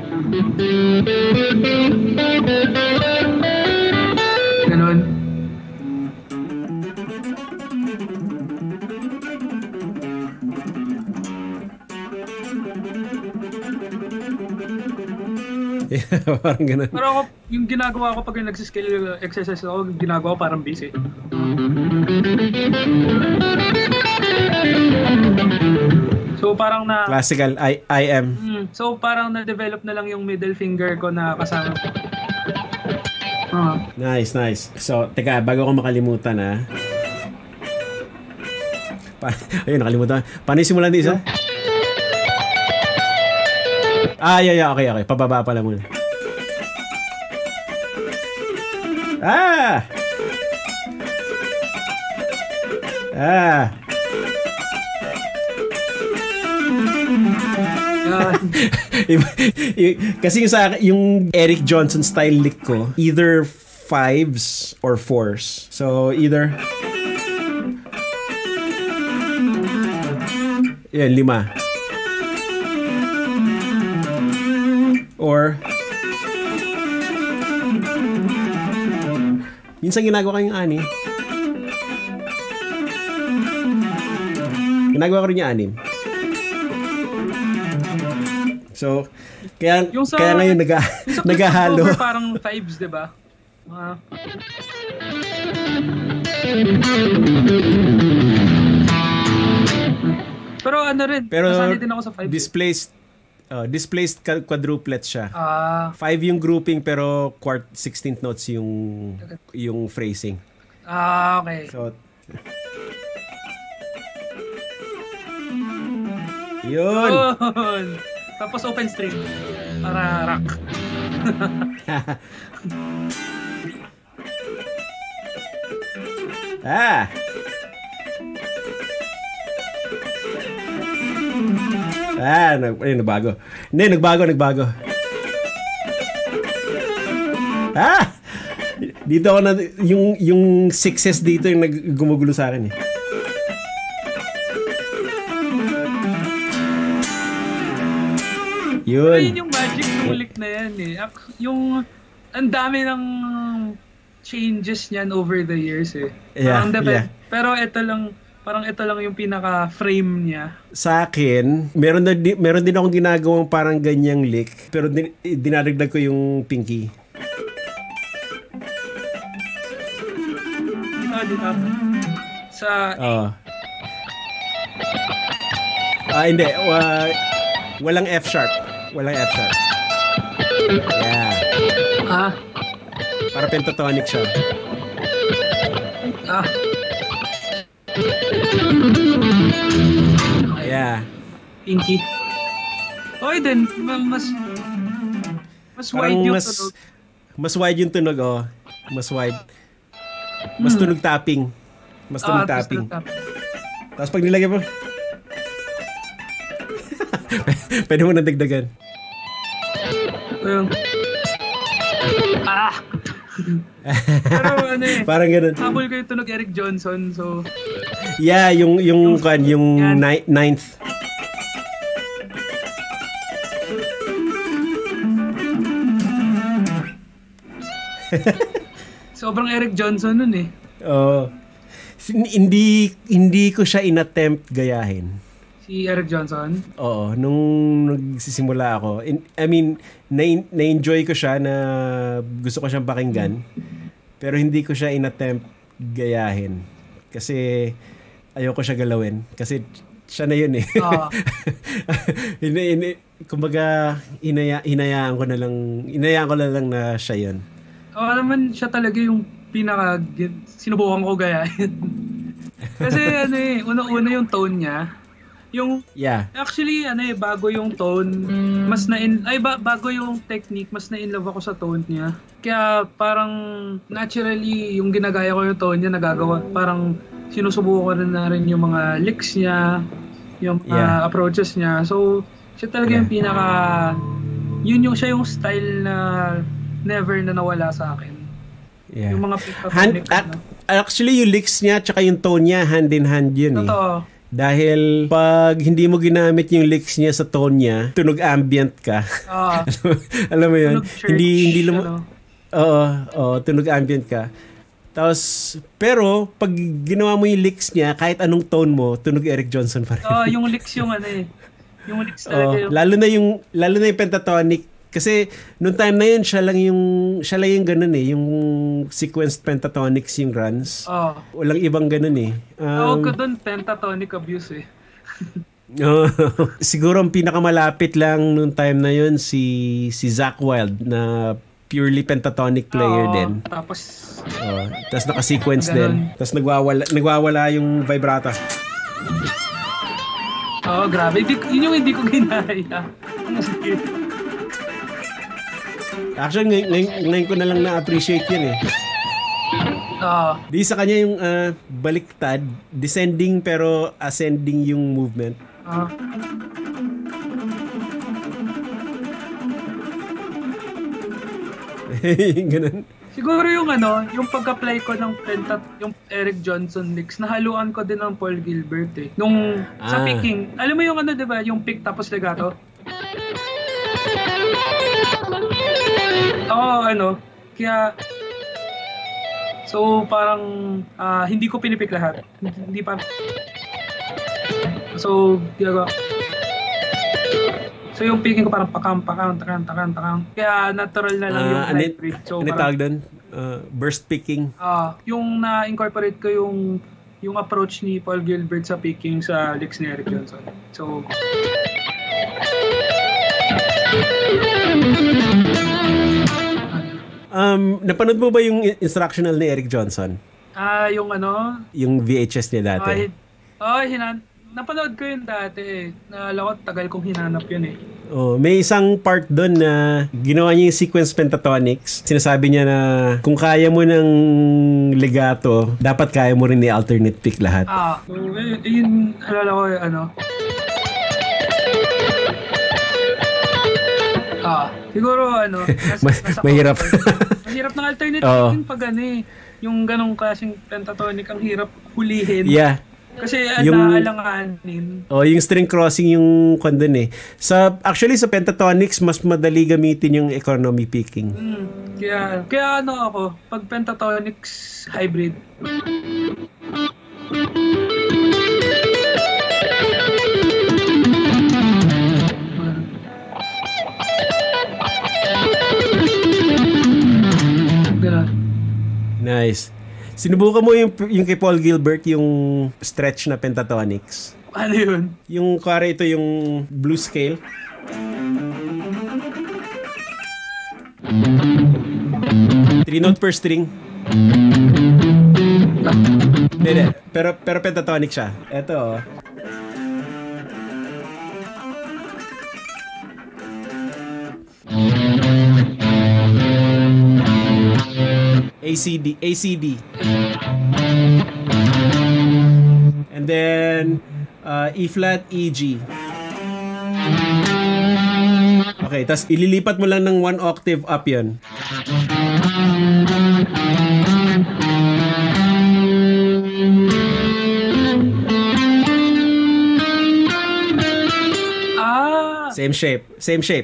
Ganun. Yeah, parang ganun. Pero ako, yung ginagawa ko pag yung nagsiskill exercise ako, ginagawa ko parang busy. So parang na... Classical I, I am. Mm, so parang na-develop na lang yung middle finger ko na kasama ko. Uh, Nice, nice. So, teka, bago ko makalimutan ha. Pa Ayun, nakalimutan. Paano yung simulan din isa? Ah, yeah, yeah. Okay, okay. Pababa pala muna. Ah! Ah! yan. Kasi yung sa yung Eric Johnson style lick ko, either fives or fours. So, either... Yan, lima. Or minsan ginagawa ko yung ani. Ginagawa ko rin yung anim. So, kaya, Yung sa- kaya ngayon naga, Sa nagahalo. October, parang fives, di ba? Mga... Pero ano rin, Pero nasanay din ako sa fives. displaced uh, displaced ka- quadruplet siya. Ah, Five yung grouping pero quart sixteenth notes yung yung phrasing. ah, okay. So, yun. Yun. Tapos open string para rock. Ah. Ah, nag ayun, nagbago. Hindi, nagbago, nagbago. Ah! Dito ako na, yung, yung sixes dito yung naggumugulo sa akin eh. Pero Yun. yun yung magic nulik na yan eh. Ak- Yung, ang dami ng changes niyan over the years eh. Yeah, Parang depend- yeah. Pero ito lang, parang ito lang yung pinaka-frame niya. Sa akin, meron, na, di- meron din akong ginagawang parang ganyang lick, pero din, dinadagdag ko yung pinky. Ah, di ba? Sa, Oo. Ah, hindi. Wa- walang F sharp. Walang F sharp. Yeah. ah, Para pentatonic siya. ah, Yeah. pinky. Okay din, ma- mas, mas Parang wide yung mas, tunog. mas wide yung tunog, oh. Mas wide. Mas tunog tapping. Mas Ah, tunog tapos tapping. tunog tapping. Tapos pag nilagay mo, pwede mo nadagdagan. Ayun. Ah! Pero ano eh, Parang ganun. habol ko yung tunog Eric Johnson, so Yeah, yung yung kan yung Yan. ni- ninth. sobrang Eric Johnson nun eh. Oh. Hindi hindi ko siya inattempt gayahin. Si Eric Johnson. Oo, nung nagsisimula ako, in, I mean, na, na-enjoy ko siya na gusto ko siyang pakinggan, pero hindi ko siya inattempt gayahin. Kasi ayoko siya galawin. Kasi siya na yun eh. Oo. Hina, hina, kumbaga, hinaya, hinayaan ko na lang, hinayaan ko na lang na siya yun. Oo naman, siya talaga yung pinaka, sinubukan ko gayahin. Kasi ano eh, una-una yung tone niya. Yung, yeah. Actually, ano eh, bago yung tone, mas na in, ay ba, bago yung technique, mas na in love ako sa tone niya. Kaya parang naturally, yung ginagaya ko yung tone niya, nagagawa, parang sinusubukan ko rin na rin yung mga licks niya, yung mga yeah. approaches niya. So, siya talaga yeah. yung pinaka, yun yung siya yung style na never na nawala sa akin. Yeah. Yung mga pick-up hand, licks, uh, no? Actually, yung licks niya tsaka yung tone niya, hand in hand yun. Totoo. Eh. Dahil pag hindi mo ginamit yung licks niya sa tone niya, tunog ambient ka. Ah. Alam mo yun? Tunog church, hindi hindi lum- ano? Oo, oo, tunog ambient ka. Tapos, pero pag ginawa mo yung licks niya, kahit anong tone mo, tunog Eric Johnson pa rin. Oo, yung licks yung ano eh. Yung licks talaga oh, yung... lalo na yung lalo na yung pentatonic kasi noong time na yun siya lang yung siya lang yung ganun eh, yung sequenced pentatonics yung runs. Oh. Walang ibang ganun eh. Um, Tawag ko doon pentatonic abuse eh. uh, siguro ang pinakamalapit lang noong time na yun si si Zakk Wylde na purely pentatonic player oh, din. Tapos oh, tapos naka-sequence din. Tapos nagwawala nagwawala yung vibrato. Oh, grabe. Di, yun yung hindi ko ginaya. Sige. Actually, ngay- ngay- ngayon ko na lang na-appreciate yun eh. Oo. Uh, Di sa kanya yung uh, baliktad, descending pero ascending yung movement. Uh, Ganun. Siguro yung ano, yung pag-apply ko ng pentat, yung Eric Johnson licks, nahaluan ko din ng Paul Gilbert eh. Nung ah. sa picking, alam mo yung ano, di ba? Yung pick tapos legato? Oo, oh, ano. Kaya, so parang uh, hindi ko pinipick lahat. Hindi pa. So, ginagawa. So yung picking ko parang pakam, pakam, takam, takam, takam. Kaya natural na lang uh, yung flight rate. So, ano tawag doon? Uh, burst picking? Ah, uh, yung na-incorporate ko yung yung approach ni Paul Gilbert sa picking sa licks ni Eric Johnson. So, Um, napanood mo ba yung instructional ni Eric Johnson? Ah, uh, yung ano? Yung V H S niya dati. Oh, uh, hinan napanood ko yun dati eh. Naalala ko, tagal kong hinanap yun eh. Oh, may isang part doon na ginawa niya yung sequence pentatonics. Sinasabi niya na kung kaya mo ng legato, dapat kaya mo rin ni alternate pick lahat. Ah, so, eh, yun, alala ko yung ano. Ah, siguro ano, nas, Ma- nasa mahirap. mahirap ng alternate oh. picking pag ano eh. Yung ganong klaseng pentatonic ang hirap hulihin. Yeah. Kasi uh, yung, naalanganin. Oh, yung string crossing yung kondon eh. Sa, actually, sa pentatonics, mas madali gamitin yung economy picking. Mm, kaya, kaya ano ako, pag pentatonics hybrid. Ganun. Nice. Sinubukan mo yung, yung kay Paul Gilbert, yung stretch na pentatonics. Ano yun? Yung, kare ito yung blues scale. Three note per string. Hindi, pero, pero pentatonic siya. Ito, oh. A C D, A C D. And then uh, E flat, E G. Okay, tas ililipat mo lang ng one octave up 'yon. Ah, same shape, same shape.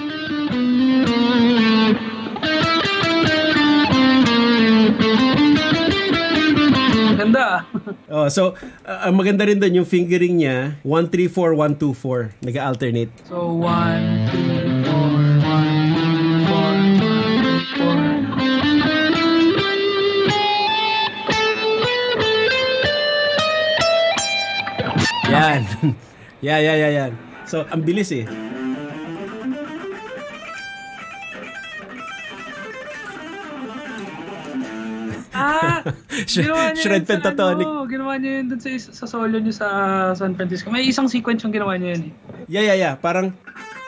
ganda. Oh, so uh, ang maganda rin doon yung fingering niya, one three four one two four, nag-alternate. So one three four one four four. Yan. yeah, yeah, yeah, yan. So, ang bilis eh. Ah! Ginawa niya Shred yun sa pentatonic. ano, ginawa niya yun dun sa, sa solo niyo sa San Francisco. May isang sequence yung ginawa niya yun eh. Yeah, yeah, yeah. Parang...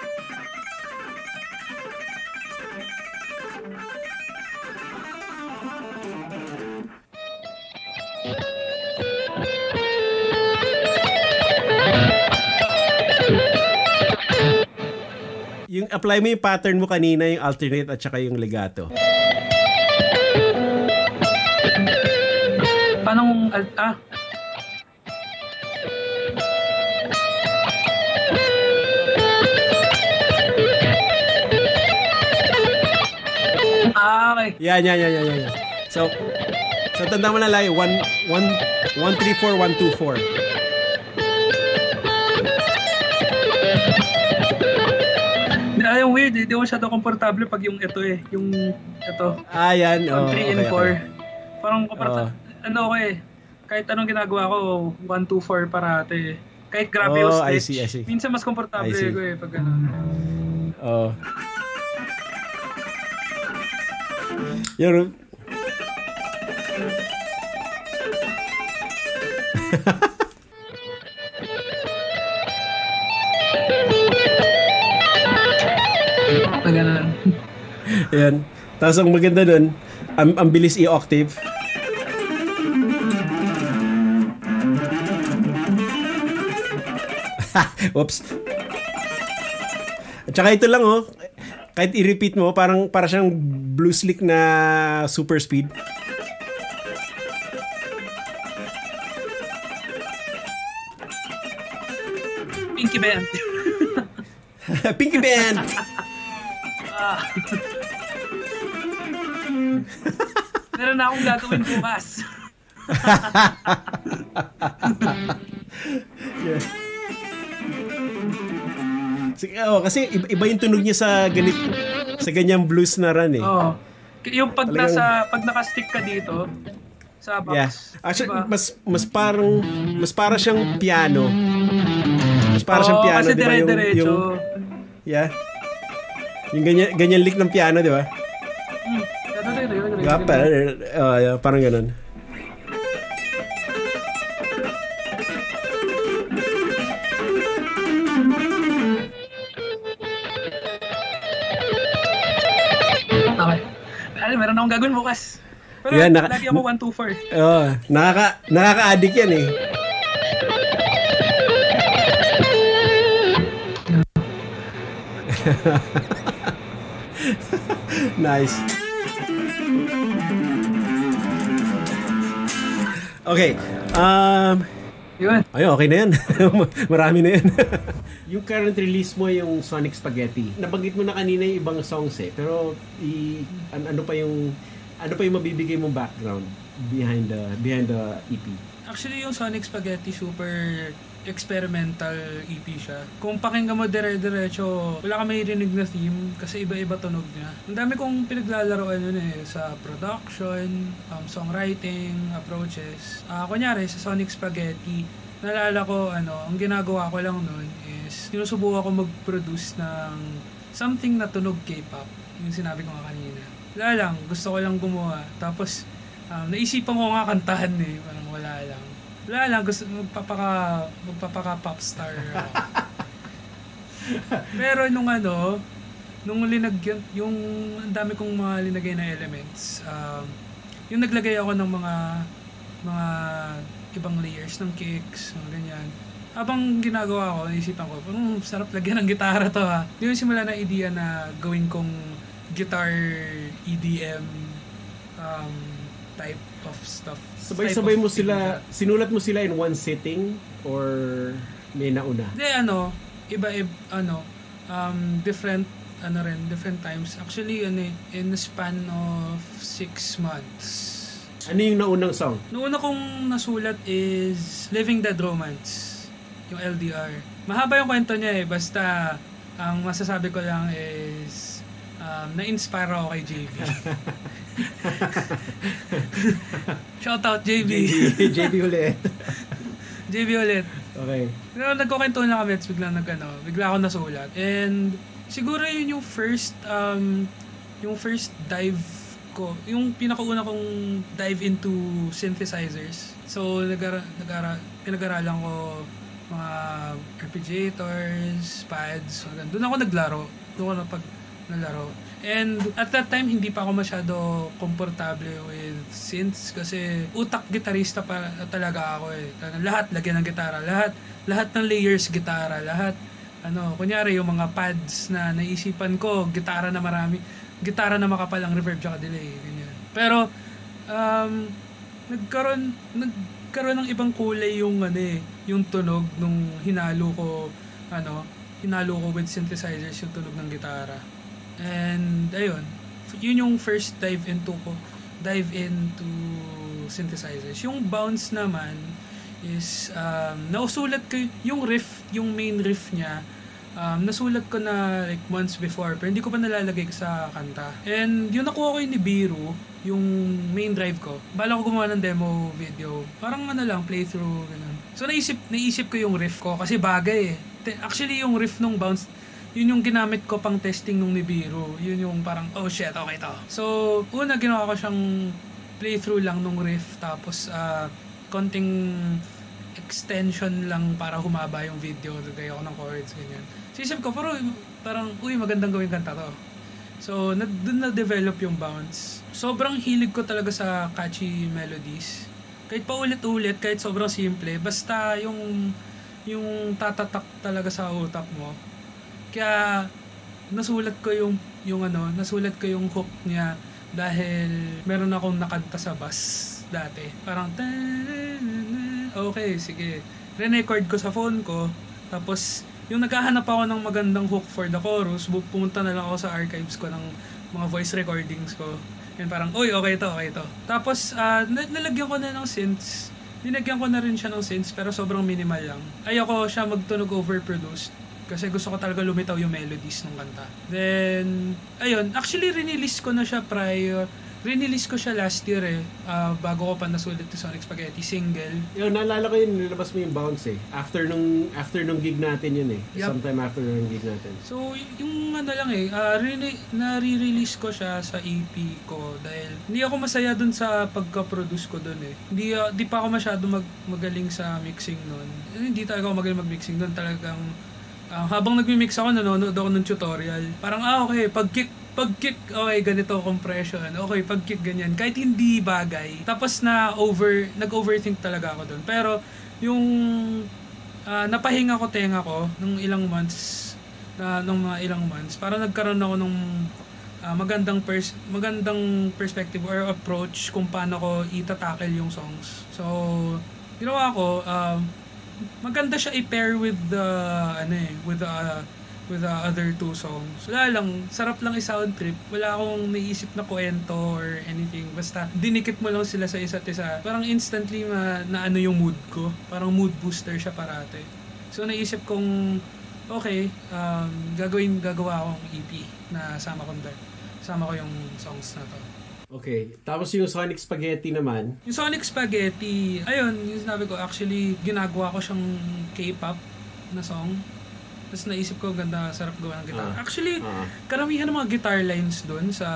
Yung apply mo yung pattern mo kanina, yung alternate at saka yung legato. Paano alt ah? Ah, okay. Yan, yan, yan, yan, yan. So, so tanda mo na lang, one, one, one, three, four, one, two, four. Ay, yung weird eh. Di ko masyado komportable pag yung ito eh. Yung ito. Ah, yan. Oh, three and okay, four. okay. Parang komportable. Oh. Ano ko eh. Kahit anong ginagawa ko, one, two, four parate eh. Kahit grabe Oh, yung I stretch. see, I see. Minsan mas komportable I see. ko eh. Pag ano. Oh. Yun. Pag ganun. Yan. Tapos ang maganda nun, ang, ang bilis i-octave. Oops. At saka ito lang oh, kahit i-repeat mo, parang para siyang blue slick na super speed. Pinky Band. Pinky Band! Ah. Meron na akong gagawin bukas. Yeah. Sige, oh, kasi iba, iba yung tunog niya sa ganit sa ganyang blues na run eh. Oo. Yung pag Talagang- nasa pag naka-stick ka dito sa box. Yeah. Actually, diba? mas mas parang mas para siyang piano. Mas para siyang Oo, piano, kasi di ba? Yung, dire-diretso. yung yeah. Yung ganyan ganyan lick ng piano, di ba? Hmm. Ganun rin, ganun rin, Diba? ganun Parang, rin. uh, yeah, parang ganun. Okay. Ano, meron akong gagawin bukas. Pero Yeah, naka- lagi ako one, two, four. Oh, nakaka nakaka-addict yan eh. Nice. Okay. Um, Yun. ay, okay na yan. Marami na yan. Yung current release mo, yung Sonic Spaghetti. Nabanggit mo na kanina yung ibang songs eh. Pero i, an- ano pa yung ano pa yung mabibigay mong background behind the behind the E P? Actually, yung Sonic Spaghetti, super experimental E P siya. Kung pakinggan mo dire-diretso, wala ka may rinig na theme kasi iba-iba tunog niya. Ang dami kong pinaglalaroan yun eh sa production, um, songwriting, approaches. Ah, kunyari, sa Sonic Spaghetti, naalala ko, ano, ang ginagawa ko lang nun is sinusubukan ko mag-produce ng something na tunog K-pop. Yung sinabi ko nga kanina. Wala lang, gusto ko lang gumawa. Tapos, um, naisipan ko nga kantahan eh. Parang wala lang. Wala lang, gusto magpapaka, magpapaka popstar ako. Pero nung ano, nung linagyan, yung ang dami kong mga linagay na elements, um, yung naglagay ako ng mga mga ibang layers ng kicks, mga ganyan. Habang ginagawa ko, naisipan ko, hmm, sarap lagyan ng gitara to ha. Di yung simula na idea na gawin kong guitar E D M um, type of stuff. Sabay-sabay Type mo of sila, thing. sinulat mo sila in one sitting or may nauna? Hindi, ano, iba, iba ano, um, different, ano rin, different times. Actually, ano eh, in the span of six months. Ano yung naunang song? Noong una kong nasulat is Living Dead Romance, yung L D R. Mahaba yung kwento niya eh, basta ang masasabi ko lang is um, na-inspire ako kay J B. Shout out J B. J B ulit. J B ulit. Okay. Pero nagkukwento na kami, bigla nag ano, bigla ako nasulat. And siguro yun yung first um yung first dive ko, yung pinakauna kong dive into synthesizers. So nag-ara, nag-ara, pinag-aralan ko mga arpeggiators, pads, doon ako naglaro. Doon ako napag nalaro. And at that time, hindi pa ako masyado komportable with synths kasi utak gitarista pa talaga ako eh. Lahat lagyan ng gitara, lahat lahat ng layers gitara, lahat ano, kunyari yung mga pads na naisipan ko, gitara na marami, gitara na makapal ang reverb tsaka delay, ganyan. Pero um nagkaroon nagkaroon ng ibang kulay yung ano eh, yung tunog nung hinalo ko ano, hinalo ko with synthesizers yung tunog ng gitara. And ayun, yun yung first dive into ko, dive into synthesizers. Yung bounce naman is um, nausulat ko yung riff, yung main riff niya. Um, nasulat ko na like months before, pero hindi ko pa nalalagay sa kanta. And yung nakuha ko yung ni Biro, yung main drive ko. Bala ko gumawa ng demo video. Parang ano lang, playthrough, ganun. So naisip, naisip ko yung riff ko kasi bagay eh. Actually yung riff nung bounce, yun yung ginamit ko pang testing nung Nibiru. Yun yung parang, oh shit, okay to. So, una ginawa ko siyang playthrough lang nung riff, tapos uh, konting extension lang para humaba yung video. Lagay ako ng chords, ganyan. So, isip ko, pero parang, uy, magandang gawin kanta to. So, na, dun na-develop yung bounce. Sobrang hilig ko talaga sa catchy melodies. Kahit pa ulit-ulit, kahit sobrang simple, basta yung yung tatatak talaga sa utak mo. Kaya nasulat ko yung yung ano, nasulat ko yung hook niya dahil meron akong nakanta sa bus dati. Parang okay, sige. Re-record ko sa phone ko. Tapos yung naghahanap ako ng magandang hook for the chorus, pumunta na lang ako sa archives ko ng mga voice recordings ko. And parang, uy, okay to, okay to. Tapos uh, nalagyan ko na ng synths. Dinagyan ko na rin siya ng synths pero sobrang minimal lang. Ayoko siya magtunog overproduced. Kasi gusto ko talaga lumitaw yung melodies ng kanta. Then, ayun, actually rinilis ko na siya prior. Rinilis ko siya last year eh. Uh, bago ko pa nasulit to Sonic Spaghetti single. Yun, naalala ko yun, nilabas mo yung bounce eh. After nung, after nung gig natin yun eh. Yep. Sometime after nung gig natin. So, yung ano lang eh, uh, rini- nare-release ko siya sa E P ko dahil hindi ako masaya dun sa pagka-produce ko dun eh. Hindi, uh, di pa ako masyado mag- magaling sa mixing nun. Hindi talaga ako magaling mag-mixing dun. Talagang Uh, habang nagmi-mix ako, nanonood ako ng tutorial. Parang, ah, okay, pag-kick, pag-kick, okay, ganito, compression. Okay, pag-kick, ganyan. Kahit hindi bagay. Tapos na over, nag-overthink talaga ako doon. Pero, yung uh, napahinga ko tenga ko nung ilang months, uh, nung mga ilang months, para nagkaroon ako ng uh, magandang, pers- magandang perspective or approach kung paano ko itatackle yung songs. So, ginawa ko, um, uh, maganda siya i-pair with the ano eh, with the uh, with the other two songs. Wala lang, sarap lang i-sound trip. Wala akong naisip na kwento or anything. Basta dinikit mo lang sila sa isa't isa. Parang instantly ma, na ano yung mood ko. Parang mood booster siya parate. So naisip kong okay, um, gagawin gagawa akong E P na sama ko doon. Sama ko yung songs na to. Okay. Tapos yung Sonic Spaghetti naman. Yung Sonic Spaghetti, ayun, yung sinabi ko, actually, ginagawa ko siyang K-pop na song. Tapos naisip ko, ganda, sarap gawa ng guitar. Uh, actually, uh, karamihan ng mga guitar lines dun sa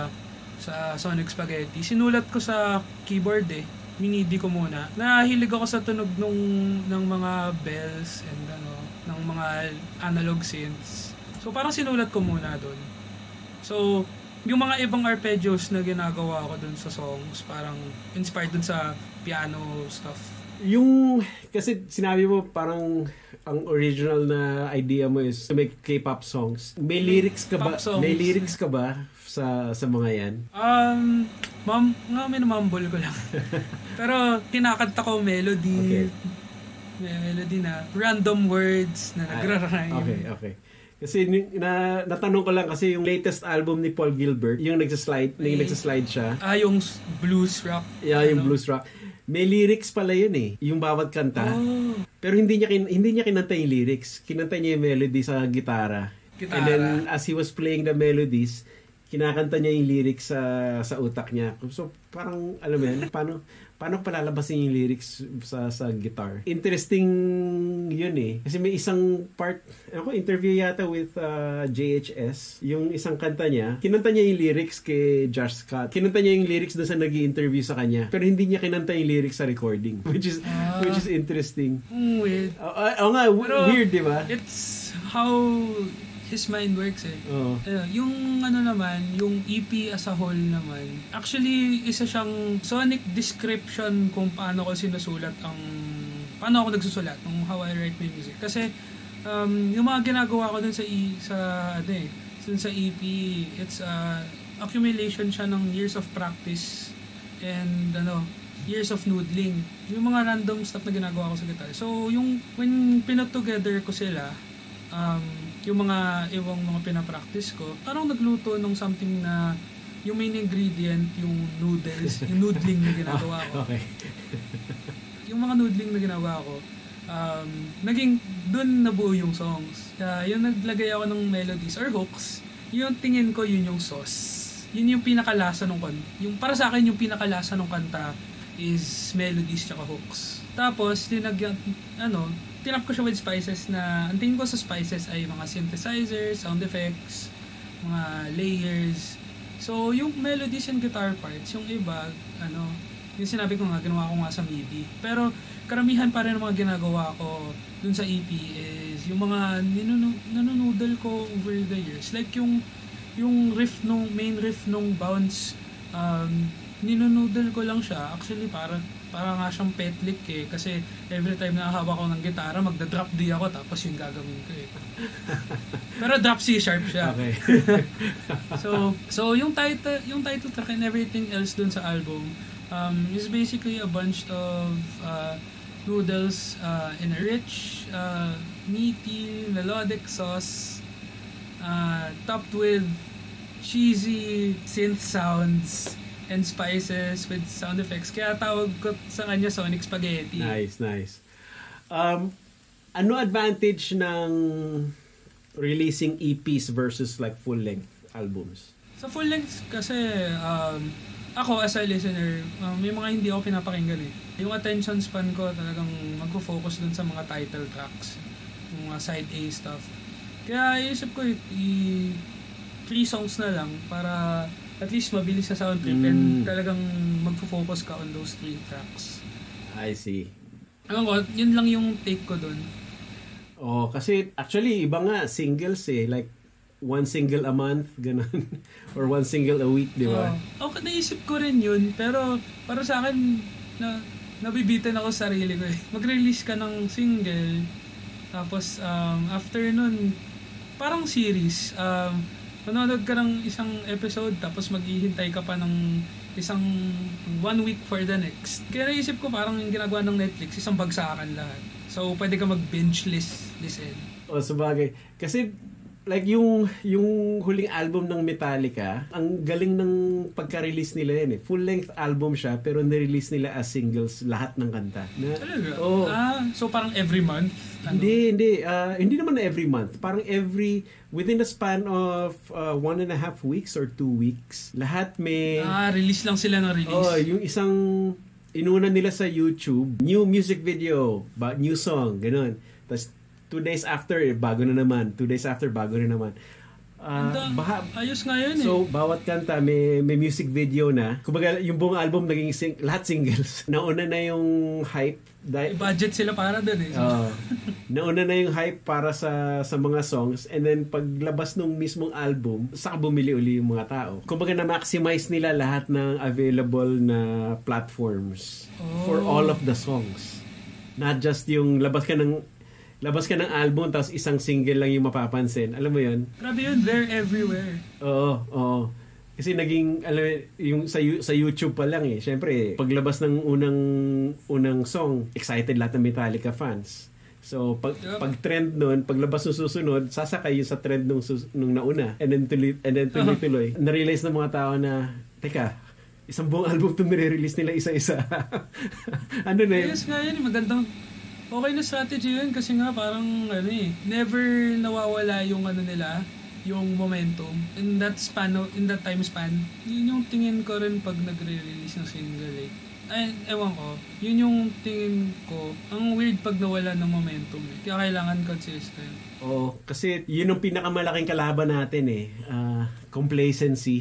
sa Sonic Spaghetti, sinulat ko sa keyboard eh. Minidi ko muna. Nahilig ako sa tunog nung, ng mga bells and ano, ng mga analog synths. So, parang sinulat ko muna dun. So, yung mga ibang arpeggios na ginagawa ko dun sa songs, parang inspired dun sa piano stuff. Yung, kasi sinabi mo parang ang original na idea mo is to make K-pop songs. May lyrics ka ba? May lyrics ka ba sa sa mga yan? Um, mam, nga may namumble ko lang. Pero kinakanta ko melody. Okay. May melody na random words na nagra-rhyme. Okay, okay. Kasi na, natanong ko lang kasi yung latest album ni Paul Gilbert, yung nagsa-slide, yung nagsa-slide siya. Ah, yung blues rock. Yeah, yung ano? Blues rock. May lyrics pala yun eh, yung bawat kanta. Oh. Pero hindi niya kin- hindi niya kinanta yung lyrics. Kinanta niya yung melody sa gitara. Gitara. And then as he was playing the melodies, kinakanta niya yung lyrics sa sa utak niya. So parang alam mo yan, paano paano palalabasin yung lyrics sa sa guitar. Interesting yun eh. Kasi may isang part, ako interview yata with uh, J H S, yung isang kanta niya, kinanta niya yung lyrics kay Josh Scott. Kinanta niya yung lyrics doon sa nag-i-interview sa kanya. Pero hindi niya kinanta yung lyrics sa recording. Which is uh, which is interesting. Weird. Oo uh, uh, nga, w- weird, di ba? It's how his mind works eh. Oh. Uh, yung ano naman, yung E P as a whole naman, actually isa siyang sonic description kung paano ko sinusulat ang paano ako nagsusulat ng how I write my music. Kasi um, yung mga ginagawa ko dun sa e, sa ano eh, dun sa E P, it's uh, accumulation siya ng years of practice and ano, years of noodling. Yung mga random stuff na ginagawa ko sa guitar. So yung when pinut together ko sila, um, yung mga iwang mga pinapractice ko, parang nagluto ng something na yung main ingredient, yung noodles, yung noodling na ginagawa ko. Okay. Yung mga noodling na ginagawa ko, um, naging dun nabuo yung songs. Uh, yung naglagay ako ng melodies or hooks, yung tingin ko yun yung sauce. Yun yung pinakalasa ng kanta. Yung para sa akin yung pinakalasa ng kanta is melodies tsaka hooks. Tapos linagyan ano, tinap ko siya with spices na, ang tingin ko sa spices ay mga synthesizers, sound effects, mga layers. So, yung melodies and guitar parts, yung iba, ano, yung sinabi ko nga, ginawa ko nga sa M I D I. Pero, karamihan pa rin ng mga ginagawa ko dun sa E P is yung mga nanonoodle ko over the years. Like yung, yung riff nung, main riff nung bounce, um, ninonoodle ko lang siya. Actually, para para nga siyang pet lick eh. Kasi every time na hawak ko ng gitara, magda-drop D ako, tapos yung gagawin ko eh. Pero drop C sharp siya. Okay. so, so yung title, yung title track and everything else dun sa album um, is basically a bunch of uh, noodles uh, in a rich, uh, meaty, melodic sauce uh, topped with cheesy synth sounds and spices with sound effects. Kaya tawag ko sa kanya Sonic Spaghetti. Nice, nice. Um, ano advantage ng releasing E Ps versus like full-length albums? Sa full-length kasi, um, ako as a listener, um, may mga hindi ako pinapakinggan eh. Yung attention span ko talagang magpo-focus dun sa mga title tracks, yung mga side A stuff. Kaya iisip ko, i- three songs na lang para at least mabilis sa sound trip mm. and talagang magfo-focus ka on those three tracks. I see. Alam ko, yun lang yung take ko dun. Oh, kasi actually iba nga singles eh, like one single a month, ganun. Or one single a week, di ba? Oh, okay, naisip ko rin yun, pero para sa akin, na, nabibitin ako sa sarili ko eh. Mag-release ka ng single, tapos um, after nun, parang series, um, manonood ka ng isang episode tapos maghihintay ka pa ng isang one week for the next. Kaya naisip ko parang yung ginagawa ng Netflix, isang bagsakan lahat. So, pwede ka mag-binge list, listen. O, sabagay. Kasi, like yung yung huling album ng Metallica, ang galing ng pagka-release nila yan eh. Full-length album siya, pero nirelease nila as singles lahat ng kanta. Na, talaga? Oh, ah, so parang every month? Ano? Hindi, hindi. Uh, hindi naman na every month. Parang every, within a span of uh, one and a half weeks or two weeks, lahat may... Ah, release lang sila ng release. Oh, yung isang inuna nila sa YouTube, new music video, ba, new song, ganun. Tapos, two days after, eh, bago na naman. Two days after, bago na naman. Uh, baha, ayos nga yun eh. So, bawat kanta may, may music video na. Kumbaga, yung buong album naging sing, lahat singles. Nauna na yung hype. Dahil, budget sila para doon eh. So. Uh, nauna na yung hype para sa sa mga songs. And then, paglabas nung mismong album, saka bumili uli yung mga tao. Kumbaga, na-maximize nila lahat ng available na platforms oh. for all of the songs. Not just yung labas ka ng labas ka ng album tapos isang single lang yung mapapansin. Alam mo yun? Grabe yun, they're everywhere. Oo, oo. Kasi naging, alam mo, yung sa, sa YouTube pa lang eh. Siyempre, paglabas ng unang unang song, excited lahat ng Metallica fans. So, pag, yep. pag trend nun, paglabas ng susunod, sasakay yung sa trend nung, sus, nung nauna. And then tuloy, and then tuloy-tuloy. Uh-huh. Na-realize ng mga tao na, teka, isang buong album itong nire-release nila isa-isa. Ano na yun? Yes nga yun, magandang okay na strategy yun kasi nga parang ano eh, never nawawala yung ano nila, yung momentum in that span of, in that time span. Yun yung tingin ko rin pag nagre-release ng single eh. Ay, ewan ko, yun yung tingin ko, ang weird pag nawala ng momentum eh. Kaya kailangan consistent. Oo, kasi yun yung pinakamalaking kalaban natin eh. Uh, complacency.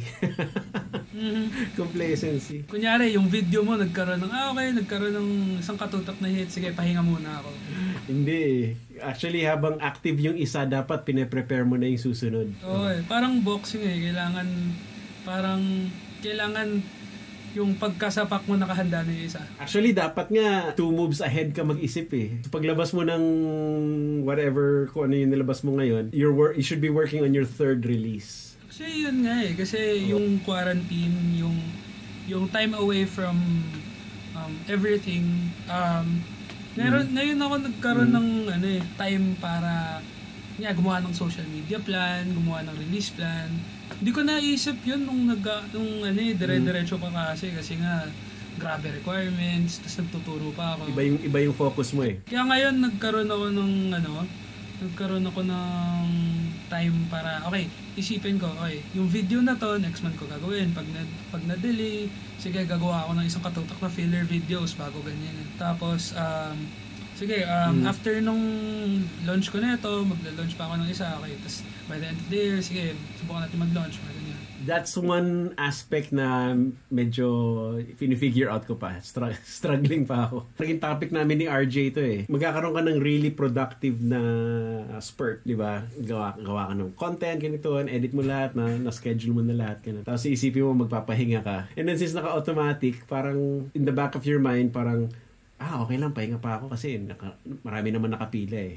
mm-hmm. Complacency. Kunyari, yung video mo nagkaroon ng, ah okay, nagkaroon ng isang katutak na hit, sige, pahinga muna ako. Hindi eh. Actually, habang active yung isa, dapat pine-prepare mo na yung susunod. Oo eh. Parang boxing eh. Kailangan, parang, kailangan yung pagkasapak mo nakahanda na yung isa. Actually, dapat nga two moves ahead ka mag-isip eh. Paglabas mo ng whatever, kung ano yung nilabas mo ngayon, you're wor- you should be working on your third release. Kasi yun nga eh. Kasi oh. yung quarantine, yung yung time away from um, everything, um, meron, mm. ngayon ako nagkaroon mm. ng ano eh, time para nga, gumawa ng social media plan, gumawa ng release plan. Hindi ko naisip yun nung, nag, nung ano eh, dire-diretso pa kasi kasi nga grabe requirements, tapos nagtuturo pa ako. Iba yung, iba yung focus mo eh. Kaya ngayon nagkaroon ako ng ano, nagkaroon ako ng time para, okay, isipin ko, okay, yung video na to, next month ko gagawin. Pag, na, pag na-delay, sige, gagawa ako ng isang katutak na filler videos bago ganyan. Tapos, um, sige, um, mm. after nung launch ko na ito, magla-launch pa ako ng isa, okay, tapos by the end of the year, sige, subukan natin mag-launch, mga ganyan. That's one aspect na medyo finifigure out ko pa. Str- struggling pa ako. Naging topic namin ni R J ito eh. Magkakaroon ka ng really productive na spurt, di ba? Gawa, gawa ka ng content, ganito, edit mo lahat, na, na-schedule mo na lahat. Ganun. Tapos iisipin mo magpapahinga ka. And then since naka-automatic, parang in the back of your mind, parang ah, okay lang, pahinga pa ako kasi naka, marami naman nakapila eh.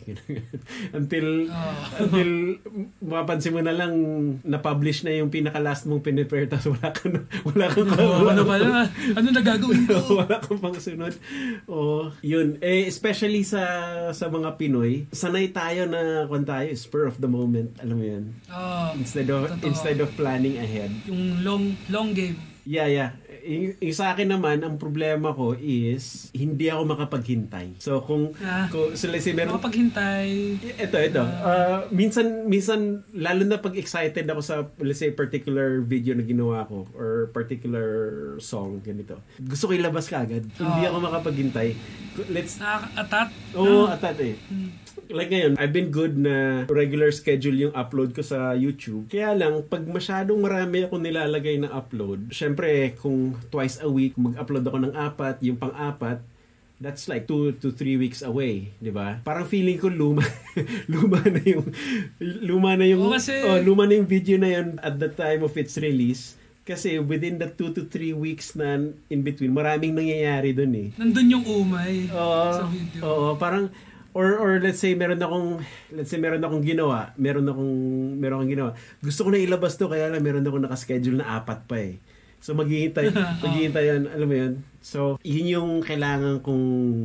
until, oh. until mapapansin mo na lang na-publish na yung pinaka-last mong pinipare, tapos wala kang, wala kang, oh, wala, ano pala? Ano na gagawin ko? Wala kang pang sunod. Oh, yun. Eh, especially sa sa mga Pinoy, sanay tayo na kung tayo, spur of the moment. Alam mo yun? Oh, instead of totoo. Instead of planning ahead. Yung long, long game. Yeah, yeah. Yung, yung sa akin naman, ang problema ko is hindi ako makapaghintay. So kung, ah, kung so let's say meron makapaghintay. Ito, ito. Uh, minsan minsan lalo na pag excited ako sa let's say particular video na ginawa ko or particular song ganito. Gusto ko ilabas kaagad. Oh. Hindi ako makapaghintay. Let's ah, atat. Oo, oh, atat eh. Hmm. Like ngayon, I've been good na regular schedule yung upload ko sa YouTube. Kaya lang, pag masyadong marami ako nilalagay na upload, syempre, kung twice a week, mag-upload ako ng apat, yung pang-apat, that's like two to three weeks away, di ba? Parang feeling ko luma, luma na yung, luma na yung, oh, kasi, oh, luma na yung video na yun at the time of its release. Kasi within the two to three weeks na in between, maraming nangyayari dun eh. Nandun yung umay oh, sa video. Oo, parang, Or or let's say meron akong let's say meron akong ginawa, meron akong meron akong ginawa. Gusto ko na ilabas to kaya lang meron akong naka-schedule na apat pa eh. So maghihintay, maghihintay yan, alam mo 'yun. So yun yung kailangan kong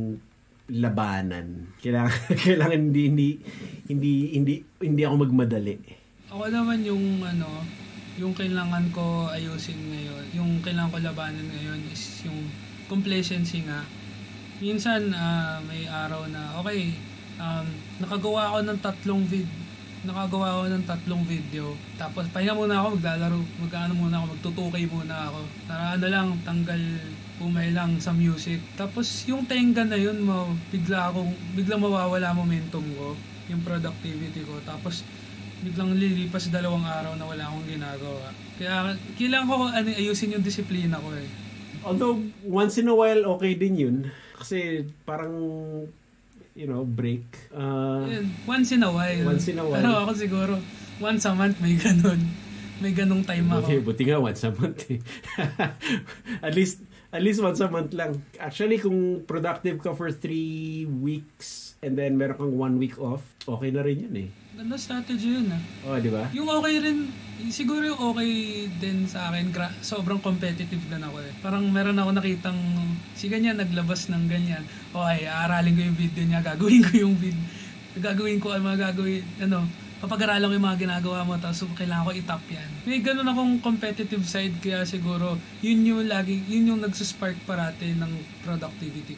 labanan. Kailangan kailangan hindi hindi hindi hindi, hindi ako magmadali. Ako naman yung ano, yung kailangan ko ayusin ngayon, yung kailangan ko labanan ngayon is yung complacency nga. Minsan, uh, may araw na, okay, um, nakagawa ako ng tatlong vid, nakagawa ako ng tatlong video. Tapos, pahinga muna ako, maglalaro, magkaano muna ako, magtutukay muna ako. Para ano lang, tanggal, umay lang sa music. Tapos, yung tenga na yun, mo, bigla akong, biglang mawawala momentum ko, yung productivity ko. Tapos, biglang lilipas dalawang araw na wala akong ginagawa. Kaya, kailangan ko ano, ayusin yung disiplina ko eh. Although, once in a while, okay din yun. Kasi parang, you know, break. Uh, once in a while. Once in a while. Pero ako siguro, once a month may ganun. May ganung time ako. Okay, buti nga once a month eh. at least, at least once a month lang. Actually, kung productive ka for three weeks and then meron kang one week off, okay na rin yun eh. Ganda strategy yun ah. Oh, di ba? Yung okay rin, siguro yung okay din sa akin, gra- sobrang competitive din ako eh. Parang meron ako nakitang, si ganyan naglabas ng ganyan. Okay, aaralin ko yung video niya, gagawin ko yung video, gagawin ko ang mga gagawin, ano, papag-aralan ko yung mga ginagawa mo, tapos kailangan ko i-top yan. May ganun akong competitive side, kaya siguro, yun yung lagi, yun yung nagsuspark parati ng productivity ko.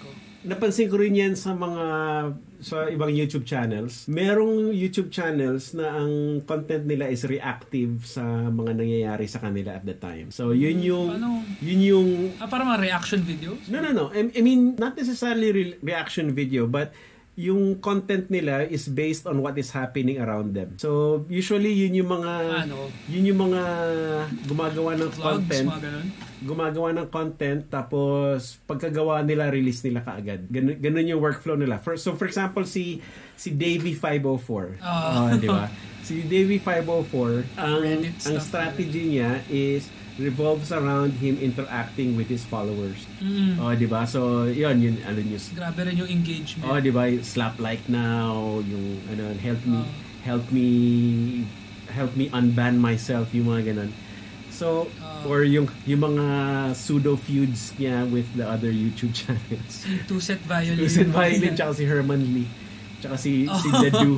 napansin ko rin yan sa mga sa ibang YouTube channels. Merong YouTube channels na ang content nila is reactive sa mga nangyayari sa kanila at the time. So yun yung Ano? yun yung Ah, para mga reaction videos? No, no, no. I, I mean, not necessarily re- reaction video, but yung content nila is based on what is happening around them. So, usually, yun yung mga, Ano? yun yung mga gumagawa ng Vlogs, content. mga ganun? Gumagawa ng content, tapos pagkagawa nila, release nila kaagad. Ganun, ganun yung workflow nila. For, so, for example, si si Davey five oh four. Ah. Oh, di ba? Si Davey five oh four, ang, Reddit ang stuff strategy niya is revolves around him interacting with his followers. Mm. Oh, di ba? So, yun, yun, ano news. Grabe rin yung engagement. Oh, di ba? Slap like now, yung, ano, help me, Oh. help me, help me unban myself, yung mga ganun. So, Oh. or yung, yung mga pseudo feuds niya with the other YouTube channels. Si Two-Set Violin. Lucid Violin, tsaka si Herman Lee, tsaka si, si Oh. Dedu.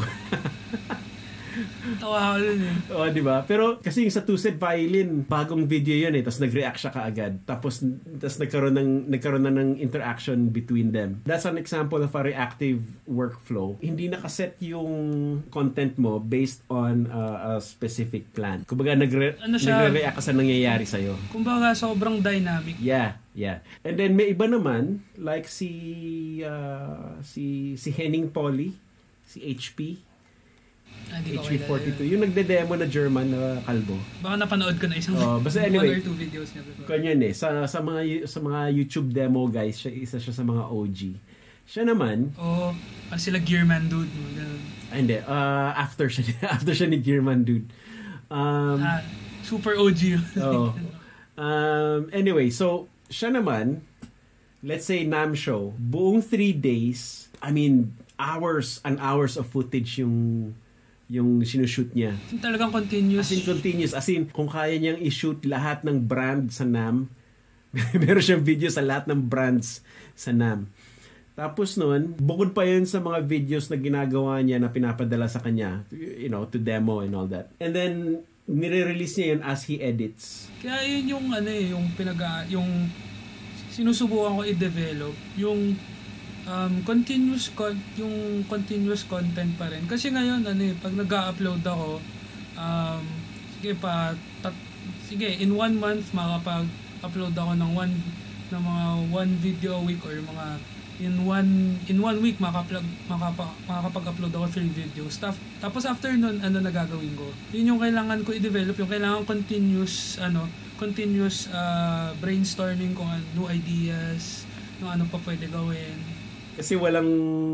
Tawa ko dun eh. Oh, di ba? Pero kasi yung sa Two-Set Violin, bagong video yun eh, tapos nag-react siya kaagad. Tapos, tapos nagkaroon ng nagkaroon na ng interaction between them. That's an example of a reactive workflow. Hindi nakaset yung content mo based on uh, a specific plan. Kumbaga nagre- Ano siya? nagre-react ka sa nangyayari sa'yo. Kumbaga, sobrang dynamic. Yeah, yeah. And then may iba naman like si uh, si si Henning Polly, si H P. Ah, di ko H P kilala forty-two. yun. Yung nagde-demo na German na kalbo. Baka napanood ko na isang Oh, basta one anyway, or two videos niya before. Kanyan eh, sa, sa, mga, sa mga YouTube demo guys, siya, isa siya sa mga O G. Siya naman, Oo. Oh, sila Gearman dude. Mga ganun. ah, hindi, uh, after siya, after siya ni Gearman dude. Um, Ah, super O G. Oo. Um, anyway, so, siya naman, let's say Nam Show, buong three days, I mean, hours and hours of footage yung yung sinushoot niya. Talagang continuous. As in continuous. As in, kung kaya niyang i-shoot lahat ng brand sa Nam, meron siyang video sa lahat ng brands sa Nam. Tapos nun, bukod pa yun sa mga videos na ginagawa niya na pinapadala sa kanya, you know, to demo and all that. And then, nire-release niya yun as he edits. Kaya yun yung ano eh, yung pinag yung sinusubukan ko i-develop, yung um, continuous con- yung continuous content pa rin. Kasi ngayon ano eh, pag nag-upload ako, um, sige pa tat- sige in one month makapag-upload ako ng one ng mga one video a week or mga in one in one week makapag makapa, makakapag-upload ako three videos. Tap, tapos after nun ano na gagawin ko? Yun yung kailangan ko i-develop, yung kailangan continuous ano, continuous uh, brainstorming kung ano, new ideas, kung ano pa pwede gawin. Kasi walang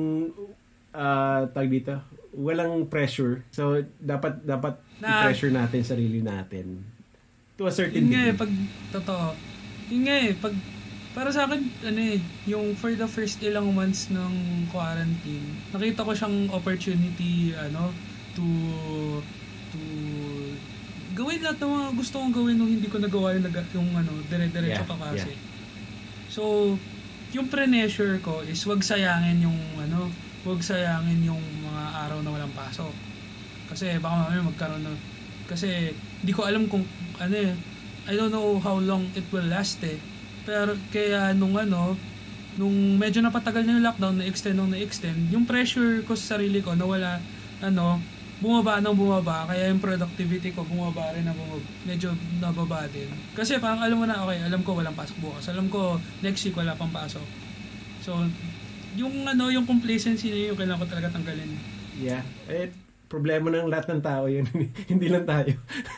uh, tag dito, walang pressure. So dapat dapat Na- i-pressure natin sarili natin to a certain Yun nga eh, degree. pag totoo. Yun nga eh, pag para sa akin, ano eh, yung for the first ilang months ng quarantine, nakita ko siyang opportunity, ano, to to gawin lahat ng mga gusto kong gawin nung hindi ko nagawa yung, naga- yung ano, dire-diretso Yeah, pa kasi. yeah. So, yung pre-measure ko is wag sayangin yung ano, wag sayangin yung mga araw na walang pasok. Kasi baka mamaya magkaroon na, kasi di ko alam kung ano eh, I don't know how long it will last eh. Pero kaya nung ano, nung medyo napatagal na yung lockdown, na-extend nung na-extend, yung pressure ko sa sarili ko na wala, ano, bumaba nang bumaba, kaya yung productivity ko bumaba rin na bumaba, medyo nababa din. Kasi parang alam mo na, okay, alam ko walang pasok bukas, alam ko next week wala pang pasok. So, yung ano, yung complacency na yun, yung kailangan ko talaga tanggalin. Yeah. Eh, problema ng lahat ng tao yun. Hindi lang tayo.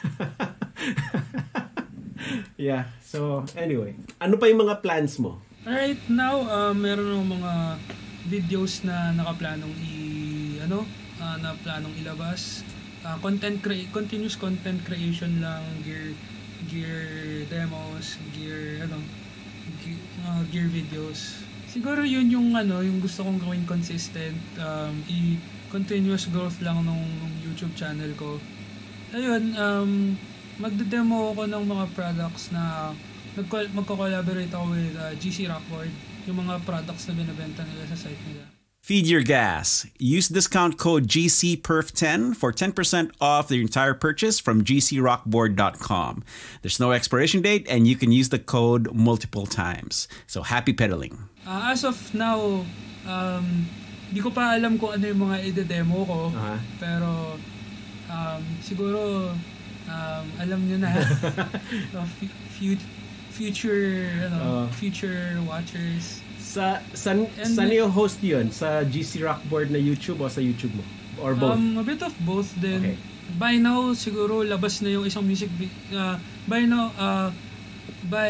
Yeah. So, anyway. Ano pa yung mga plans mo? Right now, uh, meron ng mga videos na nakaplanong i ano, uh, na planong ilabas. Uh, content cre- continuous content creation lang, gear gear demos, gear ano, gear, uh, gear videos. Siguro yun yung ano, yung gusto kong gawin consistent, um, i continuous growth lang nung, nung YouTube channel ko. Ayun, um magde-demo ako ng mga products na magko- magko-collaborate ako with uh, G C Rockboard, yung mga products na binibenta nila sa site nila. Feed your gas. Use discount code G C P E R F ten for ten percent off your entire purchase from G C rockboard dot com. There's no expiration date and you can use the code multiple times. So happy pedaling. Uh, as of now, um, di ko pa alam kung ano yung mga ide-demo ko. Uh-huh. Pero um, siguro um, alam nyo na. So, f- future, ano, uh, future watchers. Sa san saan yung host yun? Sa G C Rockboard na YouTube o sa YouTube mo? Or both? Um, a bit of both din. Okay. By now, siguro labas na yung isang music video. Uh, by now, uh, by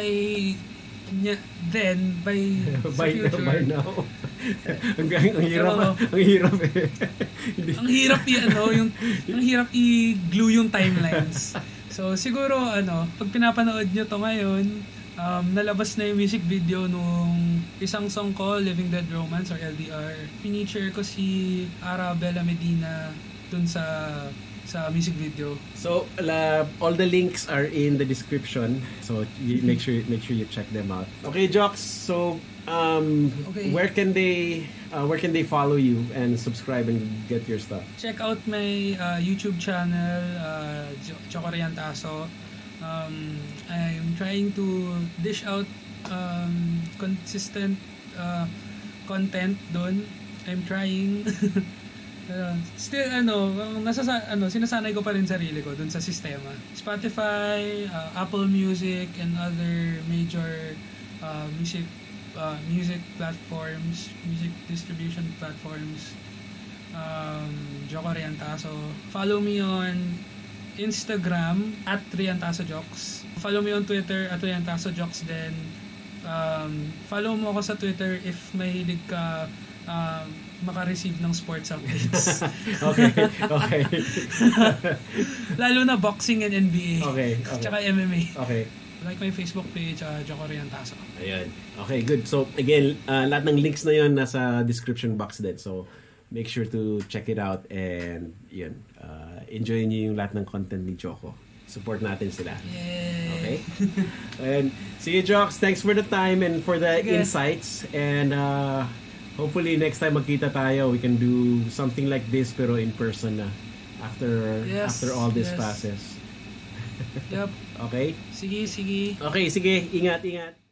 nya, then, by by, future. By now. ang, ang hirap, Pero, ang hirap eh. ang hirap i, ano, yung, ang hirap i-glue yung timelines. So, siguro, ano, pag pinapanood nyo to ngayon, um, nalabas na yung music video nung isang song ko, Living Dead Romance or L D R. Pinicture ko si Arabella Medina dun sa sa music video. So, uh, all the links are in the description. So, you make sure make sure you check them out. Okay, Jocks. So, um, okay. where can they uh, where can they follow you and subscribe and get your stuff? Check out my uh, YouTube channel, uh, Choco Riantaso. Um, I'm trying to dish out um, consistent uh, content doon. I'm trying. uh, still, ano, nasasa, ano, sinasanay ko pa rin sarili ko doon sa sistema. Spotify, uh, Apple Music, and other major uh, music uh, music platforms, music distribution platforms. Um, Choco Riantaso. Follow me on Instagram at Riantaso Jocks. Follow me on Twitter at Riantaso Jocks din. Um, follow mo ako sa Twitter if mahilig ka um, maka-receive ng sports updates. okay, okay. Lalo na boxing and N B A. Okay, okay. Tsaka M M A. Okay. Like my Facebook page, uh, Choco Riantaso. Ayun. Okay, good. So, again, uh, lahat ng links na yun nasa description box din. So, make sure to check it out and yun, uh, enjoy niyo yung lahat ng content ni Choco. Support natin sila. Yay! Okay? And see you, Jocks. Thanks for the time and for the okay. insights. And uh, hopefully next time magkita tayo, we can do something like this pero in person na after yes, after all this yes. passes. Yep. Okay? Sige, sige. Okay, sige. Ingat, ingat.